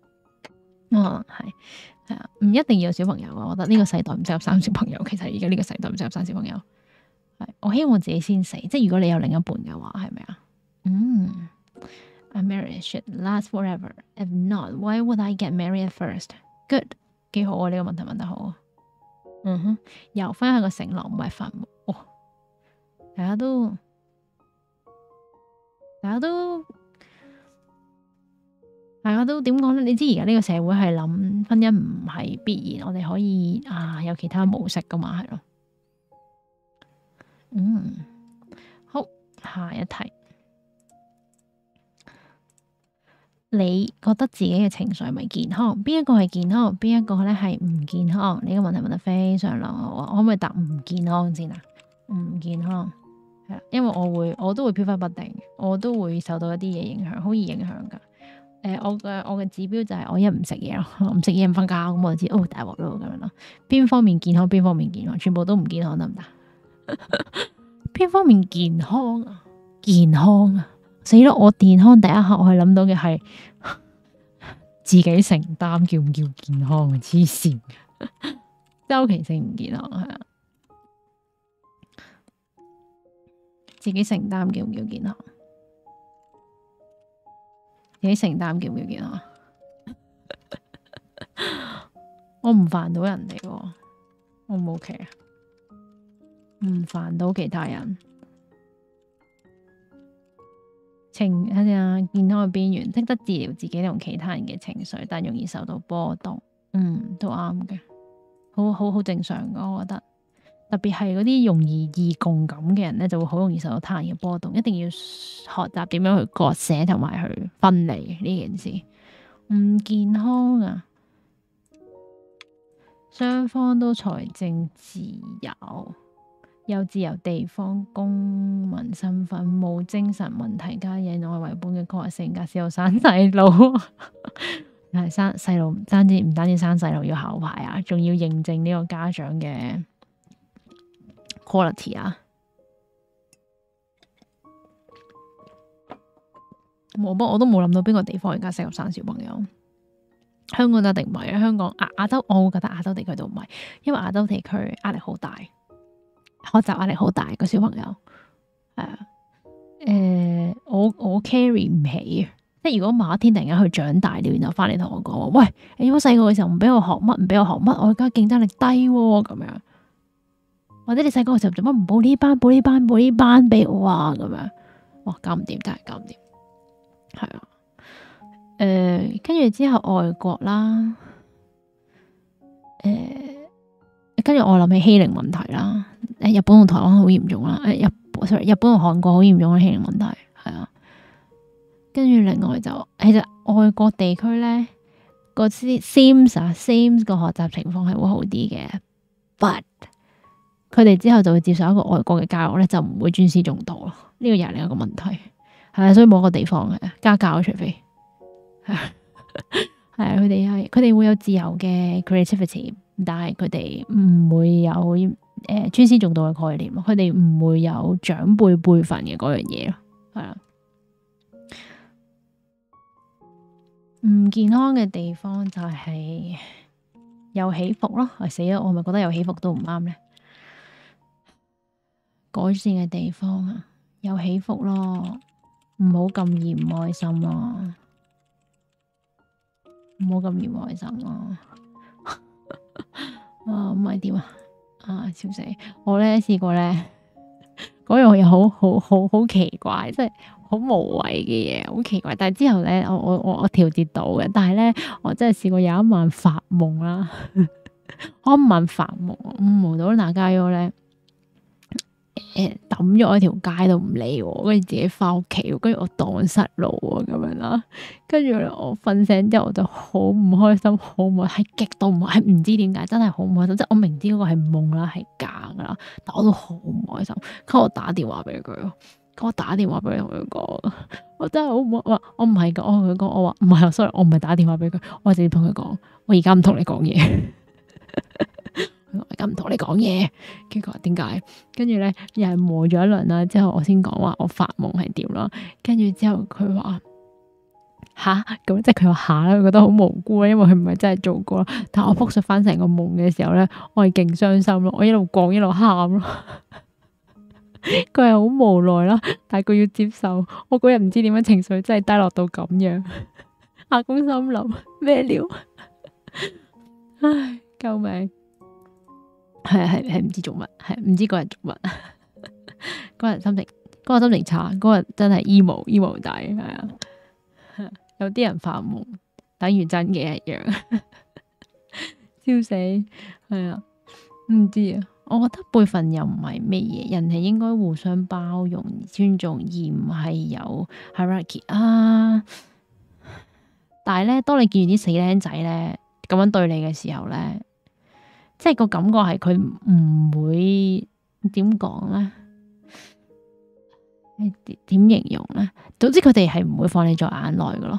係啊，唔一定要有小朋友啊。我覺得呢個世代唔適合生小朋友，其實而家呢個世代唔適合生小朋友。係，我希望自己先死，即係如果你有另一半嘅話，係咪啊？A marriage should last forever. If not, why would I get married first? Good， 幾好啊！呢個問題問得好啊。又婚姻係個承諾，唔係墳墓。大家都點講咧？你知而家呢個社會係諗婚姻唔係必然，我哋可以有其他模式噶嘛，係咯。好，下一題，你覺得自己嘅情緒係咪健康？邊一個係健康？邊一個咧係唔健康？呢個問題問得非常好啊！我可唔可以答唔健康先啊？唔健康係啦，因為我都會飄忽不定，我都會受到一啲嘢影響，好易影響噶。我嘅指標就係我一唔食嘢咯，唔食嘢唔瞓覺，咁我就知大鑊咯咁樣咯。邊方面健康？邊方面健康？全部都唔健康得唔得？邊方面健康啊？健康啊！死咯！我健康第一刻我係諗到嘅係自己承擔，叫唔叫健康啊？黐線，周期性唔健康係啊！自己承擔叫唔叫健康？自己承擔叫唔叫健康？我唔煩到人哋喎，我唔 OK 啊，唔煩到其他人。健康嘅邊緣，識得治療自己同其他人嘅情緒，但容易受到波動。都啱嘅，好正常嘅，我覺得。特別係嗰啲容易易共感嘅人咧，就會好容易受到他人嘅波動。一定要學習點樣去割捨同埋去分離呢件事。唔健康啊！雙方都財政自由。有自由地方，公民身份，冇精神問題，加以愛為本嘅個人性格，先有生細路。係生細路，唔單止生細路要考牌啊，仲要認證呢個家長嘅 quality 啊。我都冇諗到邊個地方而家適合生小朋友。香港一定唔係啊，香港亞洲，我會覺得亞洲地區都唔係，因為亞洲地區壓力好大。學習壓力好大，個小朋友我 carry 唔起啊！即係如果某一天突然間佢長大了，然後翻嚟同我講話，喂，你如果細個嘅時候唔俾我學乜，唔俾我學乜，我而家競爭力低喎，咁樣，或者你細個嘅時候做乜唔報呢班俾我啊？咁樣， 哇，搞唔掂，真係搞唔掂。係啊，跟住之後外國啦，跟住我諗起欺凌問題啦，日本同台灣好嚴重啦，日本同韓國好嚴重嘅欺凌問題，係啊。跟住另外就其實外國地區咧個 Sims 個學習情況係會好啲嘅，but 佢哋之後就會接受一個外國嘅教育咧，就唔會尊師重道咯。呢個又係另一個問題，係啊，所以冇一個地方嘅家教，除非係啊，佢哋會有自由嘅 creativity， 但係佢哋唔會有尊師重道嘅概念咯，佢哋唔會有長輩輩份嘅嗰樣嘢咯，係啊。唔健康嘅地方就係有起伏咯，死啦！我咪覺得有起伏都唔啱咧。改善嘅地方啊，有起伏咯，唔好咁易唔開心咯，唔好咁易唔開心咯。啊，唔係點啊？啊，笑死！我咧試過咧，嗰樣嘢好奇怪，即係好無謂嘅嘢，好奇怪。但係之後咧，我調節到嘅。但係咧，我真係試過有一晚發夢啦，我一晚發夢，夢到那家伙咧，抌咗我喺條街度唔理我，跟住自己翻屋企，跟住我蕩失路啊咁樣啦。跟住我瞓醒之後，我就好唔開心，好唔開心，係極度唔係唔知點解，真係好唔開心。即係我明知嗰個係夢啦，係假噶啦，但我都好唔開心。跟住我打電話俾佢，我打電話俾佢同佢講，我真係好唔開，我唔係噶，我同佢講，我話唔係，sorry，我唔係打電話俾佢，我直接同佢講，我而家唔同你講嘢。我而家唔同你講嘢，跟住佢話點解？跟住咧又係磨咗一輪啦，之後我先講話我發夢係點啦。跟住之後佢話吓，咁即係佢話吓啦，佢覺得好無辜啦，因為佢唔係真係做過啦。但係我複述翻成個夢嘅時候咧，我係勁傷心咯，我一路講一路喊咯。佢係好無奈啦，但係佢要接受我嗰日唔知點樣情緒真係低落到咁樣。阿公心諗咩料？唉，救命！係唔知做乜，係唔知嗰日做乜。嗰日心情差，嗰日真係 emo 大，係啊。有啲人發夢等於真嘅一樣，笑死，係啊。唔知啊，我覺得輩份又唔係咩嘢，人係應該互相包容、尊重，而唔係有 hierarchy 啊。但係咧，當你見住啲死僆仔咧咁樣對你嘅時候咧，即係個感覺係佢唔會點講咧？點形容咧？總之佢哋係唔會放你在眼內嘅咯。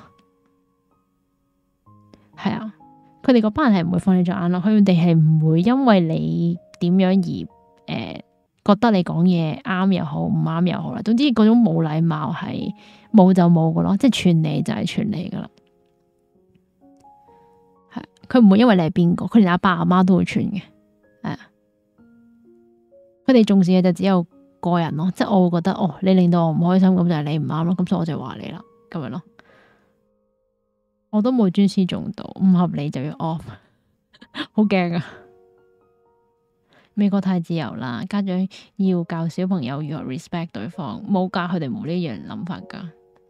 係啊，佢哋嗰班人係唔會放你在眼內，佢哋係唔會因為你點樣而覺得你講嘢啱又好，唔啱又好啦。總之嗰種冇禮貌係冇就冇嘅咯，即係傳你就係傳你噶啦。係，佢唔會因為你係邊個，佢連阿爸阿媽都會傳嘅。係啊，佢哋重視嘅就只有個人咯，即係我會覺得哦，你令到我唔開心，咁就係你唔啱咯，咁所以我就話你啦，咁樣咯。我都冇尊師重道，唔合理就要 off， 好驚啊！美國太自由啦，家長要教小朋友如何 respect 對方，冇教佢哋冇呢樣諗法噶。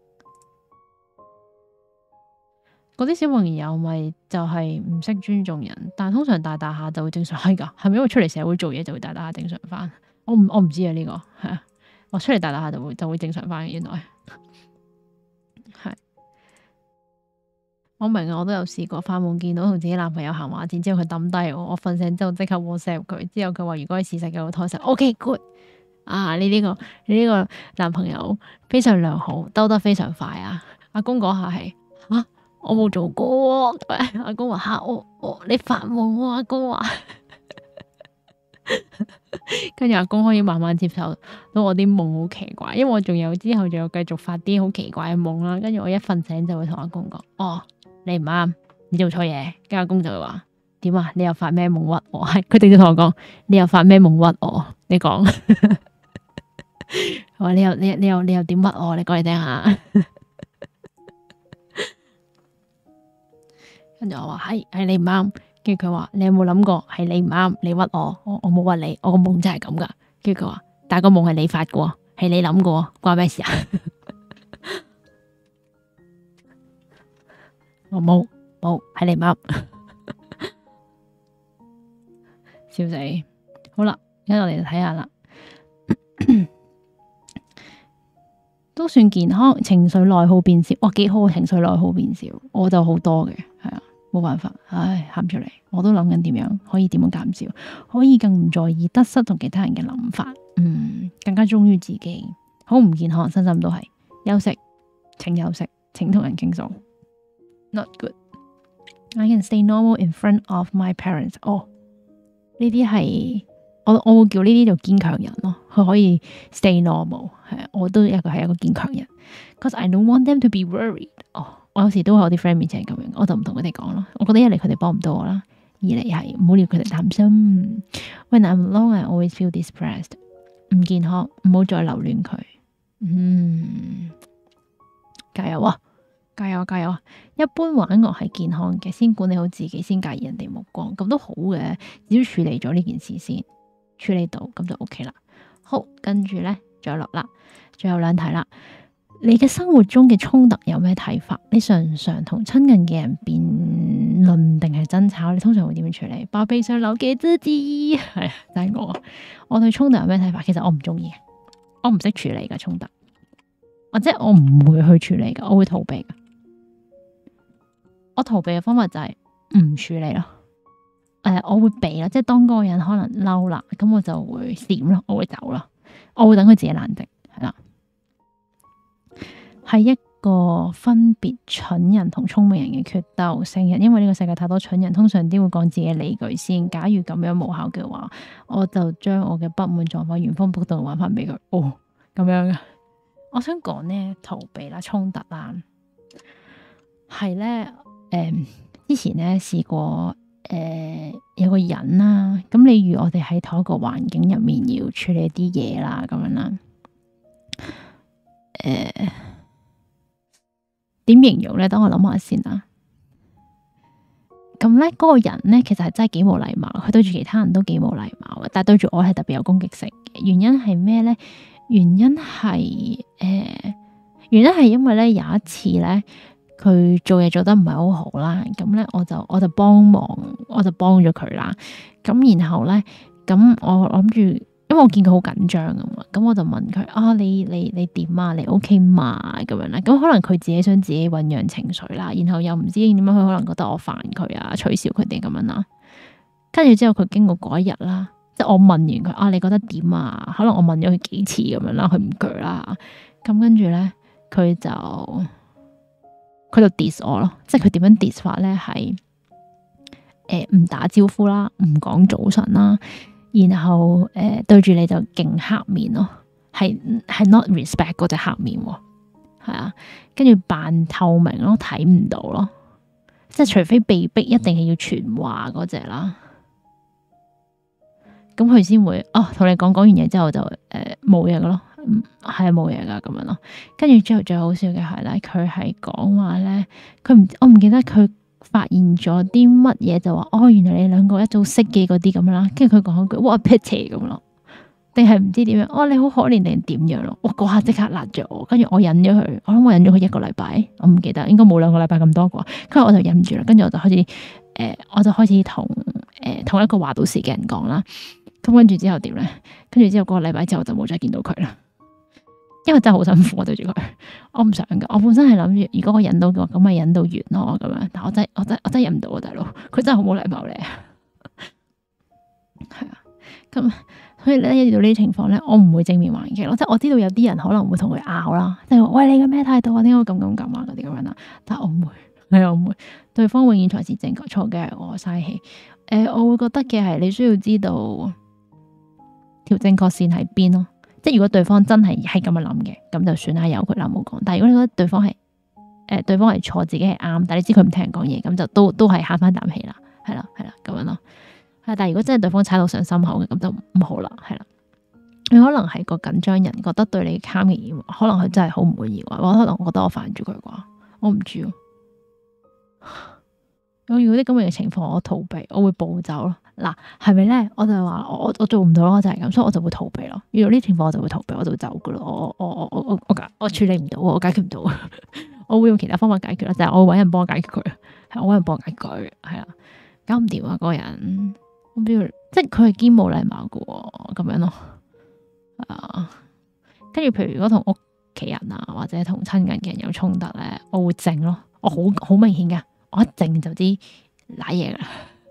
嗰啲小朋友咪就係唔識尊重人，但係通常大下就會正常係噶，係咪因為出嚟社會做嘢就會大下正常翻？我唔知啊，呢個係啊，我出嚟大下就會正常翻，原來係。我明啊，我都有試過發夢見到同自己男朋友行畫展之後佢抌低我瞓醒之後即刻 WhatsApp 佢，之後佢話如果係事實嘅，我拖實 OK good 啊，你呢個男朋友非常良好，兜得非常快啊！阿公嗰下係吓，我冇做過，阿公話吓我你發夢喎，阿公話，跟住阿公可以慢慢接受到我啲夢好奇怪，因為我之後仲有繼續發啲好奇怪嘅夢啦，跟住我一瞓醒就會同阿公講哦。你唔啱，你做錯嘢，跟阿公就會話點啊？你又發咩夢屈我？係佢直接同我講，你又發咩夢屈我？你講，話你又點屈我？你講嚟聽下。跟住我話係你唔啱，跟住佢話你有冇諗過係你唔啱，你屈我冇屈你，我個夢真係咁噶。跟住佢話但係個夢係你發嘅， 係你諗過，關咩事啊？我冇，係你噏，笑死！好啦，而家我哋就睇下啦，都算健康，情緒內耗變少，哇，幾好啊！情緒內耗變少，我就好多嘅，係啊，冇辦法，唉，喊出嚟，我都諗緊點樣可以減少，可以更唔在意得失同其他人嘅諗法，更加忠於自己，好唔健康，身心都係。休息，請休息，請同人傾訴。Not good. I can stay normal in front of my parents. 哦，呢啲係我會叫呢啲做堅強人咯。佢可以 stay normal， 係啊，我都係一個堅強人。Cause I don't want them to be worried。哦，我有時都會有啲 friend 面前係咁樣，我就唔同佢哋講咯。我覺得一嚟佢哋幫唔到我啦，二嚟係唔好料佢哋擔心。When I'm alone, I always feel depressed。唔健康，唔好再留戀佢。加油啊！加油啊！一般玩樂係健康嘅，先管理好自己，先介意人哋目光，咁都好嘅。只要處理咗呢件事先，處理到咁就 OK 啦。好，跟住咧再落啦，最後兩題啦。你嘅生活中嘅衝突有咩睇法？你常唔常同親近嘅人辯論定係爭吵？你通常會點樣處理？把悲傷留給自己，係就係我對衝突有咩睇法？其實我唔中意嘅，我唔識處理嘅衝突，或者我唔會去處理嘅，我會逃避嘅。我逃避嘅方法就係唔處理咯。我會避啦，即係當嗰個人可能嬲啦，咁我就會閃咯，我會走咯，我會等佢自己冷靜，係啦。係一個分別蠢人同聰明人嘅決鬥，成日因為呢個世界太多蠢人，通常都會講自己嘅理據先。假如咁樣無效嘅話，我就將我嘅不滿狀況原封不動還翻俾佢。哦，咁樣嘅。我想講呢，逃避啦，衝突啦，係呢。之前呢試過有個人啦，咁例如我哋喺同一個環境入面要處理啲嘢啦，咁樣啦，點形容呢？等我諗下先啦。咁呢嗰個人呢，其實係真係幾冇禮貌，佢對住其他人都幾冇禮貌嘅，但係對住我係特別有攻擊性嘅。原因係咩呢？原因係因為呢有一次呢，佢做嘢做得唔係好好啦，咁咧我就幫忙，我就幫咗佢啦。咁然後咧，咁我諗住，因為我見佢好緊張啊嘛，咁我就問佢啊，你點啊？你 OK 嘛？咁樣啦，咁可能佢自己想自己醞釀情緒啦，然後又唔知點樣，佢可能覺得我煩佢啊，取笑佢哋咁樣啦。跟住之後佢經過嗰一日啦，即係我問完佢啊，你覺得點啊？可能我問咗佢幾次咁樣啦，佢唔鋸啦。咁跟住咧，佢就 diss 我咯，即係佢點樣 diss 法咧？係唔打招呼啦，唔講早晨啦，然後對住你就勁黑面咯，係 not respect 嗰隻黑面，係啊，跟住扮透明咯，睇唔到咯，即係除非被逼一定係要傳話嗰隻啦，咁佢先會同你講完嘢之後就冇嘢噶咯。係冇嘢噶咁樣咯，跟住之後最好笑嘅係咧，佢係講話咧，我唔記得佢發現咗啲乜嘢，就話原來你兩個一早識嘅嗰啲咁啦，跟住佢講一句哇 pity 咁咯，定係唔知點樣你好可憐定點樣咯，嗰下即刻辣咗我，跟住我忍咗佢，我諗我忍咗佢1個禮拜，我唔記得，應該冇2個禮拜咁多啩，跟住我就忍住啦，跟住我就開始同一個華道士嘅人講啦，咁跟住之後點咧？跟住之後嗰個禮拜之後就冇再見到佢啦。因為真係好辛苦，我對住佢，我唔想噶。我本身係諗住，如果我忍到嘅話，咁咪忍到完咯咁樣。但我真係忍唔到啊，大佬，佢真係好冇禮貌咧。係啊，咁所以咧，遇到呢啲情況咧，我唔會正面還擊咯。即係我知道有啲人可能會同佢拗啦，即係話喂，你嘅咩態度啊？點解咁啊？嗰啲咁樣啦，但係我唔會，係我唔會。對方永遠才是正確，錯嘅係我嘥氣。我會覺得嘅係你需要知道條正確線喺邊咯。即係如果對方真係咁樣諗嘅，咁就算啦，由佢啦，冇講。但係如果你覺得對方係錯，自己係啱，但係你知佢唔聽人講嘢，咁就都係慳翻啖氣啦，係啦咁樣咯。但係如果真係對方踩到上心口嘅，咁就唔好啦，係啦。你可能係個緊張人，覺得對你calm嘅言話，可能佢真係好唔滿意，或者可能我覺得我煩住佢啩，我唔知。 我遇到啲咁嘅情況，我逃避，我會暴走咯。嗱，係咪咧？我就話我做唔到咯，我就係咁，所以我就會逃避咯。遇到呢啲情況，我就會逃避，我就會走噶咯。我處理唔到，我解決唔到，我會用其他方法解決啦，就係我搵人幫我解決佢，係我搵人幫我解決佢，係啊，搞唔掂啊嗰個人，我唔知即係佢係堅冇禮貌噶，咁樣咯。跟住譬如如果同屋企人啊或者同親近嘅人有衝突咧，我會靜咯，我好明顯噶，我一靜就知瀨嘢噶啦。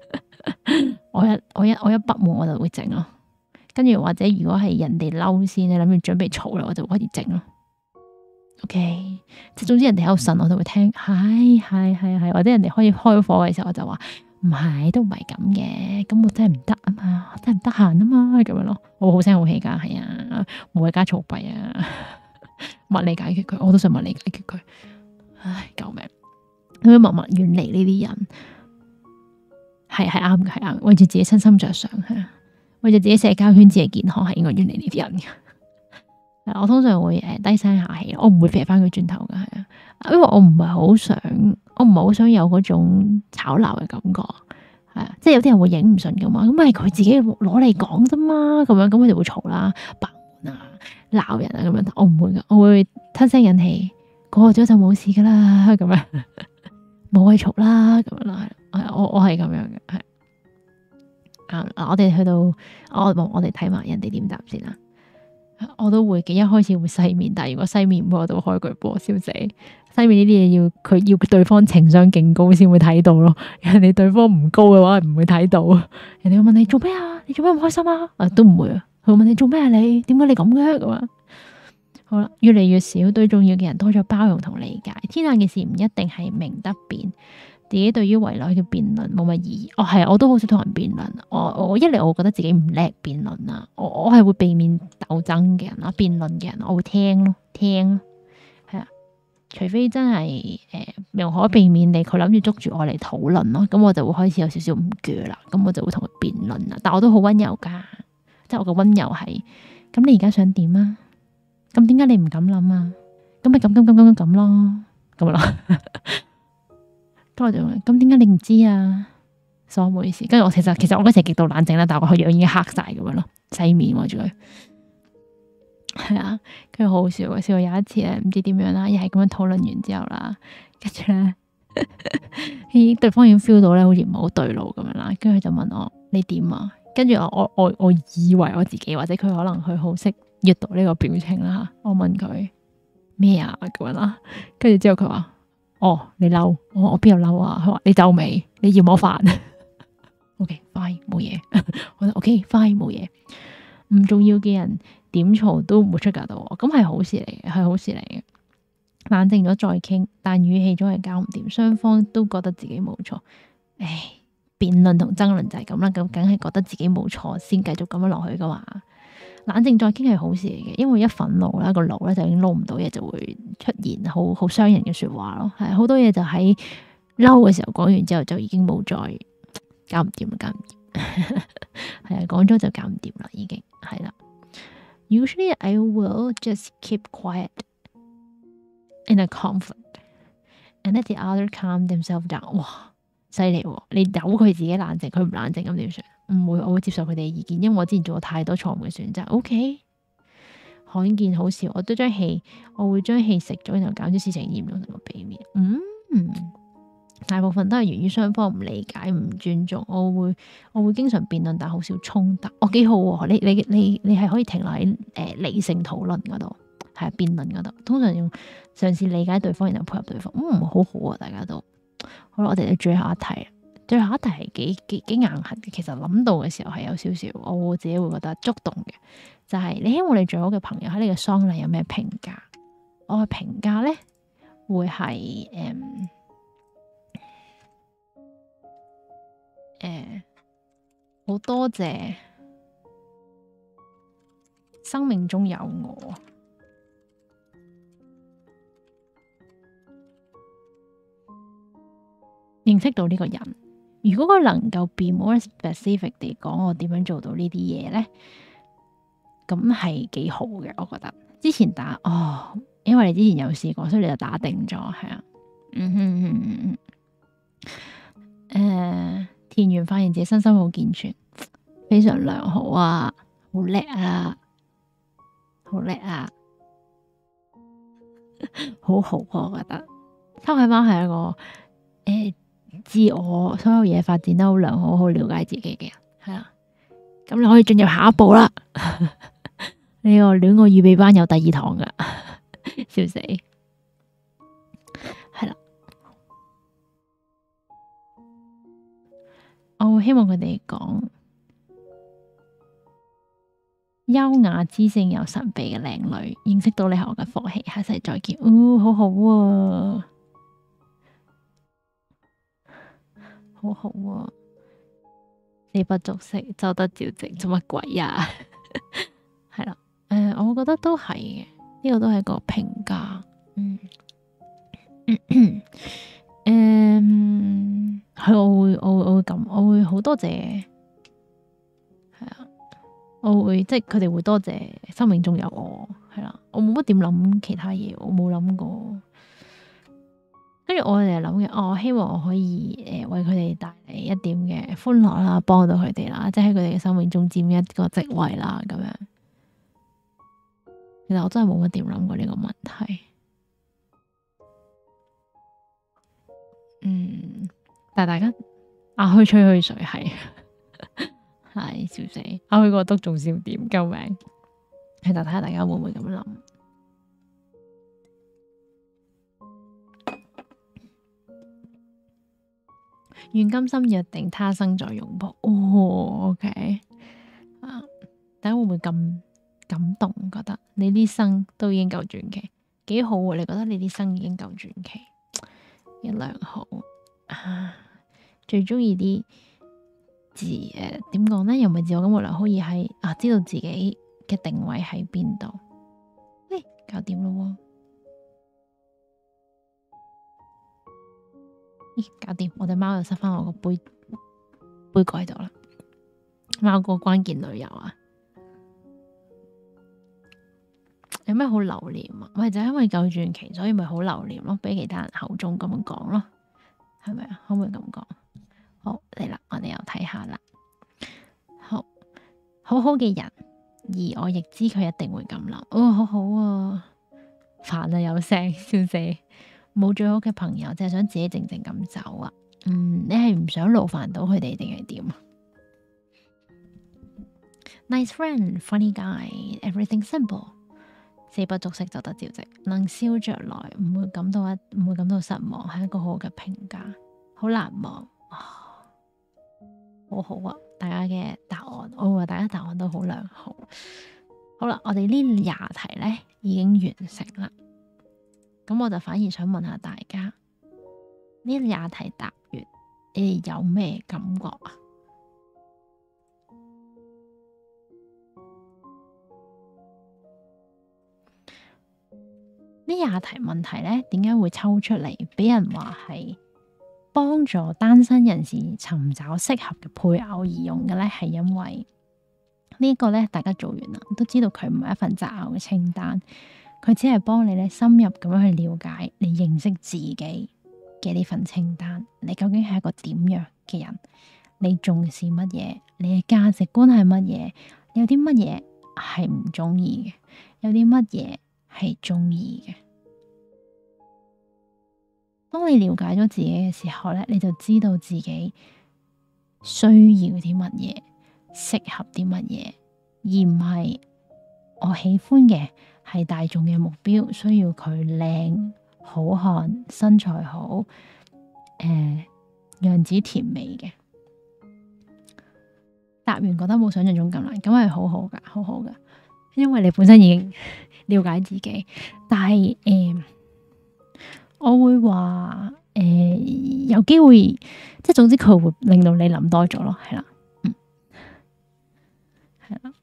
我一不滿我就會靜咯，跟住或者如果係人哋嬲先，你諗住準備嘈啦，我就開始靜咯。OK， 即係總之人哋喺度呻，我就會聽，係，或者人哋可以開火嘅時候，我就話唔係，都唔係咁嘅，咁我真係唔得啊嘛，真係唔得閒啊嘛，咁樣咯，我好聲好氣噶，係啊，冇謂加嘈閉啊，物理解決佢，我都想物理解決佢，唉，救命，咁樣默默遠離呢啲人。係啱嘅，係啱，為住自己身心着想，係啊，為住自己社交圈子嘅健康，係應該遠離呢啲人嘅。我通常會低聲下氣，我唔會撇翻佢轉頭嘅，係啊，因為我唔係好想有嗰種吵鬧嘅感覺，係啊，即係有啲人會影唔順噶嘛，咁係佢自己攞嚟講啫嘛，咁樣咁佢哋會嘈啦、白門啊、鬧人啊咁樣，我唔會噶，我會吞聲忍氣，過咗就冇事噶啦，咁樣冇謂嘈啦，咁樣啦。我係咁樣嘅，係我哋去到我哋睇埋人哋點答先啦。我都會嘅，一開始會西面，但係如果西面唔會，我就會開句波，笑死。西面呢啲嘢要對方情商勁高先會睇到咯，人哋對方唔高嘅話唔會睇到。人哋會問你做咩啊？你做咩唔開心啊？都唔會啊。佢會問你做咩啊？你點解你咁嘅咁啊？好啦，越嚟越少對重要嘅人多咗包容同理解。天下嘅事唔一定係明得辯。自己對於圍內嘅辯論冇乜意義，係我都好少同人辯論。我一嚟我覺得自己唔叻辯論啦，我係會避免鬥爭嘅人啦，辯論嘅人我會聽咯，係啊，除非真係無可避免地佢諗住捉住我嚟討論咯，咁我就會開始有少少唔鋸啦，咁我就會同佢辯論啦。但我都好溫柔噶，即係我個溫柔係，咁你而家想點啊？咁點解你唔敢諗啊？咁咪咁咯，咁咯。咁我就問，咁點解你唔知啊？所以唔好意思，跟住我其實我嗰時極度冷靜啦，但係我個樣已經黑晒咁樣咯，西面望住佢，係啊，跟住好好笑嘅，試過有一次咧，唔知點樣啦，又係咁樣討論完之後啦，跟住咧，對方已經 feel 到咧，好似唔係好對路咁樣啦，跟住佢就問我你點啊？跟住我以為我自己或者佢可能佢好識閱讀呢個表情啦，我問佢咩啊咁樣啦，跟住之後佢話。哦，你嬲，我邊有嬲啊？佢話你皺眉，你嫌我煩。OK， fine， 冇嘢。我話 OK， fine， 冇嘢。唔重要嘅人點嘈都唔會出格到我，咁係好事嚟嘅，係好事嚟嘅。冷靜咗再傾，但語氣總係搞唔掂，雙方都覺得自己冇錯。唉，辯論同爭論就係咁啦，咁梗係覺得自己冇錯先繼續咁樣落去噶嘛。冷靜再傾係好事嚟嘅，因為一憤怒啦，個腦咧就已經撈唔到嘢，就會出現好傷人嘅說話咯。係好多嘢就喺嬲嘅時候講完之後就已經冇再搞唔掂啦，搞唔掂。係啊，講咗就搞唔掂啦，已經係啦。Usually I will just keep quiet in a conflict and let the other calm themselves down。哇，犀利喎！你由佢自己冷靜，佢唔冷靜咁點算？唔會，我會接受佢哋嘅意見，因為我之前做過太多錯誤嘅選擇。OK， 罕見好笑，我會將氣食咗，然後搞啲事情嚴重同埋避免。大部分都係源於雙方唔理解、唔尊重。我會經常辯論，但好少衝突。幾好喎！你係可以停留喺理性討論嗰度，係辯論嗰度。通常用嘗試理解對方，然後配合對方。好好啊，大家都好啦。我哋最後一題。最後一題係幾硬核嘅，其實諗到嘅時候係有少少，我自己會覺得觸動嘅，就係你希望你最好嘅朋友喺你嘅喪禮有咩評價？我嘅評價咧會係好多謝生命中有我，認識到呢個人。如果佢能夠 be more specific 地講我點樣做到呢啲嘢咧，咁係幾好嘅，我覺得。之前因為你之前有試過，所以你就打定咗，係啊。 填完發現自己身心好健全，非常良好啊，好叻啊，好叻啊，好好啊，我覺得抽起貓係一個自我所有嘢發展得好良好，好了解自己嘅人，係啦。咁你可以進入下一步啦。呢個戀愛預備班有第2堂噶，笑死。係啦，我會希望佢哋講優雅知性又神秘嘅靚女，認識到你係我嘅福氣，下世再見。好好啊，好好啊，死不足惜，周得照直，做乜鬼啊？係啦，我覺得都係嘅，呢個都係一個評價。係我會咁，我會好多謝，係啊，我會即係佢哋會多謝生命中有我，係啦，我冇乜點諗其他嘢，我冇諗過。跟住我哋諗嘅，我希望我可以為佢哋帶嚟一點嘅歡樂啦，幫到佢哋啦，即係喺佢哋嘅生命中佔一個職位啦，咁樣。其實我真係冇乜點諗過呢個問題。但係大家去吹水係係笑死，去個督仲笑點，救命！係就睇下大家會唔會咁諗。願今生約定，他生再擁抱。OK 大家會唔會咁感動？覺得你呢生都已經夠傳奇，幾好啊！你覺得你呢生已經夠傳奇，一良好。最中意啲字點講呢？又唔係自我感覺良好，而係知道自己嘅定位喺邊度。搞掂咯喎！搞掂！我隻貓又塞翻我個杯蓋度啦。貓個關鍵旅遊啊！有咩好留念啊？咪就係因為夠傳奇，所以咪好留念咯，俾其他人口中咁樣講咯，係咪啊？可唔可以咁講？好嚟啦，我哋又睇下啦。好好嘅人，而我亦知佢一定會咁諗。好好啊，煩啊，有聲，笑死！冇最好嘅朋友，淨係想自己靜靜咁走啊。你係唔想勞煩到佢哋定係點啊？Nice friend, funny guy, everything simple。死不足惜，就得照直，能笑着來，唔會感到失望，係一個好嘅評價，好難忘。好好啊！大家嘅答案，我話大家答案都好良好。好啦，我哋呢20題呢已經完成啦。咁我就反而想問下大家，呢20題答完，你哋有咩感覺啊？呢20題問題呢，點解會抽出嚟俾人話係幫助單身人士尋找適合嘅配偶而用嘅呢？係因為呢個呢，大家做完啦，都知道佢唔係一份擇偶嘅清單，佢只係幫你呢深入咁樣去了解你認識自己嘅呢份清單。你究竟係一個點樣嘅人？你重視乜嘢？你嘅價值觀係乜嘢？你有啲乜嘢係唔中意嘅？有啲乜嘢係中意嘅？當你了解咗自己嘅時候呢，你就知道自己需要啲乜嘢，適合啲乜嘢，而唔係我喜歡嘅係大眾嘅目標，需要佢靚、好看、身材好，樣子甜美嘅。答完覺得冇想象中咁難，咁係好好噶，好好噶，因為你本身已經了解自己。但係我會話有機會，即係總之佢會令到你諗多咗咯，係啦，係啦。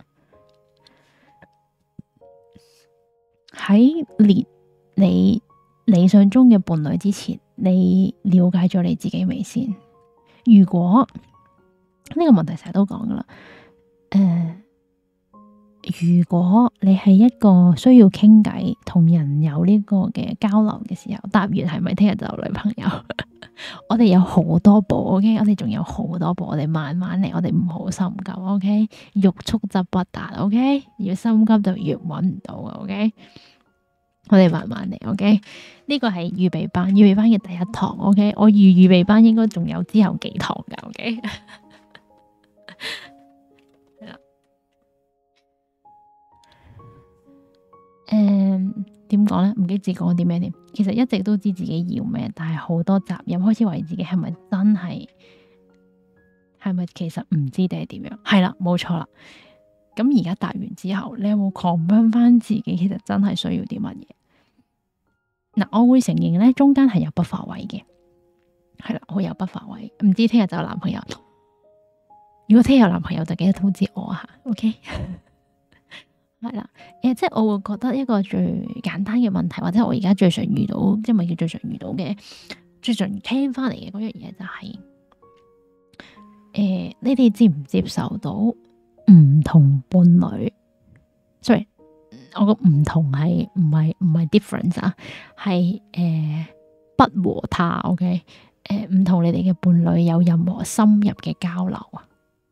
喺列你理想中嘅伴侶之前，你了解咗你自己未先？如果呢個問題成日都講噶啦， 如果你係一個需要傾偈同人有呢個嘅交流嘅時候，答完係咪聽日就有女朋友？我哋有好多步，OK，我哋仲有好多步，我哋慢慢嚟，我哋唔好心急，OK，欲速則不達，OK，越心急就越搵唔到，OK，我哋慢慢嚟，OK，呢個係預備班嘅第一堂，OK，我預備班應該仲有之後幾堂噶，OK，係啦，點講咧？唔記得自己講啲咩添。其實一直都知自己要咩，但係好多責任，開始懷疑自己係咪真係，係咪其實唔知定係點樣？係啦，冇錯啦。咁而家答完之後，你有冇 confirm 翻自己其實真係需要啲乜嘢？嗱，我會承認咧，中間係有不發位嘅，係啦，會有不發位。唔知聽日就有男朋友，如果聽日有男朋友就記得通知我吓，OK。係啦，即係我會覺得一個最簡單嘅問題，或者我而家最常遇到，即係咪叫最常遇到嘅，最常聽翻嚟嘅嗰樣嘢就係，你哋接唔接受到唔同伴侶？sorry，我個唔同係唔係 difference 啊，係不和他，OK，唔同你哋嘅伴侶有任何深入嘅交流啊。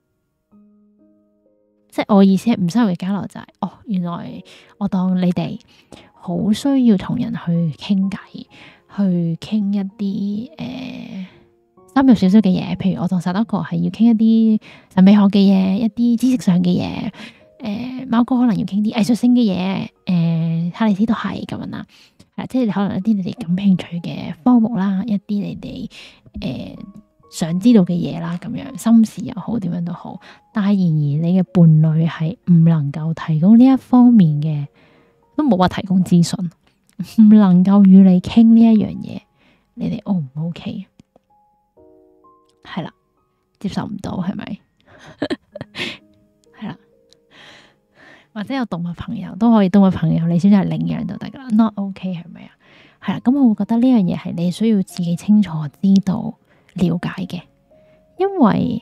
即係我意思係唔深入嘅交流就係，原來我當你哋好需要同人去傾偈，去傾一啲深入少少嘅嘢，譬如我同實德哥係要傾一啲神秘學嘅嘢，一啲知識上嘅嘢，貓哥可能要傾啲藝術性嘅嘢，哈利斯都係咁樣啦，即係可能一啲你哋感興趣嘅科目啦，一啲你哋想知道嘅嘢啦，咁樣心事又好，點樣都好，但係然而你嘅伴侶係唔能夠提供呢一方面嘅，都冇話提供資訊，唔能夠與你傾呢一樣嘢，你哋 O 唔 OK？ 係啦，接受唔到係咪？係啦，或者有動物朋友都可以，動物朋友你選擇領養就得噶啦，not OK 係咪啊？係啦，咁我會覺得呢樣嘢係你需要自己清楚知道。了解嘅，因為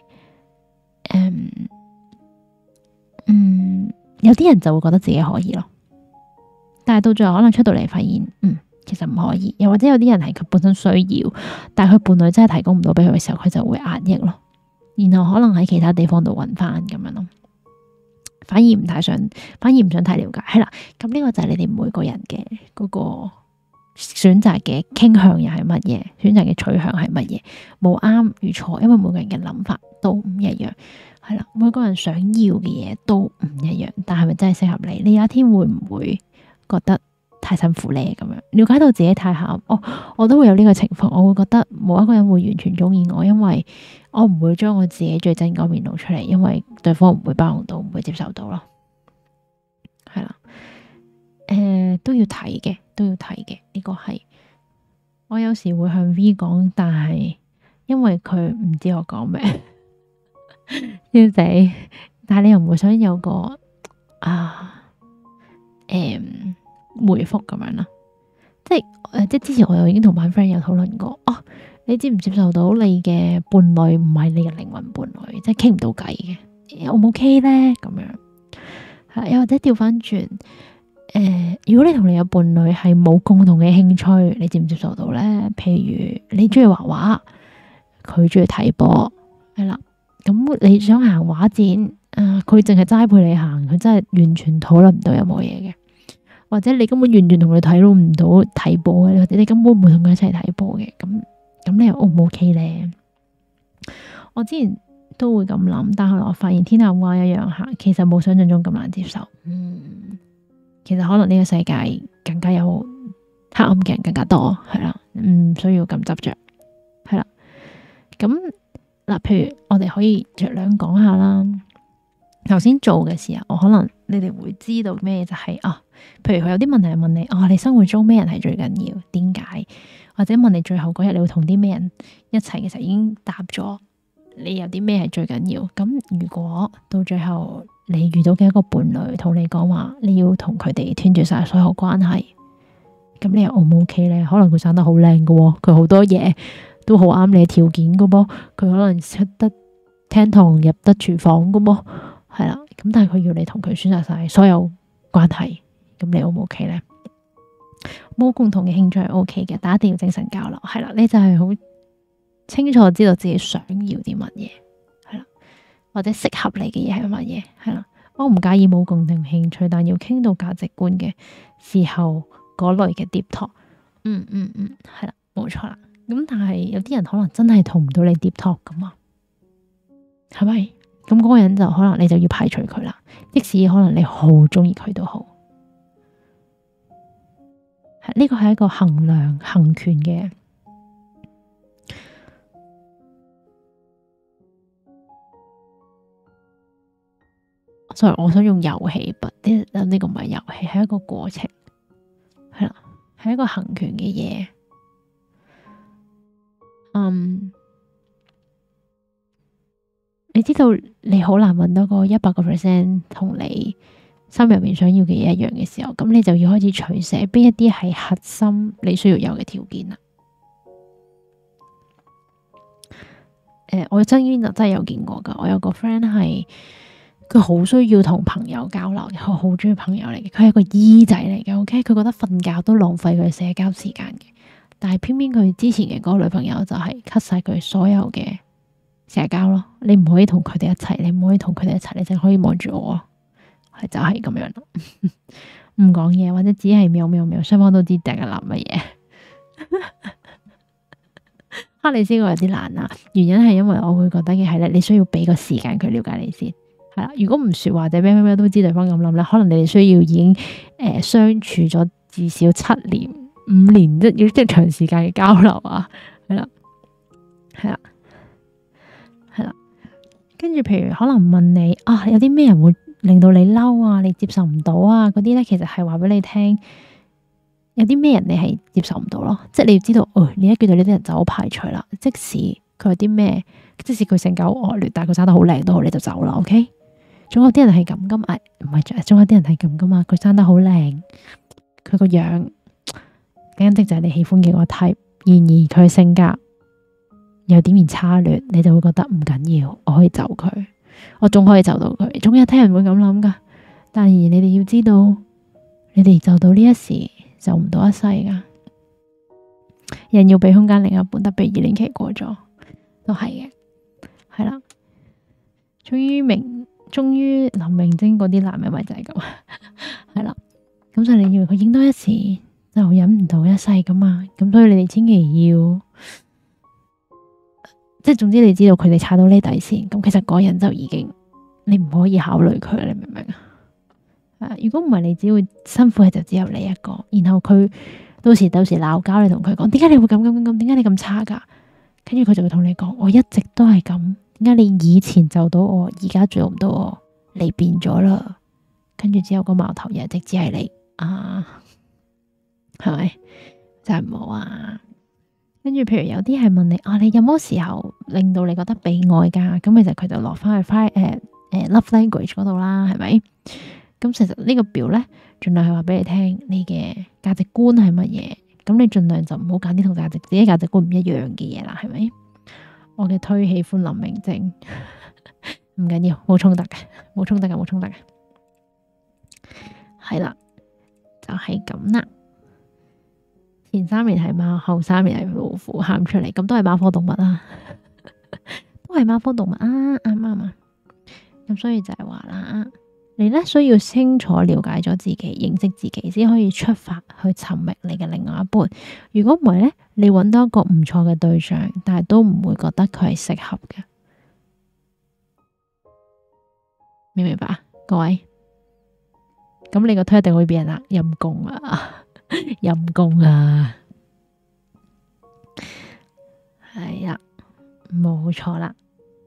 有啲人就會覺得自己可以咯，但係到最後可能出到嚟發現，其實唔可以，又或者有啲人係佢本身需要，但係佢伴侶真係提供唔到俾佢嘅時候，佢就會壓抑咯，然後可能喺其他地方度揾翻咁樣咯，反而唔想太了解，係啦，咁呢個就係你哋每個人嘅嗰個選擇嘅傾向又係乜嘢？選擇嘅取向係乜嘢？冇啱與錯，因為每個人嘅諗法都唔一樣，係啦，每個人想要嘅嘢都唔一樣，但係咪真係適合你？你有一天會唔會覺得太辛苦咧？咁樣了解到自己太鹹，我都會有呢個情況，我會覺得冇一個人會完全中意我，因為我唔會將我自己最真嗰面露出嚟，因為對方唔會包容到，唔會接受到咯，係啦。都要睇嘅，呢個係我有時會向 V 講，但係因為佢唔知我講咩，要死，但係你又唔會想有個回覆咁樣啦，即係之前我又已經同班 friend 有討論過，你接唔接受到你嘅伴侶唔係你嘅靈魂伴侶，即係傾唔到偈嘅，O 唔 OK 咧？咁樣又或者調翻轉。如果你同你嘅伴侶係冇共同嘅興趣，你接唔接受到咧？譬如你中意畫畫，佢中意睇波，係啦，咁你想行畫展，佢淨係齋陪你行，佢真係完全討論唔到有冇嘢嘅，或者你根本完全同佢睇到唔到睇波嘅，或者你根本唔會同佢一齊睇波嘅，咁你又 O 唔 OK 咧？我之前都會咁諗，但係後來我發現天下烏鴉一樣黑，其實冇想象中咁難接受。其實可能呢個世界更加有黑暗嘅人更加多，係啦，唔需要咁執着，係啦。咁嗱，譬如我哋可以酌量講下啦。頭先做嘅時候，我可能你哋會知道咩就係譬如佢有啲問題係問你，你生活中咩人係最緊要？點解？或者問你最後嗰日你會同啲咩人一齊嘅時候，已經答咗你有啲咩係最緊要。咁如果到最後，你遇到嘅一個伴侶同你講話，你要同佢哋斷絕晒所有關係，咁你又 O 唔 OK 咧？可能佢生得好靚㗎，佢好多嘢都好啱你嘅條件㗎噃，佢可能出得廳堂入得廚房㗎噃， 係啦。咁但係佢要你同佢選擇晒所有關係，咁你 O 唔 OK 咧？冇共同嘅興趣係 OK 嘅，但一定要精神交流。係啦，你就係好清楚知道自己想要啲乜嘢，係啦，或者適合你嘅嘢係乜嘢，係啦。我唔介意冇共同興趣，但要傾到價值觀嘅時候，嗰類嘅 deep talk，係啦，冇錯啦。咁但係有啲人可能真係同唔到你 deep talk 噶嘛，係咪？咁嗰個人就可能你就要排除佢啦，即使可能你好中意佢都好。呢個係一個衡量衡權嘅。sorry，我想用遊戲筆，呢個唔係遊戲，係一個過程，係啦，係一個衡權嘅嘢。你知道你好難揾到個100% 同你心入面想要嘅嘢一樣嘅時候，咁你就要開始取捨，邊一啲係核心你需要有嘅條件啦。我身邊就真係有見過噶，我有個 friend 係佢好需要同朋友交流嘅，佢好中意朋友嚟嘅，佢係一個 E 仔嚟嘅，OK，佢覺得瞓覺都浪費佢社交時間嘅，但係偏偏佢之前嘅嗰個女朋友就係 cut 晒佢所有嘅社交咯，你唔可以同佢哋一齊，你唔可以同佢哋一齊，你淨可以望住我，係就係咁樣咯，唔講嘢或者只係喵喵喵，雙方都知大家諗乜嘢。你知我有啲難啦，原因係因為我會覺得嘅係咧，你需要俾個時間佢了解你先，係啦。如果唔說話，或者咩都知對方咁諗咧，可能你哋需要已經相處咗至少7年、5年，即要長時間嘅交流啊，係啦，係啦，係啦。跟住譬如可能問你啊，有啲咩人會令到你嬲啊，你接受唔到啊，嗰啲咧其實係話俾你聽。有啲咩人你係接受唔到咯？即係你要知道，你一見到呢啲人就好排除啦。即使佢有啲咩，即使佢性格好惡劣，但係佢生得好靚都好，你就走啦。OK？總有啲人係咁噶嘛，唔係，總有啲人係咁噶嘛。佢生得好靚，佢個樣簡直就係你喜歡嘅個 type。然而佢性格有點然差劣，你就會覺得唔緊要，我可以走佢，我仲可以走到佢。總有啲人會咁諗噶，但係你哋要知道，你哋就到呢一時。就唔到一世噶，人要俾空間另一半，特別熱戀期過咗，都係嘅，係啦。終於林明禎嗰啲男人咪就係咁，係啦。咁所以你以為佢影多一時就忍唔到一世噶嘛？咁所以你哋千祈要，即係總之你知道佢哋踩到呢底線，咁其實嗰人就已經你唔可以考慮佢，你明唔明啊？如果唔係，你只會辛苦嘅就只有你一個，然後佢到時鬧交，你同佢講，點解你會咁？點解你咁差噶？跟住佢就會同你講，我一直都係咁，點解你以前就到我，而家做唔到我？你變咗啦，跟住之後個矛頭又直只係你啊，係咪？真係唔好啊！跟住譬如有啲係問你啊，你有冇時候令到你覺得被愛噶？咁其實佢就落翻去love language 嗰度啦，係咪？咁其實呢個表咧，盡量係話俾你聽，你嘅價值觀係乜嘢？咁你盡量就唔好揀啲同自己價值觀唔一樣嘅嘢啦，係咪？我嘅推喜歡林明禎，唔緊要，冇衝突嘅，冇衝突嘅，係啦，就係咁啦。前3年係貓，後3年係老虎，喊出嚟，咁都係貓科動物啊，都係貓科動物啊，啱啊。咁所以就係話啦。你咧需要清楚了解咗自己，認識自己，先可以出發去尋覓你嘅另外一半。如果唔係咧，你揾到一個唔錯嘅對象，但係都唔會覺得佢係適合嘅，明唔明白？各位，咁你個推一定會俾人啦，陰公啊，陰公啊，係啦，冇錯啦。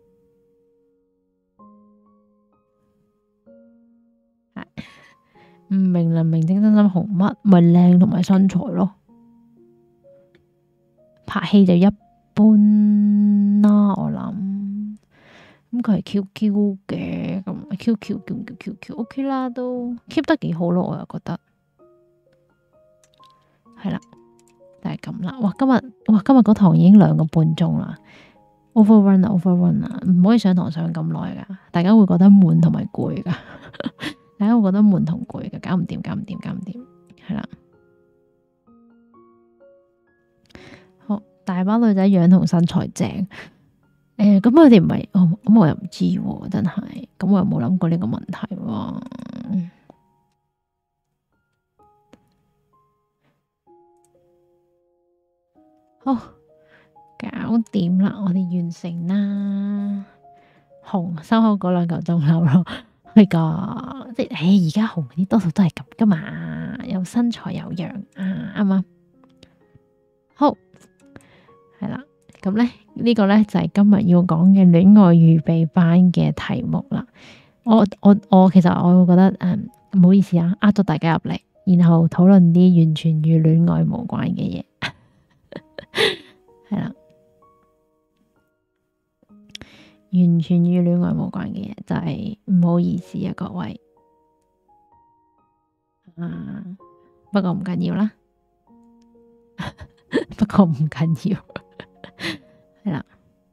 唔明林明禎真心紅乜？咪靚同埋身材咯，拍戲就一般啦。我諗咁佢係 QQ 嘅，咁 QQ 叫唔叫 QQ？OK 啦，都 keep 得幾好咯，我又覺得係啦，就係咁啦。哇，今日嗰堂已經2個半鐘啦， overrun 啊，唔可以上堂上咁耐噶，大家會覺得悶同埋攰噶，大家會覺得悶同攰噶，搞唔掂，係啦。好，大把女仔樣同身材正，咁佢哋唔係，咁我又唔知喎，真係，咁我又冇諗過呢個問題喎。好，搞掂啦，我哋完成啦。紅收好嗰2嚿鐘頭咯，係噶，即係而家紅啲多數都係咁噶嘛，有身材有樣啊，啱嘛？好，係啦，咁咧呢個咧就係今日要講嘅戀愛預備班嘅題目啦。我其實我會覺得唔好意思啊，呃咗大家入嚟，然後討論啲完全與戀愛無關嘅嘢，係啦。完全與戀愛無關嘅嘢，就係唔好意思啊，各位。不過唔緊要啦，不過唔緊要，係啦。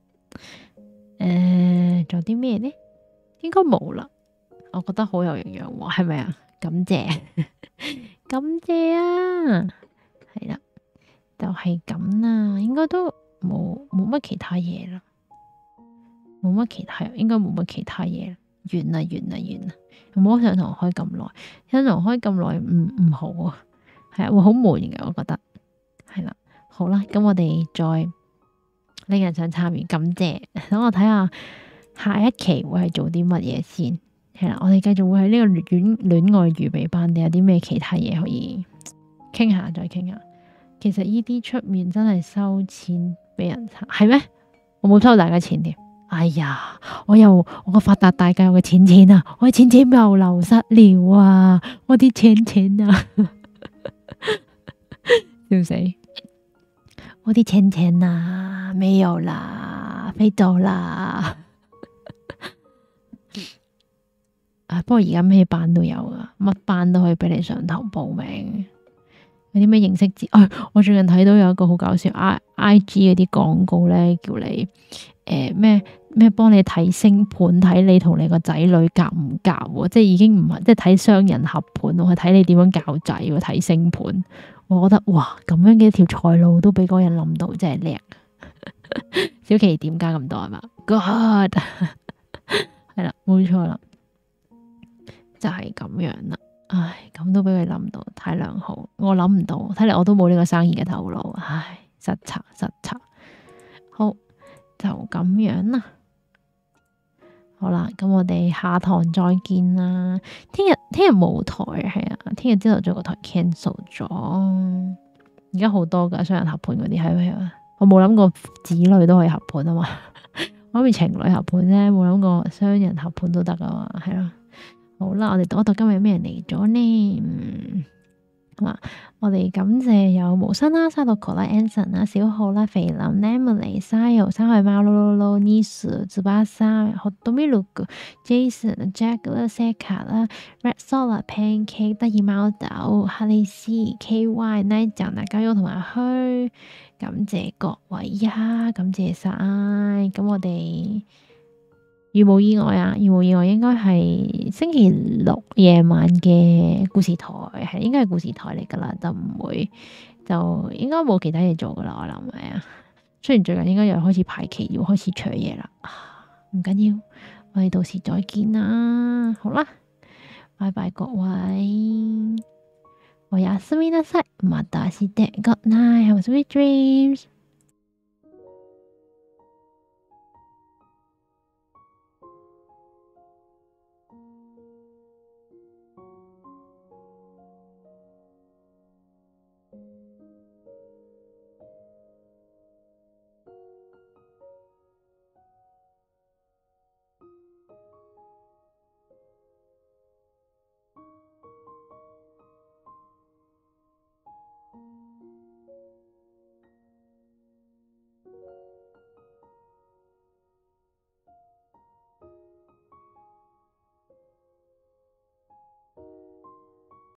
仲有啲咩呢？應該冇啦。我覺得好有營養喎，係咪啊？感謝，感謝啊！係啦，就係咁啦，應該都冇乜其他嘢啦。冇乜其他，應該冇乜其他嘢，完啦，唔好上堂開咁耐，上堂開咁耐唔好啊，係啊，會好悶嘅，我覺得係啦。好啦，咁我哋再令人想參與，感謝。等我睇下下一期會係做啲乜嘢先，係啦，我哋繼續會喺呢個戀愛預備班，定有啲咩其他嘢可以傾下，再傾下。其實呢啲出面真係收錢俾人查，係咩？我冇收大家錢添。哎呀，我個發達大計，我嘅錢啊，我嘅錢又流失了啊！我啲錢啊，笑死！我啲錢啊，沒有啦，飛走啦！不過而家咩班都有啊，乜班都可以俾你上堂報名。有啲咩認識字？我最近睇到有一個好搞笑 IG 嗰啲廣告咧，叫你咩幫你睇星盤，睇你同你個仔女夾唔夾？即係已經唔係即係睇雙人合盤，我係睇你點樣教仔，睇星盤。我覺得哇，咁樣嘅一條財路都俾嗰個人諗到，真係叻。小琪點加咁多係嘛 ？God 係啦，冇錯啦，就係咁樣啦。唉，咁都俾佢諗到，太良好。我諗唔到，睇嚟我都冇呢個生意嘅頭腦。唉，失策。好，就咁樣啦。好啦，咁我哋下堂再見啦。聽日冇台，係啊，聽日朝頭早個台 cancel 咗。而家好多噶雙人合盤嗰啲，係咪啊？我冇諗過子女都可以合盤啊嘛。我諗住情侶合盤啫，冇諗過雙人合盤都得啊嘛，係咯。好啦，我哋讀一讀今日有咩人嚟咗呢？我哋感謝有無新啦、沙洛克啦、Anson 啦、小號啦、肥林、Nemily、Sayo、山海貓、Lolo、Nisu、Tsubasa、Hotomiluku、Jason、Jack 啦、Seka 啦、Red Solar、Pancake、得意貓豆、哈利斯、KY、Nigel、大家同埋虛，感謝各位呀，感謝晒。咁我哋如無意外應該係星期六夜晚嘅故事台，係應該係故事台嚟噶啦，就應該冇其他嘢做噶啦，我諗係啊。雖然最近應該又開始排期，要開始取嘢啦，唔緊要，我哋到時再見啦。好啦，拜拜各位，我やすみなさい，また明日，Good night，have sweet dreams。